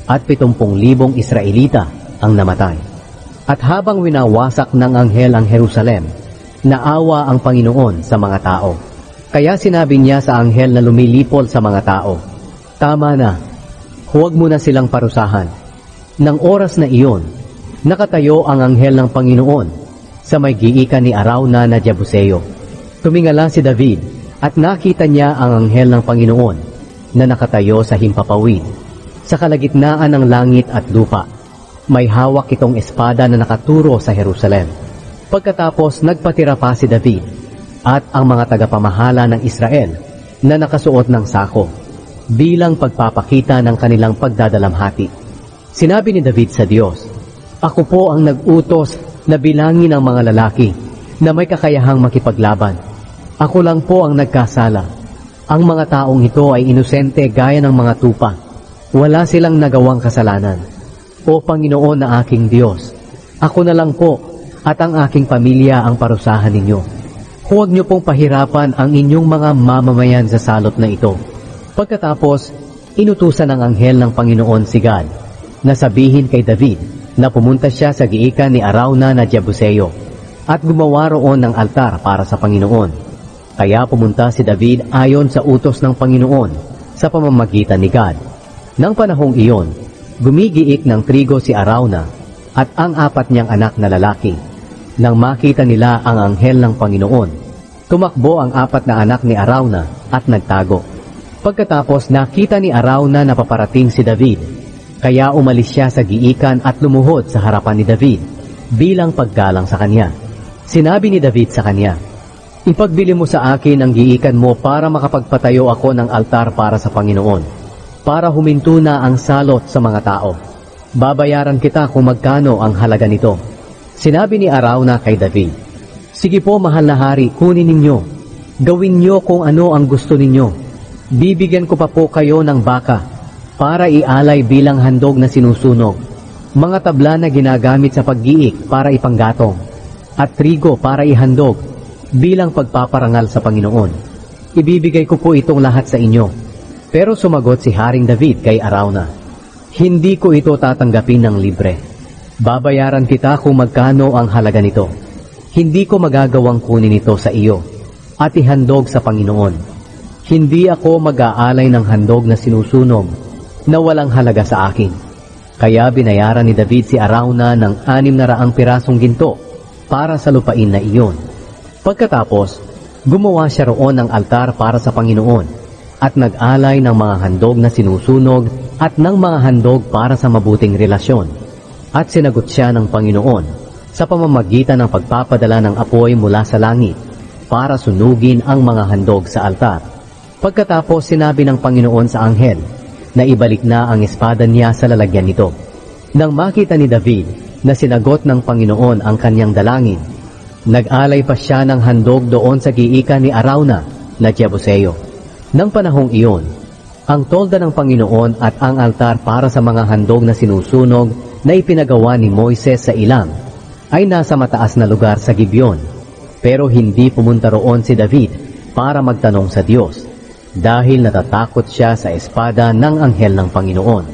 at pitumpung libong Israelita ang namatay. At habang winawasak ng anghel ang Jerusalem, naawa ang Panginoon sa mga tao. Kaya sinabi niya sa anghel na lumilipol sa mga tao, "Tama na, huwag mo na silang parusahan." Nang oras na iyon, nakatayo ang anghel ng Panginoon sa may giikan ni Arauna na Jebuseo. Tumingala si David at nakita niya ang anghel ng Panginoon na nakatayo sa himpapawid, sa kalagitnaan ng langit at lupa. May hawak itong espada na nakaturo sa Jerusalem. Pagkatapos nagpatira pa si David at ang mga tagapamahala ng Israel na nakasuot ng sako bilang pagpapakita ng kanilang pagdadalamhati. Sinabi ni David sa Diyos, "Ako po ang nag-utos na bilangin ang mga lalaki na may kakayahang makipaglaban. Ako lang po ang nagkasala. Ang mga taong ito ay inosente gaya ng mga tupa. Wala silang nagawang kasalanan. O Panginoon na aking Diyos, ako na lang po at ang aking pamilya ang parusahan ninyo. Huwag niyo pong pahirapan ang inyong mga mamamayan sa salot na ito." Pagkatapos, inutusan ng anghel ng Panginoon si Gad na sabihin kay David na pumunta siya sa giikan ni Arauna na Jebuseo at gumawa roon ng altar para sa Panginoon. Kaya pumunta si David ayon sa utos ng Panginoon sa pamamagitan ni Gad. Nang panahong iyon, gumigiik ng trigo si Arauna at ang apat niyang anak na lalaki. Nang makita nila ang anghel ng Panginoon, tumakbo ang apat na anak ni Arauna at nagtago. Pagkatapos nakita ni Arauna na paparating si David, kaya umalis siya sa giikan at lumuhod sa harapan ni David bilang paggalang sa kanya. Sinabi ni David sa kanya, "Ipagbili mo sa akin ang giikan mo para makapagpatayo ako ng altar para sa Panginoon, para huminto na ang salot sa mga tao. Babayaran kita kung magkano ang halaga nito." Sinabi ni Arauna kay David, "Sige po mahal na hari, kunin ninyo. Gawin niyo kung ano ang gusto ninyo. Bibigyan ko pa po kayo ng baka para ialay bilang handog na sinusunog, mga tabla na ginagamit sa paggiik para ipanggatong, at trigo para ihandog bilang pagpaparangal sa Panginoon. Ibibigay ko po itong lahat sa inyo." Pero sumagot si Haring David kay Arauna, "Hindi ko ito tatanggapin ng libre. Babayaran kita kung magkano ang halaga nito. Hindi ko magagawang kunin ito sa iyo at ihandog sa Panginoon. Hindi ako mag-aalay ng handog na sinusunog na walang halaga sa akin." Kaya binayaran ni David si Arauna ng anim na raang pirasong ginto para sa lupain na iyon. Pagkatapos, gumawa siya roon ng altar para sa Panginoon at nag-alay ng mga handog na sinusunog at ng mga handog para sa mabuting relasyon. At sinagot siya ng Panginoon sa pamamagitan ng pagpapadala ng apoy mula sa langit para sunugin ang mga handog sa altar. Pagkatapos sinabi ng Panginoon sa anghel na ibalik na ang espada niya sa lalagyan nito. Nang makita ni David na sinagot ng Panginoon ang kanyang dalangin, nag-alay pa siya ng handog doon sa giikan ni Arauna na Jebuseo. Nang panahong iyon, ang tolda ng Panginoon at ang altar para sa mga handog na sinusunog na ipinagawa ni Moises sa ilang ay nasa mataas na lugar sa Gibeon. Pero hindi pumunta roon si David para magtanong sa Diyos, dahil natatakot siya sa espada ng anghel ng Panginoon.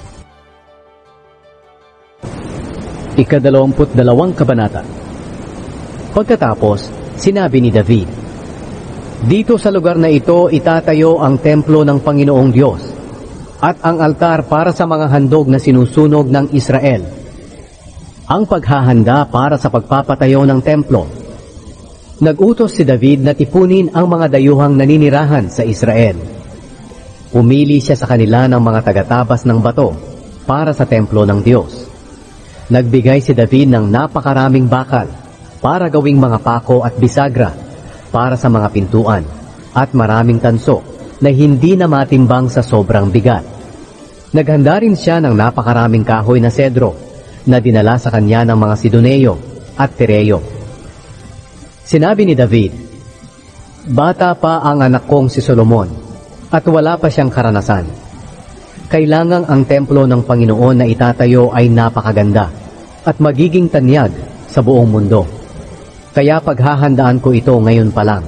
Ikadalawamput dalawang kabanata. Pagkatapos, sinabi ni David, "Dito sa lugar na ito itatayo ang templo ng Panginoong Diyos at ang altar para sa mga handog na sinusunog ng Israel." Ang paghahanda para sa pagpapatayo ng templo. Nag-utos si David na tipunin ang mga dayuhang naninirahan sa Israel. Pumili siya sa kanila ng mga tagatabas ng bato para sa templo ng Diyos. Nagbigay si David ng napakaraming bakal para gawing mga pako at bisagra para sa mga pintuan at maraming tanso na hindi na matimbang sa sobrang bigat. Naghanda rin siya ng napakaraming kahoy na sedro na dinala sa kanya ng mga Sidoneo at Tireo. Sinabi ni David, "Bata pa ang anak kong si Solomon at wala pa siyang karanasan. Kailangang ang templo ng Panginoon na itatayo ay napakaganda at magiging tanyag sa buong mundo. Kaya paghahandaan ko ito ngayon pa lang."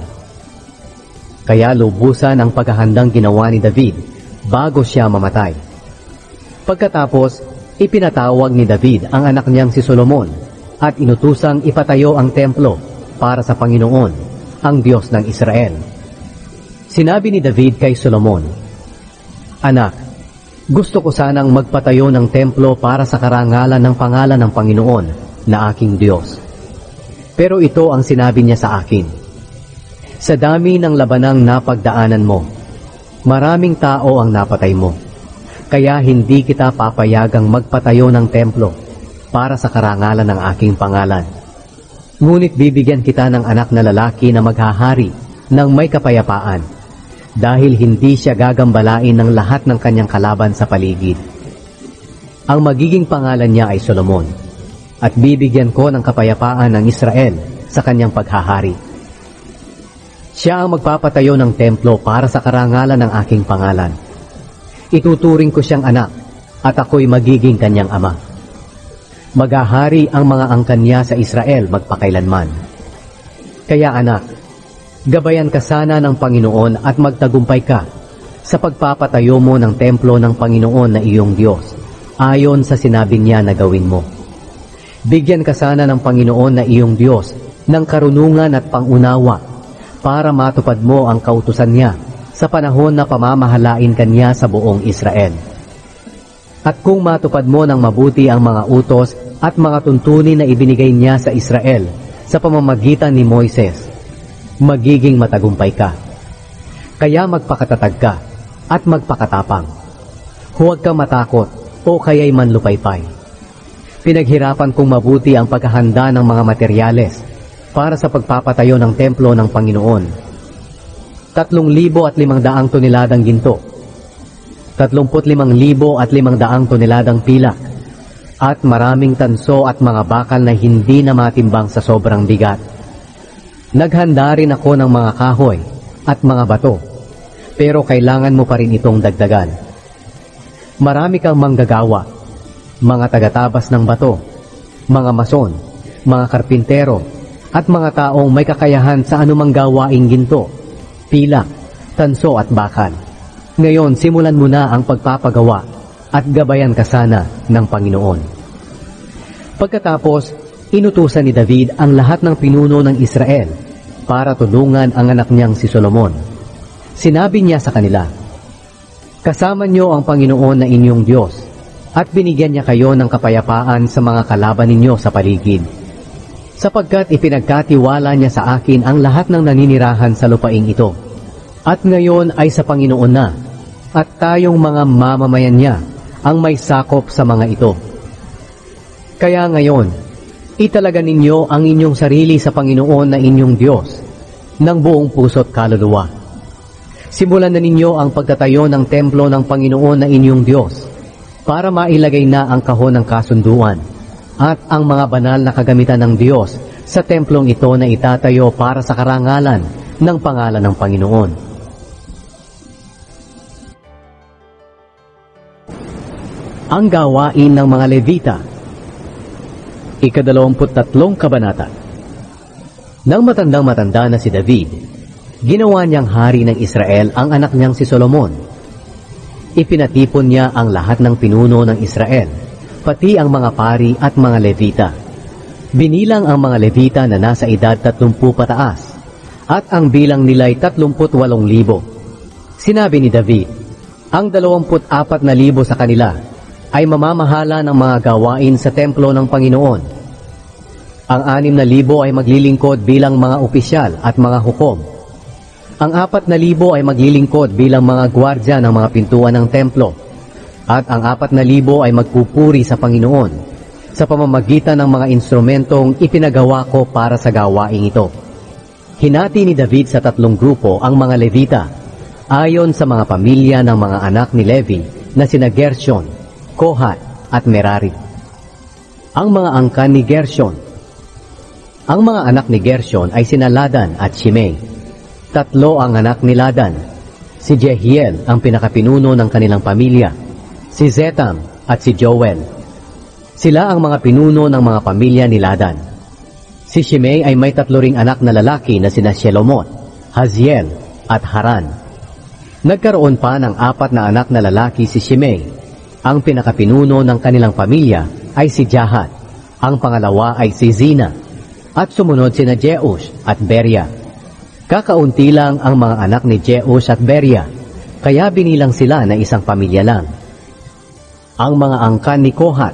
Kaya lubusan ang paghahandang ginawa ni David bago siya mamatay. Pagkatapos, ipinatawag ni David ang anak niyang si Solomon at inutusang ipatayo ang templo para sa Panginoon, ang Diyos ng Israel. Sinabi ni David kay Solomon, "Anak, gusto ko sanang magpatayo ng templo para sa karangalan ng pangalan ng Panginoon na aking Diyos. Pero ito ang sinabi niya sa akin, sa dami ng labanang napagdaanan mo, maraming tao ang napatay mo. Kaya hindi kita papayagang magpatayo ng templo para sa karangalan ng aking pangalan. Ngunit bibigyan kita ng anak na lalaki na maghahari ng may kapayapaan, dahil hindi siya gagambalain ng lahat ng kanyang kalaban sa paligid. Ang magiging pangalan niya ay Solomon, at bibigyan ko ng kapayapaan ng Israel sa kanyang paghahari. Siya ang magpapatayo ng templo para sa karangalan ng aking pangalan. Ituturing ko siyang anak, at ako'y magiging kanyang ama. Maghahari ang mga angkan niya sa Israel magpakailanman. Kaya anak, gabayan ka sana ng Panginoon at magtagumpay ka sa pagpapatayo mo ng templo ng Panginoon na iyong Diyos, ayon sa sinabi niya na gawin mo. Bigyan ka sana ng Panginoon na iyong Diyos ng karunungan at pangunawa para matupad mo ang kautusan niya sa panahon na pamamahalain ka niya sa buong Israel. At kung matupad mo ng mabuti ang mga utos at mga tuntunin na ibinigay niya sa Israel sa pamamagitan ni Moises, magiging matagumpay ka. Kaya magpakatatag ka at magpakatapang. Huwag kang matakot o kaya'y manlupaypay. Pinaghirapan kong mabuti ang paghahanda ng mga materyales para sa pagpapatayo ng templo ng Panginoon. Tatlong libo at limang daang toneladang ginto, tatlumput limang libo at limang daang toneladang pilak, at maraming tanso at mga bakal na hindi na matimbang sa sobrang bigat. Naghanda rin ako ng mga kahoy at mga bato, pero kailangan mo pa rin itong dagdagan. Marami kang manggagawa, mga tagatabas ng bato, mga mason, mga karpintero, at mga taong may kakayahan sa anumang gawaing ginto, pilak, tanso at bakal. Ngayon, simulan mo na ang pagpapagawa at gabayan ka sana ng Panginoon." Pagkatapos, inutusan ni David ang lahat ng pinuno ng Israel para tulungan ang anak niyang si Solomon. Sinabi niya sa kanila, "Kasama niyo ang Panginoon na inyong Diyos, at binigyan niya kayo ng kapayapaan sa mga kalaban ninyo sa paligid, sapagkat ipinagkatiwala niya sa akin ang lahat ng naninirahan sa lupaing ito. At ngayon ay sa Panginoon na, at tayong mga mamamayan niya ang may sakop sa mga ito. Kaya ngayon, italaga ninyo ang inyong sarili sa Panginoon na inyong Diyos ng buong puso't kaluluwa. Simulan na ninyo ang pagtatayo ng templo ng Panginoon na inyong Diyos para mailagay na ang kahon ng kasunduan at ang mga banal na kagamitan ng Diyos sa templong ito na itatayo para sa karangalan ng pangalan ng Panginoon." Ang gawain ng mga Levita. Ikadalawamput tatlong kabanata. Nang matandang-matanda na si David, ginawa niyang hari ng Israel ang anak niyang si Solomon. Ipinatipon niya ang lahat ng pinuno ng Israel, pati ang mga pari at mga Levita. Binilang ang mga Levita na nasa edad tatlumpu pataas, at ang bilang nila'y tatlumput walong libo. Sinabi ni David, ang dalawamput apat na libo sa kanila ay mamamahala ng mga gawain sa templo ng Panginoon. Ang anim na libo ay maglilingkod bilang mga opisyal at mga hukom. Ang apat na libo ay maglilingkod bilang mga gwardya ng mga pintuan ng templo. At ang apat na libo ay magpupuri sa Panginoon sa pamamagitan ng mga instrumentong ipinagawa ko para sa gawaing ito. Hinati ni David sa tatlong grupo ang mga Levita, ayon sa mga pamilya ng mga anak ni Levi na sina Gershon, Kohat at Merari. Ang mga angkan ni Gershon. Ang mga anak ni Gershon ay sina Ladan at Shimei. Tatlo ang anak ni Ladan. Si Jehiel ang pinakapinuno ng kanilang pamilya, si Zetam at si Joel. Sila ang mga pinuno ng mga pamilya ni Ladan. Si Shimei ay may tatlo ring anak na lalaki na sina Shelomot, Haziel at Haran. Nagkaroon pa ng apat na anak na lalaki si Shimei, Ang pinakapinuno ng kanilang pamilya ay si Jahat, ang pangalawa ay si Zina, at sumunod sina Jeush at Beria. Kakaunti lang ang mga anak ni Jeush at Beria, kaya binilang sila na isang pamilya lang. Ang mga angkan ni Kohat.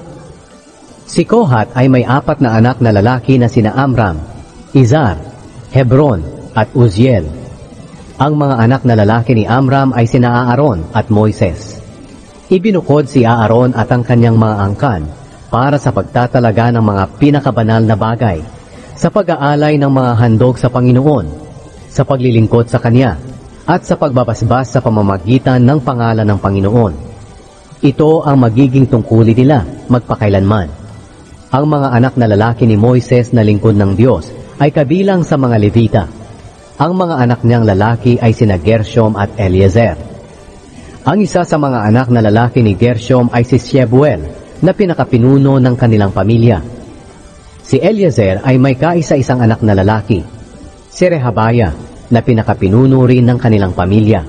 Si Kohat ay may apat na anak na lalaki na sina Amram, Izhar, Hebron at Uzziel. Ang mga anak na lalaki ni Amram ay sina Aaron at Moises. Ibinukod si Aaron at ang kanyang mga angkan para sa pagtatalaga ng mga pinakabanal na bagay, sa pag-aalay ng mga handog sa Panginoon, sa paglilingkod sa Kanya, at sa pagbabasbas sa pamamagitan ng pangalan ng Panginoon. Ito ang magiging tungkulin nila magpakailanman. Ang mga anak na lalaki ni Moises na lingkod ng Diyos ay kabilang sa mga Levita. Ang mga anak niyang lalaki ay sina Gershom at Eliezer. Ang isa sa mga anak na lalaki ni Gershom ay si Shebuel, na pinakapinuno ng kanilang pamilya. Si Eliezer ay may kaisa-isang anak na lalaki, si Rehabaya, na pinakapinuno rin ng kanilang pamilya.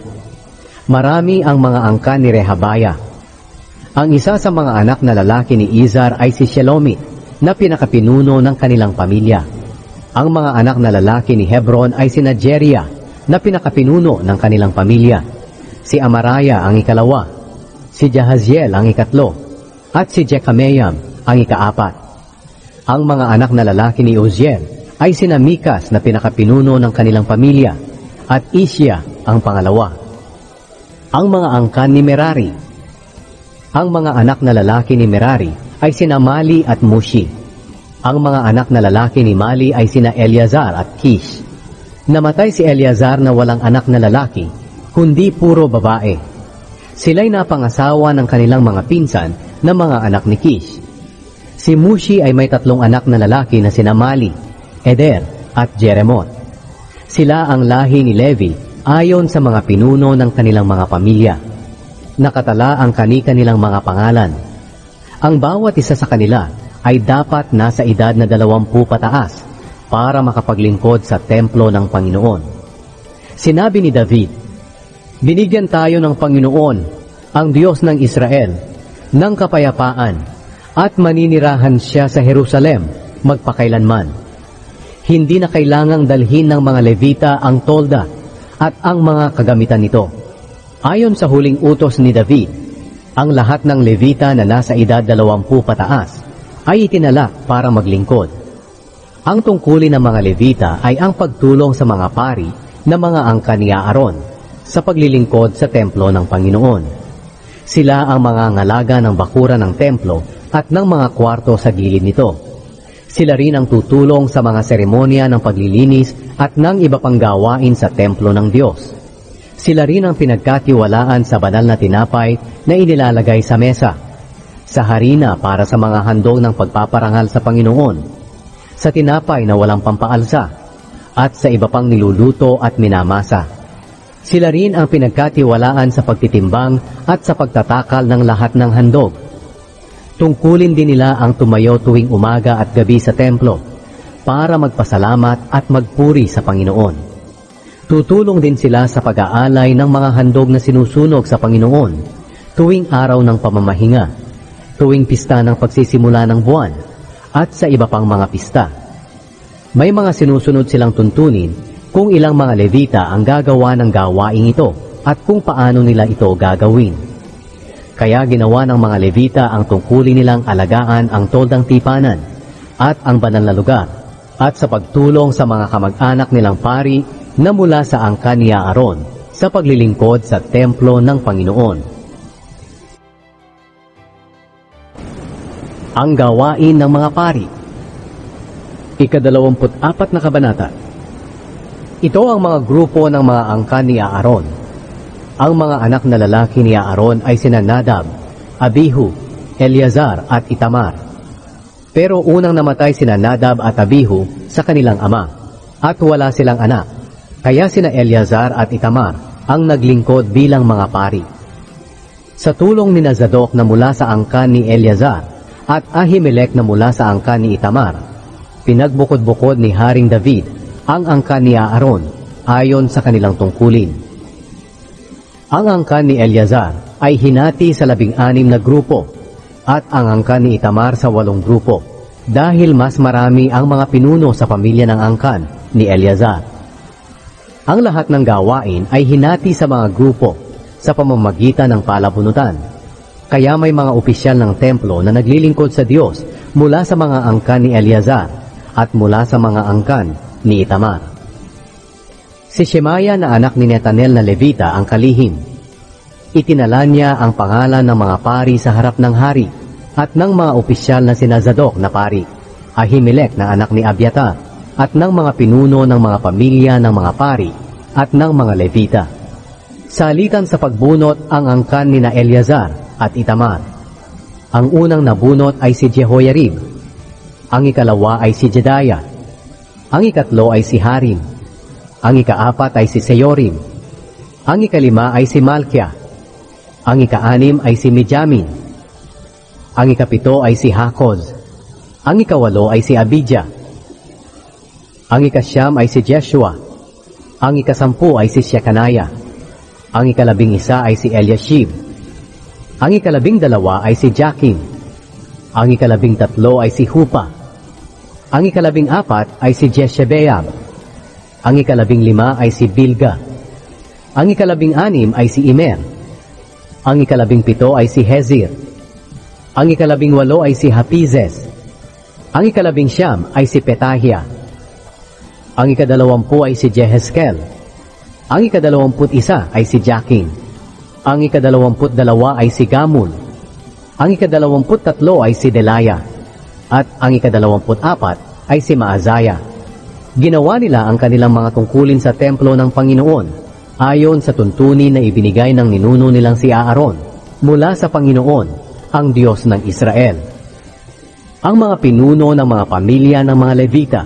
Marami ang mga angkan ni Rehabaya. Ang isa sa mga anak na lalaki ni Izhar ay si Shelomit, na pinakapinuno ng kanilang pamilya. Ang mga anak na lalaki ni Hebron ay sina Jeriah, na pinakapinuno ng kanilang pamilya. Si Amaraya ang ikalawa, si Jahaziel ang ikatlo, at si Jekameam ang ikaapat. Ang mga anak na lalaki ni Uzziel ay sina Mikas na pinakapinuno ng kanilang pamilya, at Isya ang pangalawa. Ang mga angkan ni Merari. Ang mga anak na lalaki ni Merari ay sina Mali at Mushi. Ang mga anak na lalaki ni Mali ay sina Eleazar at Kish. Namatay si Eleazar na walang anak na lalaki, kundi puro babae. Sila'y napangasawa ng kanilang mga pinsan na mga anak ni Kish. Si Mushi ay may tatlong anak na lalaki na sina Mali, Eder at Jeremoth. Sila ang lahi ni Levi ayon sa mga pinuno ng kanilang mga pamilya. Nakatala ang kani-kanilang mga pangalan. Ang bawat isa sa kanila ay dapat nasa edad na dalawampu pataas para makapaglingkod sa templo ng Panginoon. Sinabi ni David, "Binigyan tayo ng Panginoon, ang Diyos ng Israel, ng kapayapaan, at maninirahan siya sa Jerusalem magpakailanman. Hindi na kailangang dalhin ng mga Levita ang tolda at ang mga kagamitan nito." Ayon sa huling utos ni David, ang lahat ng Levita na nasa edad dalawampu pataas ay itinalak para maglingkod. Ang tungkulin ng mga Levita ay ang pagtulong sa mga pari na mga angkan ni Aaron sa paglilingkod sa templo ng Panginoon. Sila ang mga ngalaga ng bakura ng templo at ng mga kwarto sa gilid nito. Sila rin ang tutulong sa mga seremonya ng paglilinis at ng iba pang gawain sa templo ng Diyos. Sila rin ang pinagkatiwalaan sa banal na tinapay na inilalagay sa mesa, sa harina para sa mga handog ng pagpaparangal sa Panginoon, sa tinapay na walang pampaalsa, at sa iba pang niluluto at minamasa. Sila rin ang pinagkatiwalaan sa pagtitimbang at sa pagtatakal ng lahat ng handog. Tungkulin din nila ang tumayo tuwing umaga at gabi sa templo para magpasalamat at magpuri sa Panginoon. Tutulong din sila sa pag-aalay ng mga handog na sinusunog sa Panginoon tuwing araw ng pamamahinga, tuwing pista ng pagsisimula ng buwan, at sa iba pang mga pista. May mga sinusunod silang tuntunin kung ilang mga Levita ang gagawa ng gawaing ito at kung paano nila ito gagawin. Kaya ginawa ng mga Levita ang tungkulin nilang alagaan ang toldang tipanan at ang banal na lugar, at sa pagtulong sa mga kamag-anak nilang pari na mula sa angkan ni Aaron sa paglilingkod sa templo ng Panginoon. Ang gawain ng mga pari. Ikadalawamput apat na kabanata. Ito ang mga grupo ng mga angkan ni Aaron. Ang mga anak na lalaki ni Aaron ay sina Nadab, Abihu, Eleazar at Itamar. Pero unang namatay sina Nadab at Abihu sa kanilang ama, at wala silang anak. Kaya sina Eleazar at Itamar ang naglingkod bilang mga pari. Sa tulong ni Zadok na mula sa angkan ni Eleazar at Ahimelech na mula sa angkan ni Itamar, pinagbukod-bukod ni Haring David ang angkan ni Aaron ayon sa kanilang tungkulin. Ang angkan ni Eleazar ay hinati sa labing-anim na grupo at ang angkan ni Itamar sa walong grupo dahil mas marami ang mga pinuno sa pamilya ng angkan ni Eleazar. Ang lahat ng gawain ay hinati sa mga grupo sa pamamagitan ng palabunutan. Kaya may mga opisyal ng templo na naglilingkod sa Diyos mula sa mga angkan ni Eleazar at mula sa mga angkan ni Itamar. Si Shemaya na anak ni Netanel na Levita ang kalihim. Itinala niya ang pangalan ng mga pari sa harap ng hari at ng mga opisyal na sina Zadok na pari, Ahimelech na anak ni Abiatar, at ng mga pinuno ng mga pamilya ng mga pari at ng mga Levita. Salitan sa pagbunot ang angkan ni na Eleazar at Itamar. Ang unang nabunot ay si Jehoiarib, ang ikalawa ay si Jedaiah, ang ikatlo ay si Harim, ang ikaapat ay si Seyorim, ang ikalima ay si Malkia, ang ikaanim ay si Mijamin, ang ikapito ay si Hakoz, ang ikawalo ay si Abijah, ang ikasyam ay si Jeshua, ang ikasampu ay si Shekaniah, ang ikalabing isa ay si Eliashib, ang ikalabing dalawa ay si Jakim, ang ikalabing tatlo ay si Hupa, ang ikalabing apat ay si Jeshebeab, ang ikalabing lima ay si Bilga, ang ikalabing anim ay si Imer, ang ikalabing pito ay si Hezir, ang ikalabing walo ay si Hapizes, ang ikalabing siyam ay si Petahia, ang ikadalawampu ay si Jehezkel, ang ikadalawamput isa ay si Jakin, ang ikadalawamput dalawa ay si Gamul, ang ikadalawamput tatlo ay si Delaya, at ang ikadalawamput apat ay si Maazaya. Ginawa nila ang kanilang mga tungkulin sa templo ng Panginoon ayon sa tuntunin na ibinigay ng ninuno nilang si Aaron mula sa Panginoon, ang Diyos ng Israel. Ang mga pinuno ng mga pamilya ng mga Levita.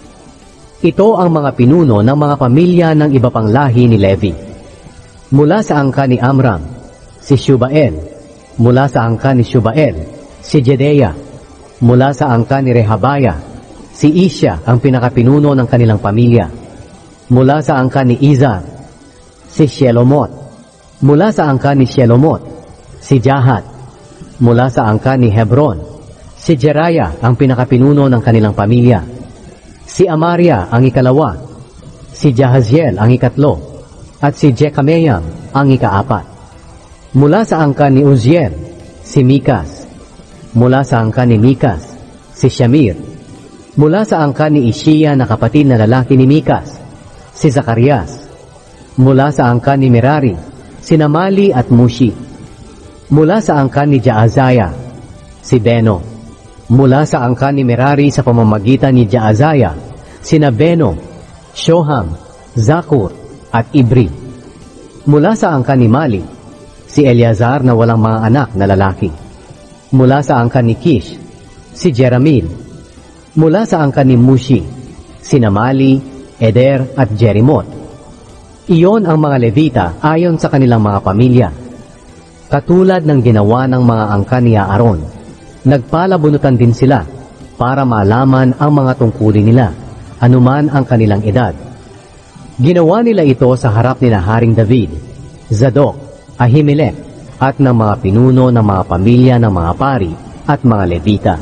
Ito ang mga pinuno ng mga pamilya ng iba pang lahi ni Levi. Mula sa angkan ni Amram, si Shubael. Mula sa angkan ni Shubael, si Jedeya. Mula sa angkan ni Rehabaya, si Isya ang pinakapinuno ng kanilang pamilya. Mula sa angkan ni Izar, si Shelomot. Mula sa angkan ni Shelomot, si Jahat. Mula sa angkan ni Hebron, si Jeriah ang pinakapinuno ng kanilang pamilya. Si Amaria ang ikalawa, si Jahaziel ang ikatlo, at si Jekameam ang ikaapat. Mula sa angkan ni Uziel, si Mikas. Mula sa angkan ni Mikas, si Shamir. Mula sa angkan ni Ishiya na kapatid na lalaki ni Mikas, si Zacarias. Mula sa angkan ni Merari, si Namali at Mushi. Mula sa angkan ni Jaazaya, si Beno. Mula sa angkan ni Merari sa pamamagitan ni Jaazaya, sina Beno, Shoham, Zakur, at Ibri. Mula sa angkan ni Mali, si Eleazar na walang mga anak na lalaki. Mula sa angkan ni Kish, si Jeramil. Mula sa angkan ni Mushi, sina Mali, Eder, at Jerimot. Iyon ang mga Levita ayon sa kanilang mga pamilya. Katulad ng ginawa ng mga angkan ni Aaron, nagpalabunutan din sila para malaman ang mga tungkulin nila, anuman ang kanilang edad. Ginawa nila ito sa harap ni na Haring David, Zadok, Ahimelech, at ng mga pinuno ng mga pamilya ng mga pari at mga Levita.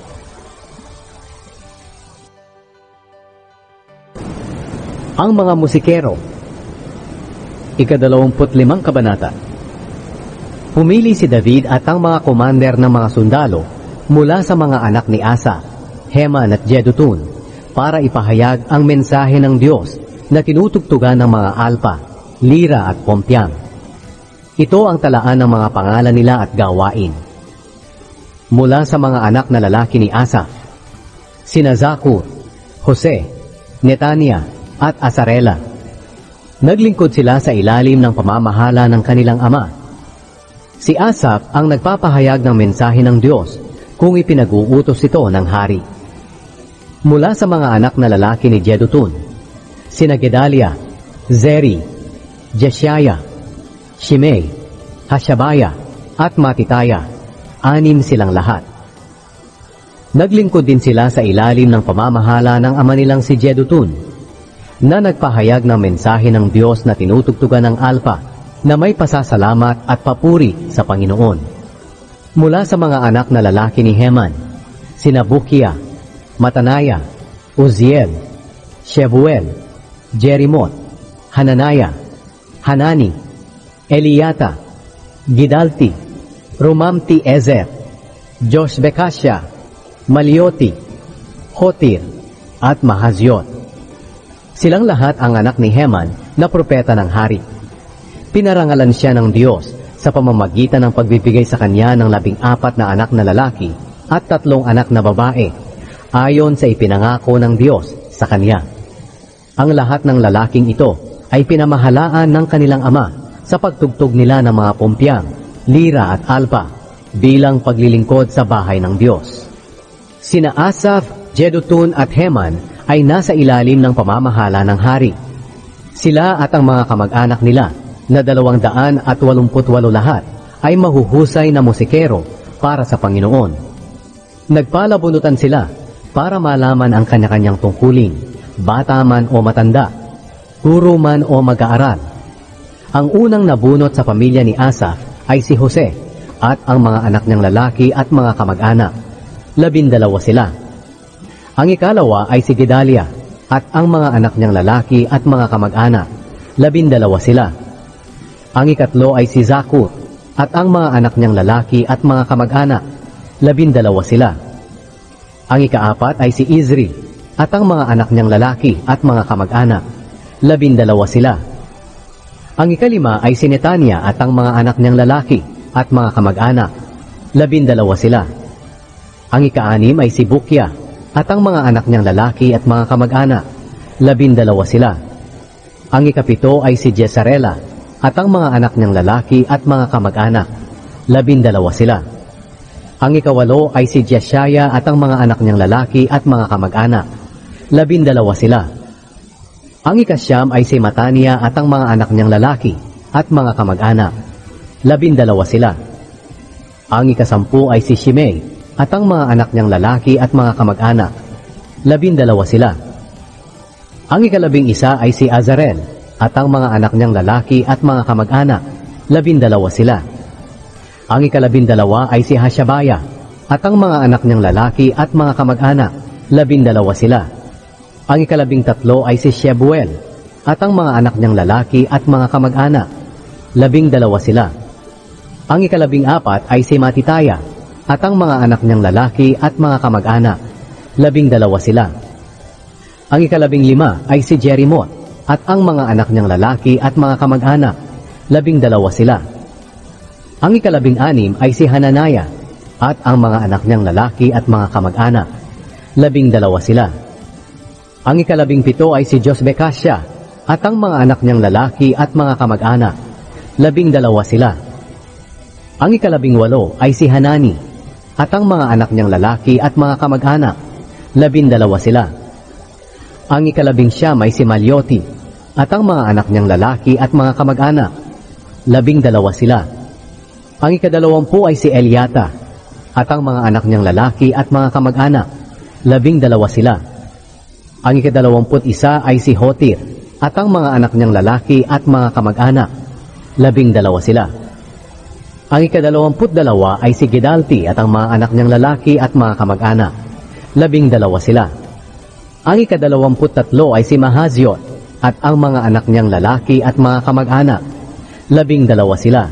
Ang mga musikero. Ikadalawamput limang kabanata. Pumili si David at ang mga komander ng mga sundalo mula sa mga anak ni Asa, Heman at Jedutun para ipahayag ang mensahe ng Diyos na tinutugtugan ng mga alpa, lira at pompyang. Ito ang talaan ng mga pangalan nila at gawain. Mula sa mga anak na lalaki ni Asa, sina Zakur, Jose, Netania at Asarela. Naglingkod sila sa ilalim ng pamamahala ng kanilang ama. Si Asaph ang nagpapahayag ng mensahe ng Diyos kung ipinag-uutos ito ng hari. Mula sa mga anak na lalaki ni Jedutun, sina Gedalia, Zeri, Jeshaya, Shimei, Hashabaya, at Matitaya, anim silang lahat. Naglingkod din sila sa ilalim ng pamamahala ng ama nilang si Jedutun, na nagpahayag ng mensahe ng Diyos na tinutugtugan ng alpa, na may pasasalamat at papuri sa Panginoon. Mula sa mga anak na lalaki ni Heman, sina Bukia, Matanaya, Uziel, Shebuel, Jerimot, Hananaya, Hanani, Eliyata, Gidalti, Rumamti Ezer, Joshbekasya, Malioti, Hotir, at Mahaziot. Silang lahat ang anak ni Heman na propeta ng hari. Pinarangalan siya ng Diyos sa pamamagitan ng pagbibigay sa kanya ng labing apat na anak na lalaki at tatlong anak na babae, ayon sa ipinangako ng Diyos sa kanya. Ang lahat ng lalaking ito ay pinamahalaan ng kanilang ama sa pagtugtog nila ng mga pumpyang, lira at alpa bilang paglilingkod sa bahay ng Diyos. Sina Asaph, Jedutun at Heman ay nasa ilalim ng pamamahala ng hari. Sila at ang mga kamag-anak nila na dalawang daan at walumput walo lahat ay mahuhusay na musikero para sa Panginoon. Nagpalabunutan sila para malaman ang kanya-kanyang tungkulin, bata man o matanda, guro man o mag-aaral. Ang unang nabunot sa pamilya ni Asaph ay si Jose at ang mga anak niyang lalaki at mga kamag-anak. Labindalawa sila. Ang ikalawa ay si Gedalia at ang mga anak niyang lalaki at mga kamag-anak. Labindalawa sila. Ang ikatlo ay si Zakur at ang mga anak niyang lalaki at mga kamag-anak. Labindalawa sila. Ang ikaapat ay si Izri at ang mga anak niyang lalaki at mga kamag-anak. Labindalawa sila. Ang ikalima ay si Netania at ang mga anak niyang lalaki at mga kamag-anak. Labindalawa sila. Ang ikaanim ay si Bukia at ang mga anak niyang lalaki at mga kamag-anak. Labindalawa sila. Ang ikapito ay si Jesarela at ang mga anak niyang lalaki at mga kamag-anak. Labindalawa sila. Ang ikawalo ay si Jeshaya at ang mga anak niyang lalaki at mga kamag-anak. Labindalawa sila. Ang ikasyam ay si Matania at ang mga anak niyang lalaki at mga kamag-anak. Labindalawa sila. Ang ikasampu ay si Shimei at ang mga anak niyang lalaki at mga kamag-anak. Labindalawa sila. Ang ikalabing isa ay si Azarel at ang mga anak niyang lalaki at mga kamag-anak. Labindalawa sila. Ang ikalabindalawa ay si Hashabaya at ang mga anak niyang lalaki at mga kamag-anak. Labindalawa sila. Ang ikalabing tatlo ay si Shebuel at ang mga anak niyang lalaki at mga kamag-anak. Labing dalawa sila. Ang ikalabing apat ay si Matitaya at ang mga anak niyang lalaki at mga kamag-anak. Labing dalawa sila. Ang ikalabing lima ay si Jerimot at ang mga anak niyang lalaki at mga kamag-anak. Labing dalawa sila. Ang ikalabing anim ay si Hananaya at ang mga anak niyang lalaki at mga kamag-anak. Labing dalawa sila. Ang ikalabing pito ay si Joshbekasya at ang mga anak niyang lalaki at mga kamag-anak. Labing dalawa sila. Ang ikalabing walo ay si Hanani at ang mga anak niyang lalaki at mga kamag-anak. Labing dalawa sila. Ang ikalabing siyam ay si Malioti at ang mga anak niyang lalaki at mga kamag-anak. Labing dalawa sila. Ang ikadalawampu ay si Eliata at ang mga anak niyang lalaki at mga kamag-anak. Labing dalawa sila. Ang ikadalawamput isa ay si Hotir at ang mga anak niyang lalaki at mga kamag-anak. Labing dalawa sila. Ang ikadalawamput dalawa ay si Gidalti at ang mga anak niyang lalaki at mga kamag-anak. Labing dalawa sila. Ang ikadalawamput tatlo ay si Mahaziot at ang mga anak niyang lalaki at mga kamag-anak. Labing dalawa sila.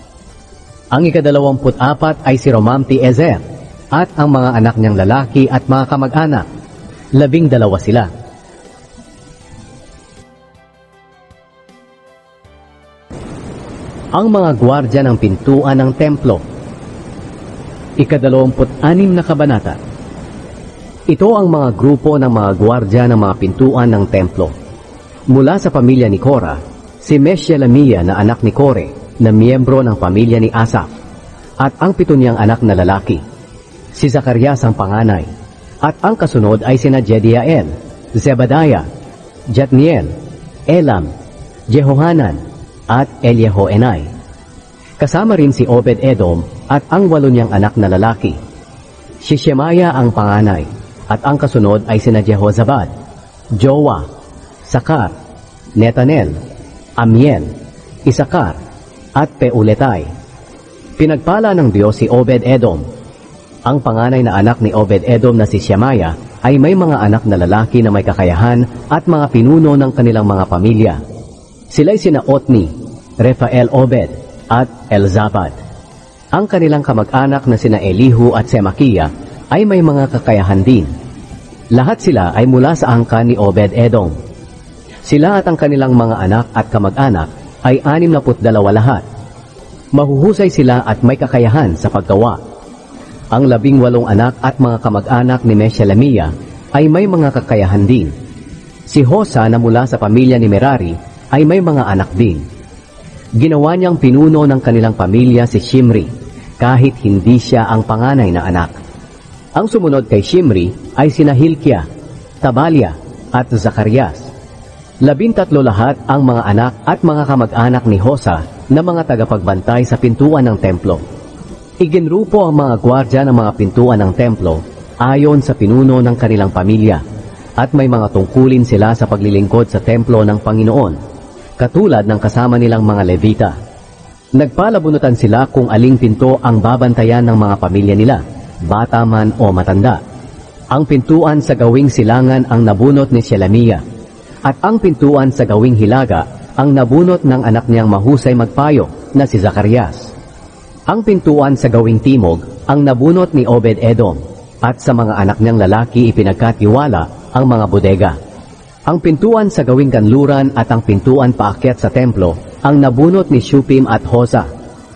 Ang ikadalawamput apat ay si Romamti Ezer at ang mga anak niyang lalaki at mga kamag-anak. Labing dalawa sila. Ang mga gwardya ng pintuan ng templo. Ikadalawamput-anim na kabanata. Ito ang mga grupo ng mga gwardya ng mga pintuan ng templo. Mula sa pamilya ni Korah, si Meshelemiah na anak ni Kore, na miyembro ng pamilya ni Asaph, at ang pito niyang anak na lalaki. Si Zacarias ang panganay, at ang kasunod ay sina Jediael, Zebadiah, Jatniel, Elam, Jehohanan, at Eliehoenai. Kasama rin si Obed-Edom at ang walo niyang anak na lalaki. Si Shemaiah ang panganay, at ang kasunod ay sina Jehozabad, Joah, Sakar, Netanel, Amiel, Isakar, at Peuletai. Pinagpala ng Diyos si Obed-Edom. Ang panganay na anak ni Obed-Edom na si Shemaiah ay may mga anak na lalaki na may kakayahan at mga pinuno ng kanilang mga pamilya. Sila'y sina Otni, Rephael Obed, at Elzabad. Ang kanilang kamag-anak na sina Elihu at Semakia ay may mga kakayahan din. Lahat sila ay mula sa angkan ni Obed-Edom. Sila at ang kanilang mga anak at kamag-anak ay anim na putdalawa lahat. Mahuhusay sila at may kakayahan sa paggawa. Ang labing walong anak at mga kamag-anak ni Meshelemiah ay may mga kakayahan din. Si Hosa na mula sa pamilya ni Merari ay may mga anak din. Ginawa niyang pinuno ng kanilang pamilya si Shimri, kahit hindi siya ang panganay na anak. Ang sumunod kay Shimri ay sina Hilkiah, Tabalia, at Zacarias. Labintatlo lahat ang mga anak at mga kamag-anak ni Hosa na mga tagapagbantay sa pintuan ng templo. Iginrupo ang mga gwardya ng mga pintuan ng templo ayon sa pinuno ng kanilang pamilya, at may mga tungkulin sila sa paglilingkod sa templo ng Panginoon, katulad ng kasama nilang mga Levita. Nagpalabunutan sila kung aling pinto ang babantayan ng mga pamilya nila, bata man o matanda. Ang pintuan sa gawing silangan ang nabunot ni Shelemiah, at ang pintuan sa gawing hilaga ang nabunot ng anak niyang mahusay magpayo na si Zacarias. Ang pintuan sa gawing timog ang nabunot ni Obed-Edom, at sa mga anak niyang lalaki ipinagkatiwala ang mga bodega. Ang pintuan sa gawing kanluran at ang pintuan paakyat sa templo ang nabunot ni Shupim at Hosa.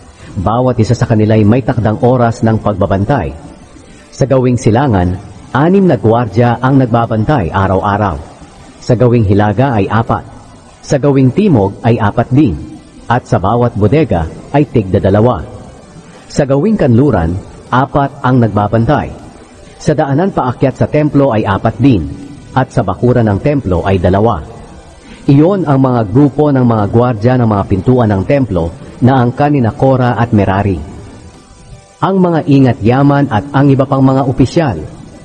Bawat isa sa kanila ay may takdang oras ng pagbabantay. Sa gawing silangan, anim na gwardya ang nagbabantay araw-araw. Sa gawing hilaga ay apat. Sa gawing timog ay apat din. At sa bawat bodega ay tigdadalawa. Sa gawing kanluran, apat ang nagbabantay. Sa daanan paakyat sa templo ay apat din. At sa bakuran ng templo ay dalawa. Iyon ang mga grupo ng mga gwardya ng mga pintuan ng templo na angkan ni Cora at Merari. Ang mga ingat yaman at ang iba pang mga opisyal.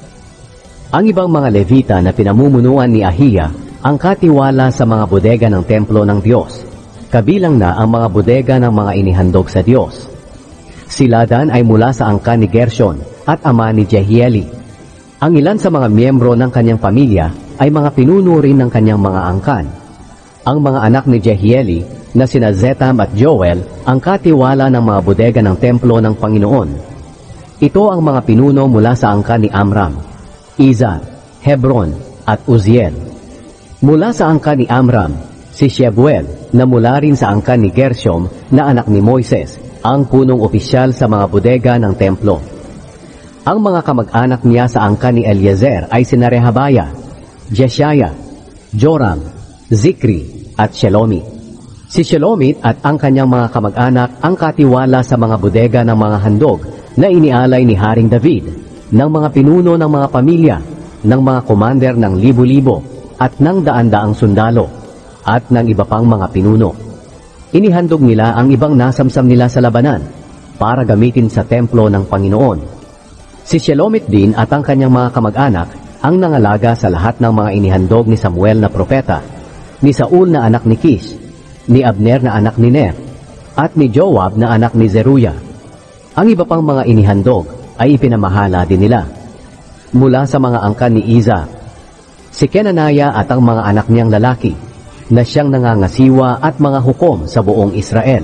Ang ibang mga Levita na pinamumunuan ni Ahiya ang katiwala sa mga bodega ng templo ng Diyos, kabilang na ang mga bodega ng mga inihandog sa Diyos. Si Ladan ay mula sa angkan ni Gershon at ama ni Jehieli. Ang ilan sa mga miyembro ng kanyang pamilya ay mga pinuno rin ng kanyang mga angkan. Ang mga anak ni Jehieli na sina Zetam at Joel ang katiwala ng mga bodega ng templo ng Panginoon. Ito ang mga pinuno mula sa angkan ni Amram, Izar, Hebron, at Uziel. Mula sa angkan ni Amram, si Shebuel na mula rin sa angkan ni Gershom na anak ni Moises, ang punong opisyal sa mga bodega ng templo. Ang mga kamag-anak niya sa angkan ni Eliezer ay sina Rehabaya, Jeshaya, Joram, Zikri, at Shelomit. Si Shelomit at ang kanyang mga kamag-anak ang katiwala sa mga bodega ng mga handog na inialay ni Haring David, ng mga pinuno ng mga pamilya, ng mga komander ng libo-libo, at ng daan-daang sundalo, at ng iba pang mga pinuno. Inihandog nila ang ibang nasamsam nila sa labanan, para gamitin sa templo ng Panginoon. Si Shelomit din at ang kanyang mga kamag-anak ang nangalaga sa lahat ng mga inihandog ni Samuel na propeta, ni Saul na anak ni Kish, ni Abner na anak ni Ner, at ni Joab na anak ni Zeruya. Ang iba pang mga inihandog ay ipinamahala din nila. Mula sa mga angkan ni Iza, si Kenanaya at ang mga anak niyang lalaki, na siyang nangangasiwa at mga hukom sa buong Israel.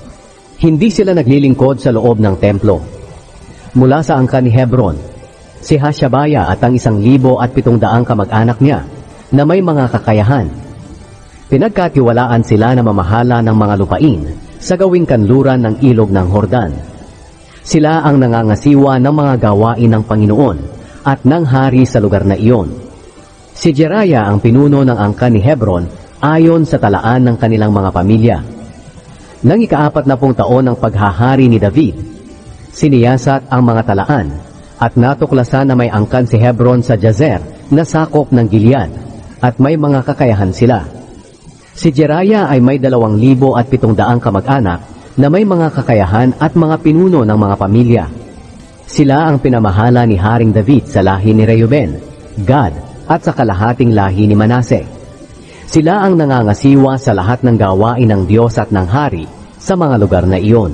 Hindi sila naglilingkod sa loob ng templo. Mula sa angkan ni Hebron, si Hashabaya at ang isang libo at pitong daang kamag-anak niya, na may mga kakayahan. Pinagkatiwalaan sila na mamahala ng mga lupain sa gawing kanluran ng ilog ng Hordan. Sila ang nangangasiwa ng mga gawain ng Panginoon at ng hari sa lugar na iyon. Si Jeraya ang pinuno ng angkan ni Hebron ayon sa talaan ng kanilang mga pamilya. Nang ikaapat na pung taon ng paghahari ni David, siniyasat ang mga talaan at natuklasan na may angkan si Hebron sa Jazer na sakop ng Gilead at may mga kakayahan sila. Si Jeraya ay may dalawang libo at pitong daang kamag-anak na may mga kakayahan at mga pinuno ng mga pamilya. Sila ang pinamahala ni Haring David sa lahi ni Reuben, Gad, at sa kalahating lahi ni Manase. Sila ang nangangasiwa sa lahat ng gawain ng Diyos at ng hari sa mga lugar na iyon.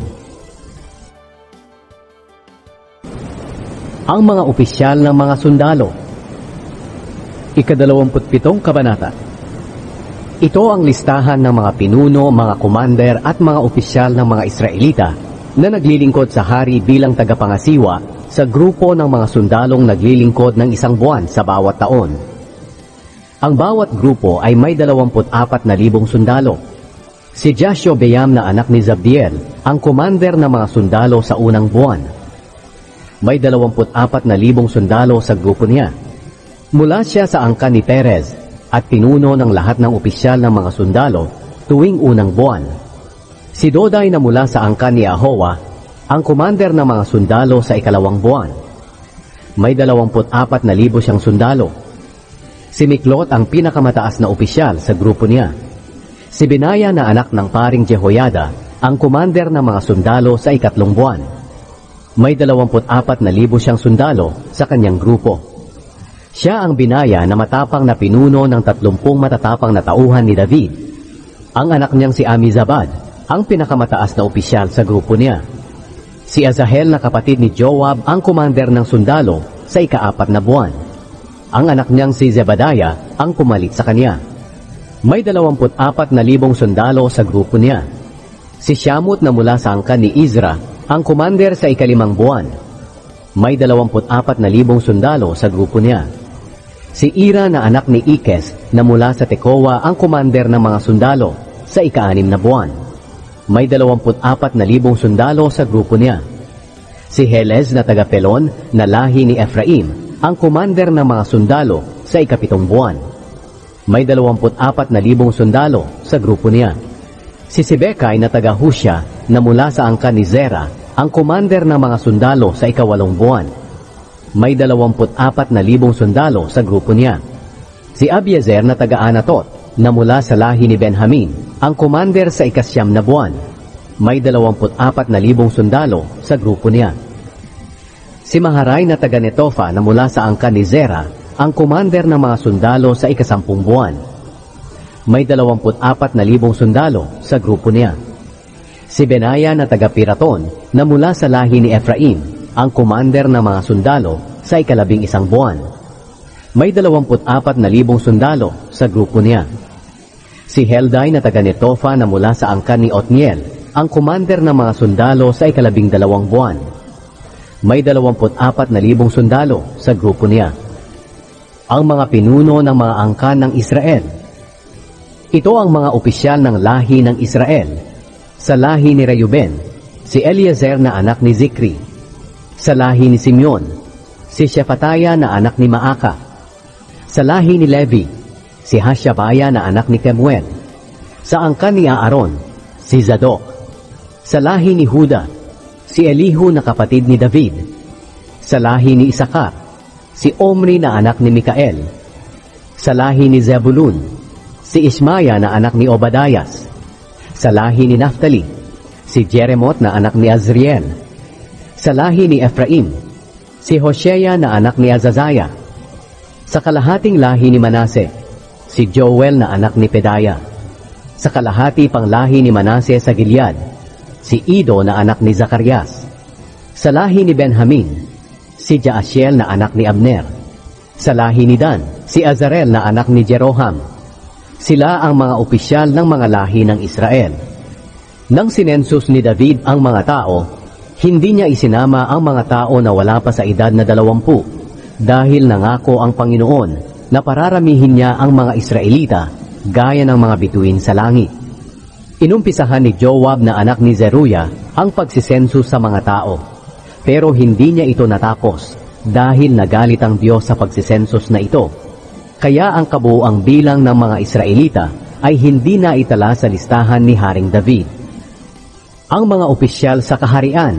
Ang mga opisyal ng mga sundalo. Ikadalawamput pitong kabanata. Ito ang listahan ng mga pinuno, mga commander at mga opisyal ng mga Israelita na naglilingkod sa hari bilang tagapangasiwa sa grupo ng mga sundalong naglilingkod ng isang buwan sa bawat taon. Ang bawat grupo ay may dalawamput apat na libong sundalo. Si Jashobeam na anak ni Zabdiel ang commander ng mga sundalo sa unang buwan. May dalawamput apat na libong sundalo sa grupo niya. Mula siya sa angkan ni Perez at pinuno ng lahat ng opisyal ng mga sundalo tuwing unang buwan. Si Dodai na mula sa angkan ni Ahowa ang commander ng mga sundalo sa ikalawang buwan. May dalawamput apat na libo siyang sundalo. Si Miklot ang pinakamataas na opisyal sa grupo niya. Si Benaya na anak ng paring Jehoyada ang commander ng mga sundalo sa ikatlong buwan. May dalawamput apat na libo siyang sundalo sa kanyang grupo. Siya ang binaya na matapang na pinuno ng tatlumpung matatapang na tauhan ni David. Ang anak niyang si Amizabad ang pinakamataas na opisyal sa grupo niya. Si Azahel na kapatid ni Joab ang commander ng sundalo sa ikaapat na buwan. Ang anak niyang si Zebadiah ang pumalit sa kanya. May dalawamput apat na libong sundalo sa grupo niya. Si Shamut na mula sa angkan ni Izra ang commander sa ikalimang buwan. May dalawamput apat na libong sundalo sa grupo niya. Si Ira na anak ni Ikes na mula sa Tekoa ang commander ng mga sundalo sa ikaanim na buwan. May dalawamput apat na libong sundalo sa grupo niya. Si Helez na taga Pelon na lahi ni Ephraim ang commander ng mga sundalo sa ikapitong buwan. May dalawamput apat na libong sundalo sa grupo niya. Si Sibekay na taga Husha na mula sa angkan ni Zera ang commander ng mga sundalo sa ikawalong buwan. May dalawamput apat na libong sundalo sa grupo niya. Si Abiezer na taga Anatot na mula sa lahi ni Benjamin ang commander sa ikasyam na buwan. May dalawamput apat na libong sundalo sa grupo niya. Si Maharay na taga Netofa na mula sa angkan ni Zera ang commander ng mga sundalo sa ikasampung buwan. May dalawamput apat na libong sundalo sa grupo niya. Si Benaya na taga Piraton na mula sa lahi ni Ephraim ang commander ng mga sundalo sa ikalabing isang buwan. May dalawamput apat na libong sundalo sa grupo niya. Si Helday na taga Netofa na mula sa angkan ni Otniel ang commander ng mga sundalo sa ikalabing dalawang buwan. May dalawamput apat na libong sundalo sa grupo niya. Ang mga pinuno ng mga angkan ng Israel. Ito ang mga opisyal ng lahi ng Israel. Sa lahi ni Reuben, si Eliezer na anak ni Zikri. Sa lahi ni Simeon, si Shefataya na anak ni Maaka. Sa lahi ni Levi, si Hashabaya na anak ni Kemuel. Sa angkan ni Aaron, si Zadok. Sa lahi ni Huda, si Elihu na kapatid ni David. Sa lahi ni Isakar, si Omri na anak ni Mikael. Sa lahi ni Zebulun, si Ismaya na anak ni Obadayas. Sa lahi ni Naphtali, si Jeremot na anak ni Azriel. Sa lahi ni Ephraim, si Hosea na anak ni Azazaya. Sa kalahating lahi ni Manase, si Joel na anak ni Pedaya. Sa kalahati pang lahi ni Manase sa Gilead, si Ido na anak ni Zacarias. Sa lahi ni Benjamin, si Jaasiel na anak ni Abner. Sa lahi ni Dan, si Azarel na anak ni Jeroham. Sila ang mga opisyal ng mga lahi ng Israel. Nang sinensus ni David ang mga tao, hindi niya isinama ang mga tao na wala pa sa edad na dalawampu, dahil nangako ang Panginoon na pararamihin niya ang mga Israelita gaya ng mga bituin sa langit. Inumpisahan ni Joab na anak ni Zeruya ang pagsisensus sa mga tao, pero hindi niya ito natapos dahil nagalit ang Diyos sa pagsisensus na ito. Kaya ang kabuuang bilang ng mga Israelita ay hindi na itala sa listahan ni Haring David. Ang mga opisyal sa kaharian.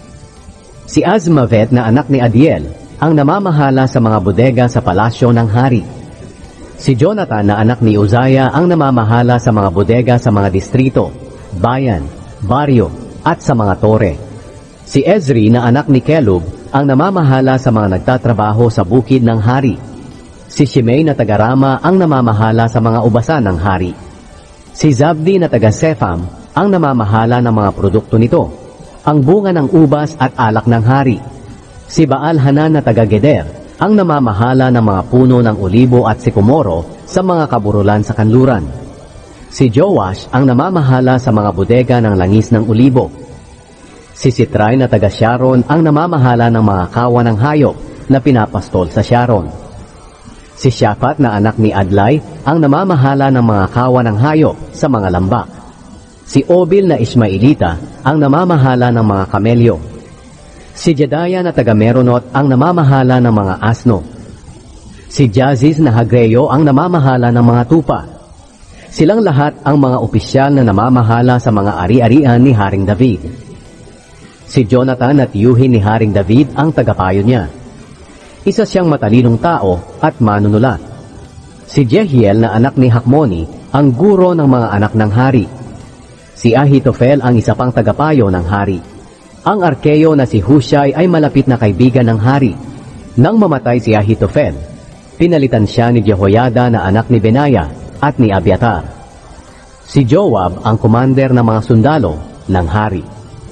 Si Azmavet na anak ni Adiel ang namamahala sa mga bodega sa palasyo ng hari. Si Jonathan na anak ni Uzziah ang namamahala sa mga bodega sa mga distrito, bayan, baryo at sa mga tore. Si Ezri na anak ni Kelub ang namamahala sa mga nagtatrabaho sa bukid ng hari. Si Shimei na taga Rama ang namamahala sa mga ubasan ng hari. Si Zabdi na taga Sepham ang namamahala ng mga produkto nito, ang bunga ng ubas at alak ng hari. Si Baal-Hanan na taga-Geder ang namamahala ng mga puno ng olibo at sikomoro sa mga kaburulan sa kanluran. Si Joash ang namamahala sa mga bodega ng langis ng olibo. Si Sitray na taga-Sharon ang namamahala ng mga kawa ng hayop na pinapastol sa Sharon. Si Shaphat na anak ni Adlai ang namamahala ng mga kawa ng hayop sa mga lambak. Si Obil na Ismaelita ang namamahala ng mga kamelyo. Si Jedaya na taga-Meronot ang namamahala ng mga asno. Si Jaziz na Hagreyo ang namamahala ng mga tupa. Silang lahat ang mga opisyal na namamahala sa mga ari-arian ni Haring David. Si Jonathan at Yuhi ni Haring David ang tagapayo niya. Isa siyang matalinong tao at manunulat. Si Jehiel na anak ni Hakmoni ang guro ng mga anak ng hari. Si Ahitofel ang isa pang tagapayo ng hari. Ang arkeyo na si Hushai ay malapit na kaibigan ng hari. Nang mamatay si Ahitofel, pinalitan siya ni Jehoiada na anak ni Benaya at ni Abiatar. Si Joab ang komander ng mga sundalo ng hari.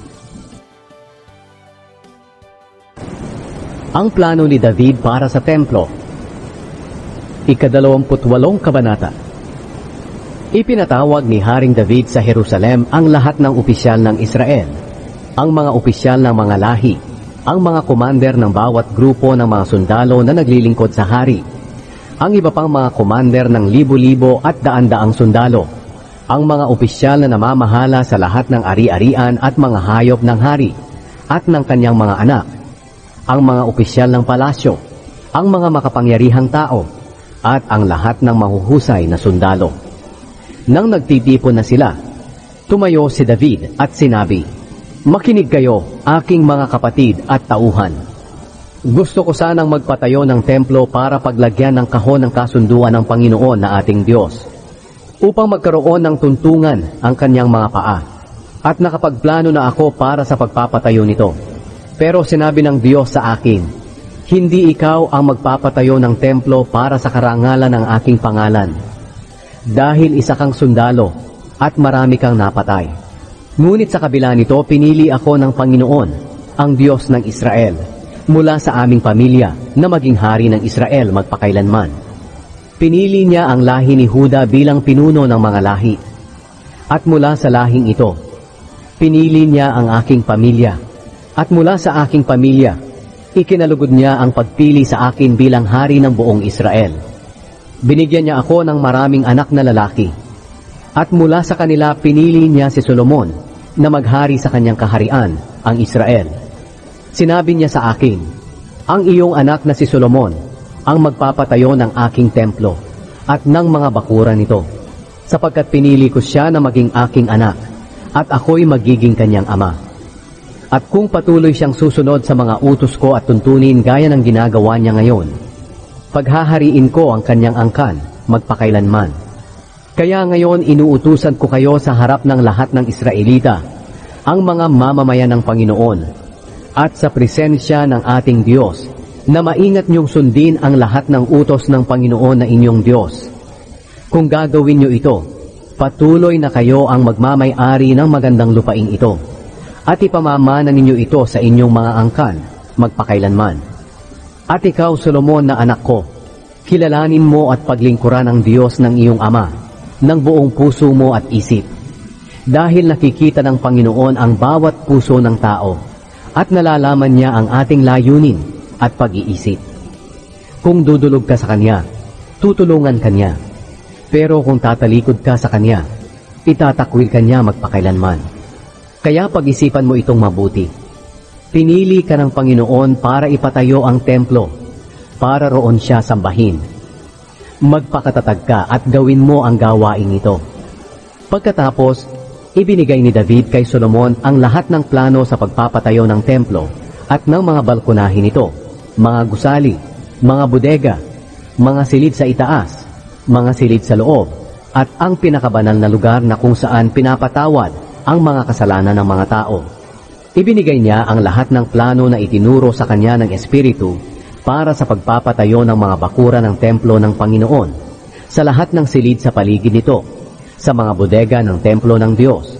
Ang plano ni David para sa templo. Ikadalawamputwalong kabanata. Ipinatawag ni Haring David sa Jerusalem ang lahat ng opisyal ng Israel, ang mga opisyal ng mga lahi, ang mga komander ng bawat grupo ng mga sundalo na naglilingkod sa hari, ang iba pang mga komander ng libo-libo at daan-daang sundalo, ang mga opisyal na namamahala sa lahat ng ari-arian at mga hayop ng hari at ng kanyang mga anak, ang mga opisyal ng palasyo, ang mga makapangyarihang tao, at ang lahat ng mahuhusay na sundalo. Nang nagtitipon na sila, tumayo si David at sinabi, "Makinig kayo, aking mga kapatid at tauhan. Gusto ko sanang magpatayo ng templo para paglagyan ng kahon ng kasunduan ng Panginoon na ating Diyos, upang magkaroon ng tuntungan ang kanyang mga paa, at nakapagplano na ako para sa pagpapatayo nito. Pero sinabi ng Diyos sa akin, hindi ikaw ang magpapatayo ng templo para sa karangalan ng aking pangalan, dahil isa kang sundalo at marami kang napatay. Ngunit sa kabila nito, pinili ako ng Panginoon, ang Diyos ng Israel, mula sa aming pamilya na maging hari ng Israel magpakailanman. Pinili niya ang lahi ni Huda bilang pinuno ng mga lahi. At mula sa lahing ito, pinili niya ang aking pamilya. At mula sa aking pamilya, ikinalugod niya ang pagpili sa akin bilang hari ng buong Israel. Binigyan niya ako ng maraming anak na lalaki. At mula sa kanila pinili niya si Solomon na maghari sa kanyang kaharian, ang Israel. Sinabi niya sa akin, ang iyong anak na si Solomon ang magpapatayo ng aking templo at ng mga bakuran nito, sapagkat pinili ko siya na maging aking anak at ako'y magiging kanyang ama. At kung patuloy siyang susunod sa mga utos ko at tuntunin gaya ng ginagawa niya ngayon, paghahariin ko ang kanyang angkan magpakailanman. Kaya ngayon inuutusan ko kayo sa harap ng lahat ng Israelita, ang mga mamamayan ng Panginoon, at sa presensya ng ating Diyos, na maingat niyong sundin ang lahat ng utos ng Panginoon na inyong Diyos. Kung gagawin niyo ito, patuloy na kayo ang magmamay-ari ng magandang lupaing ito, at ipamamana ninyo ito sa inyong mga angkan magpakailanman. At ikaw, Solomon na anak ko, kilalanin mo at paglingkuran ang Diyos ng iyong ama ng buong puso mo at isip, dahil nakikita ng Panginoon ang bawat puso ng tao at nalalaman niya ang ating layunin at pag-iisip. Kung dudulog ka sa Kanya, tutulungan Kanya, pero kung tatalikod ka sa Kanya, itatakwil Kanya magpakailanman. Kaya pag-isipan mo itong mabuti. Pinili ka ng Panginoon para ipatayo ang templo, para roon siya sambahin. Magpakatatag ka at gawin mo ang gawain ito. Pagkatapos, ibinigay ni David kay Solomon ang lahat ng plano sa pagpapatayo ng templo at ng mga balkonahin nito, mga gusali, mga bodega, mga silid sa itaas, mga silid sa loob, at ang pinakabanal na lugar na kung saan pinapatawad ang mga kasalanan ng mga tao. Ibinigay niya ang lahat ng plano na itinuro sa kanya ng Espiritu para sa pagpapatayo ng mga bakura ng templo ng Panginoon, sa lahat ng silid sa paligid nito, sa mga bodega ng templo ng Diyos,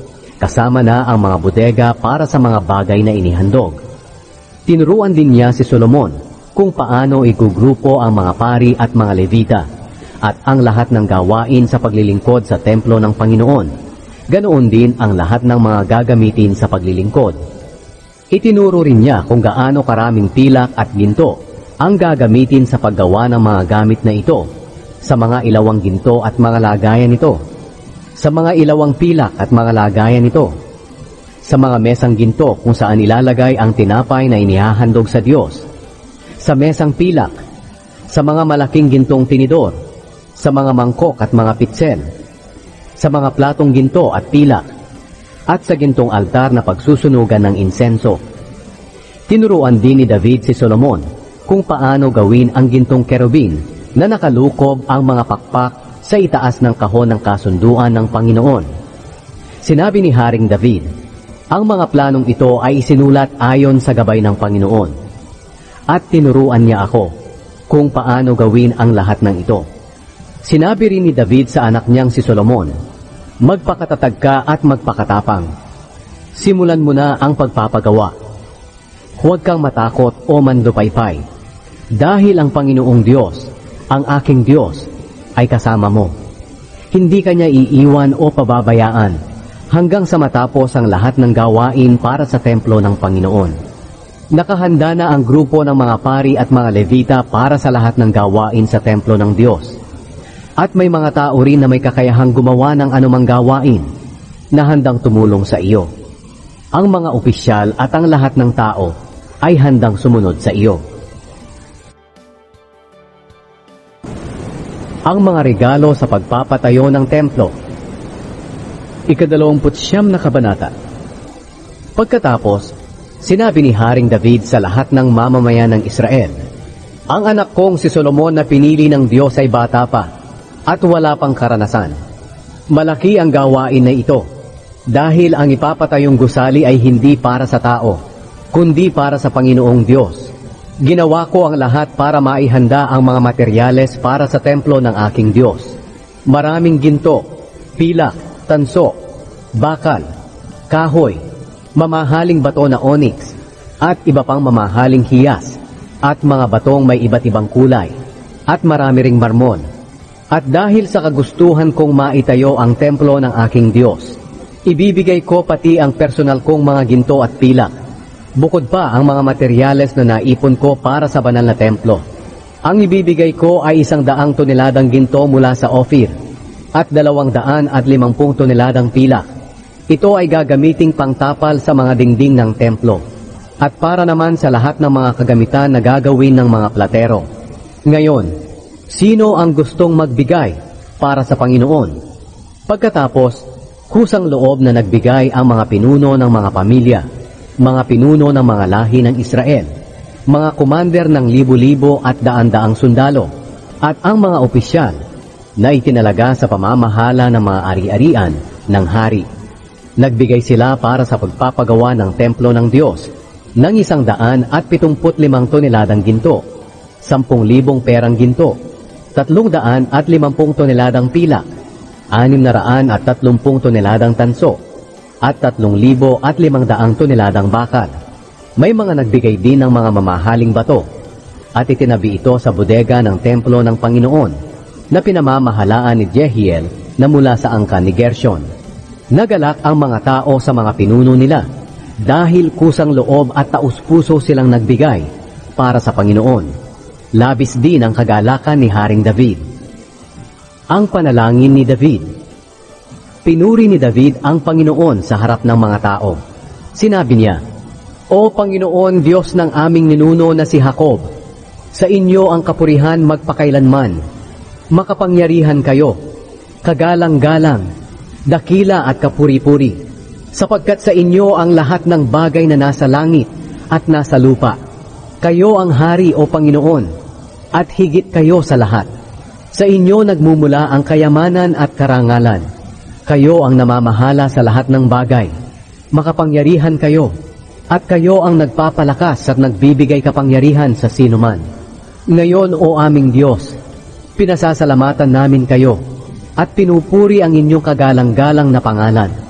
kasama na ang mga bodega para sa mga bagay na inihandog. Tinuruan din niya si Solomon kung paano igugrupo ang mga pari at mga Levita at ang lahat ng gawain sa paglilingkod sa templo ng Panginoon. Ganoon din ang lahat ng mga gagamitin sa paglilingkod. Itinuro rin niya kung gaano karaming pilak at ginto ang gagamitin sa paggawa ng mga gamit na ito, sa mga ilawang ginto at mga lagayan nito, sa mga ilawang pilak at mga lagayan nito, sa mga mesang ginto kung saan ilalagay ang tinapay na inihahandog sa Diyos, sa mesang pilak, sa mga malaking gintong tinidor, sa mga mangkok at mga pitsel, sa mga platong ginto at pilak, at sa gintong altar na pagsusunugan ng insenso. Tinuruan din ni David si Solomon kung paano gawin ang gintong kerubin na nakalukob ang mga pakpak sa itaas ng kahon ng kasunduan ng Panginoon. Sinabi ni Haring David, ang mga planong ito ay isinulat ayon sa gabay ng Panginoon. At tinuruan niya ako kung paano gawin ang lahat ng ito. Sinabi rin ni David sa anak niyang si Solomon, magpakatatag ka at magpakatapang. Simulan mo na ang pagpapagawa. Huwag kang matakot o manlupaypay, dahil ang Panginoong Diyos, ang aking Diyos, ay kasama mo. Hindi ka niya iiwan o pababayaan hanggang sa matapos ang lahat ng gawain para sa templo ng Panginoon. Nakahanda na ang grupo ng mga pari at mga Levita para sa lahat ng gawain sa templo ng Diyos. At may mga tao rin na may kakayahang gumawa ng anumang gawain na handang tumulong sa iyo. Ang mga opisyal at ang lahat ng tao ay handang sumunod sa iyo. Ang mga regalo sa pagpapatayo ng templo. Ikadalawamput siyam na kabanata. Pagkatapos, sinabi ni Haring David sa lahat ng mamamayan ng Israel, ang anak kong si Solomon na pinili ng Diyos ay bata pa at wala pang karanasan. Malaki ang gawain na ito, dahil ang ipapatayong gusali ay hindi para sa tao, kundi para sa Panginoong Diyos. Ginawa ko ang lahat para maihanda ang mga materyales para sa templo ng aking Diyos. Maraming ginto, pilak, tanso, bakal, kahoy, mamahaling bato na onyx, at iba pang mamahaling hiyas, at mga batong may iba't ibang kulay, at marami ring marmon. At dahil sa kagustuhan kong maitayo ang templo ng aking Diyos, ibibigay ko pati ang personal kong mga ginto at pilak, bukod pa ang mga materyales na naipon ko para sa banal na templo. Ang ibibigay ko ay isang daang toneladang ginto mula sa Ophir, at dalawang daan at limampung toneladang pilak. Ito ay gagamiting pangtapal sa mga dingding ng templo, at para naman sa lahat ng mga kagamitan na gagawin ng mga platero. Ngayon, sino ang gustong magbigay para sa Panginoon? Pagkatapos, kusang loob na nagbigay ang mga pinuno ng mga pamilya, mga pinuno ng mga lahi ng Israel, mga commander ng libo-libo at daan-daang sundalo, at ang mga opisyal na itinalaga sa pamamahala ng mga ari-arian ng hari. Nagbigay sila para sa pagpapagawa ng templo ng Diyos ng isang daan at pitumput limang toneladang ginto, sampung libong perang ginto, tatlong daan at limampung toneladang pilak, anim na raan at tatlumpung toneladang tanso, at tatlong libo at limang daang toneladang bakal. May mga nagbigay din ng mga mamahaling bato, at itinabi ito sa bodega ng templo ng Panginoon, na pinamamahalaan ni Jehiel na mula sa angkan ni Gershon. Nagalak ang mga tao sa mga pinuno nila, dahil kusang loob at taus-puso silang nagbigay para sa Panginoon. Labis din ang kagalakan ni Haring David. Ang panalangin ni David. Pinuri ni David ang Panginoon sa harap ng mga tao. Sinabi niya, O Panginoon, Diyos ng aming ninuno na si Jacob, sa inyo ang kapurihan magpakailanman. Makapangyarihan kayo, kagalang-galang, dakila at kapuri-puri, sapagkat sa inyo ang lahat ng bagay na nasa langit at nasa lupa. Kayo ang hari o Panginoon, at higit kayo sa lahat. Sa inyo nagmumula ang kayamanan at karangalan. Kayo ang namamahala sa lahat ng bagay. Makapangyarihan kayo, at kayo ang nagpapalakas at nagbibigay kapangyarihan sa sinuman. Ngayon, O aming Diyos, pinasasalamatan namin kayo, at pinupuri ang inyong kagalang-galang na pangalan.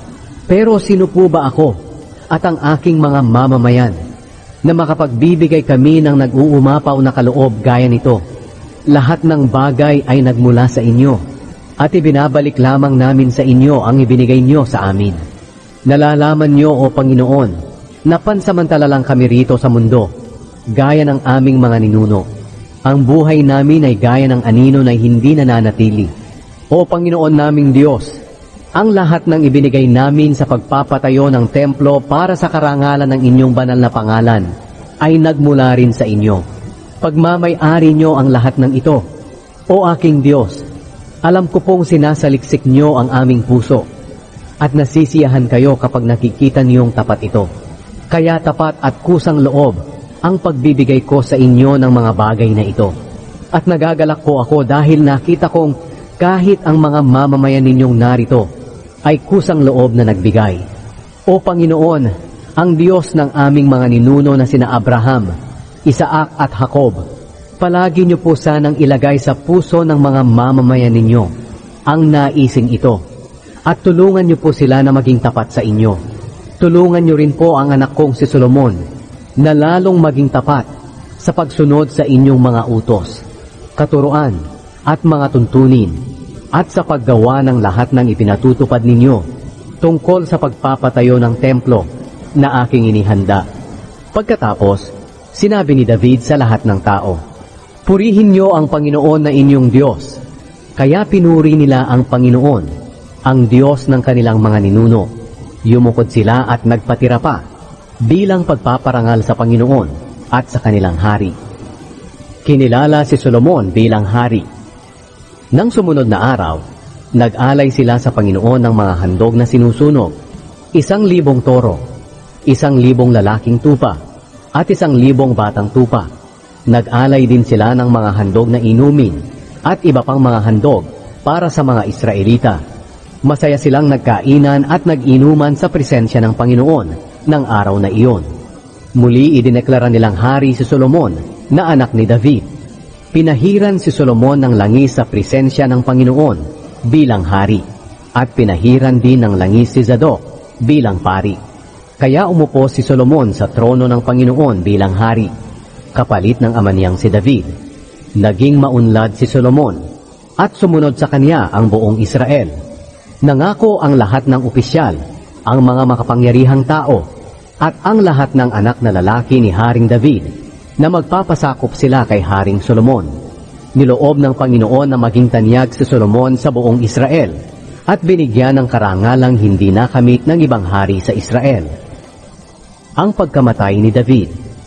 Pero sino po ba ako at ang aking mga mamamayan na makapagbibigay kami ng nag-uumapaw na kaloob gaya nito? Lahat ng bagay ay nagmula sa inyo at ibinabalik lamang namin sa inyo ang ibinigay nyo sa amin. Nalalaman nyo, O Panginoon, na pansamantala lang kami rito sa mundo, gaya ng aming mga ninuno. Ang buhay namin ay gaya ng anino na hindi nananatili. O Panginoon naming Diyos, ang lahat ng ibinigay namin sa pagpapatayo ng templo para sa karangalan ng inyong banal na pangalan ay nagmula rin sa inyo. Pagmamay-ari nyo ang lahat ng ito. O aking Diyos, alam ko pong sinasaliksik nyo ang aming puso at nasisiyahan kayo kapag nakikita niyong tapat ito. Kaya tapat at kusang loob ang pagbibigay ko sa inyo ng mga bagay na ito. At nagagalak po ako dahil nakita kong kahit ang mga mamamayan ninyong narito ay kusang loob na nagbigay. O Panginoon, ang Diyos ng aming mga ninuno na sina Abraham, Isaac at Jacob, palagi niyo po sanang ilagay sa puso ng mga mamamayan ninyo ang naising ito at tulungan niyo po sila na maging tapat sa inyo. Tulungan niyo rin po ang anak kong si Solomon na lalong maging tapat sa pagsunod sa inyong mga utos, katuruan at mga tuntunin at sa paggawa ng lahat ng ipinatutupad ninyo tungkol sa pagpapatayo ng templo na aking inihanda. Pagkatapos, sinabi ni David sa lahat ng tao, "Purihin niyo ang Panginoon na inyong Diyos." Kaya pinuri nila ang Panginoon, ang Diyos ng kanilang mga ninuno. Yumukod sila at nagpatira pa bilang pagpaparangal sa Panginoon at sa kanilang hari. Kinilala si Solomon bilang hari. Nang sumunod na araw, nag-alay sila sa Panginoon ng mga handog na sinusunog, isang libong toro, isang libong lalaking tupa, at isang libong batang tupa. Nag-alay din sila ng mga handog na inumin at iba pang mga handog para sa mga Israelita. Masaya silang nagkainan at nag-inuman sa presensya ng Panginoon ng araw na iyon. Muli idineklara nilang hari si Solomon na anak ni David. Pinahiran si Solomon ng langis sa presensya ng Panginoon bilang hari at pinahiran din ng langis si Zadok bilang pari. Kaya umupo si Solomon sa trono ng Panginoon bilang hari, kapalit ng ama niyang si David. Naging maunlad si Solomon at sumunod sa kanya ang buong Israel. Nangako ang lahat ng opisyal, ang mga makapangyarihang tao, at ang lahat ng anak na lalaki ni Haring David na magpapasakop sila kay Haring Solomon. Niloob ng Panginoon na maging tanyag si Solomon sa buong Israel at binigyan ng karangalang hindi nakamit ng ibang hari sa Israel. Ang pagkamatay ni David.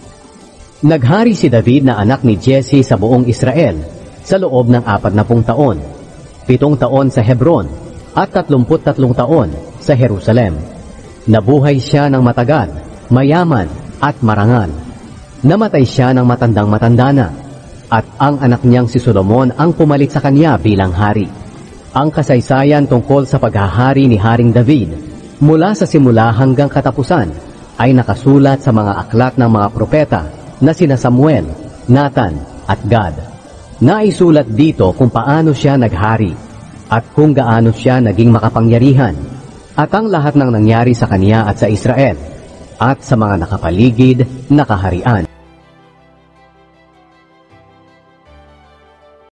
Naghari si David na anak ni Jesse sa buong Israel sa loob ng apat na pung taon, pitong taon sa Hebron at tatlumput tatlong taon sa Jerusalem. Nabuhay siya ng matagal, mayaman at marangal. Namatay siya ng matandang matanda na, at ang anak niyang si Solomon ang pumalit sa kanya bilang hari. Ang kasaysayan tungkol sa paghahari ni Haring David mula sa simula hanggang katapusan ay nakasulat sa mga aklat ng mga propeta na sina Samuel, Nathan at Gad. Naisulat dito kung paano siya naghari at kung gaano siya naging makapangyarihan at ang lahat ng nangyari sa kanya at sa Israel at sa mga nakapaligid na kaharian.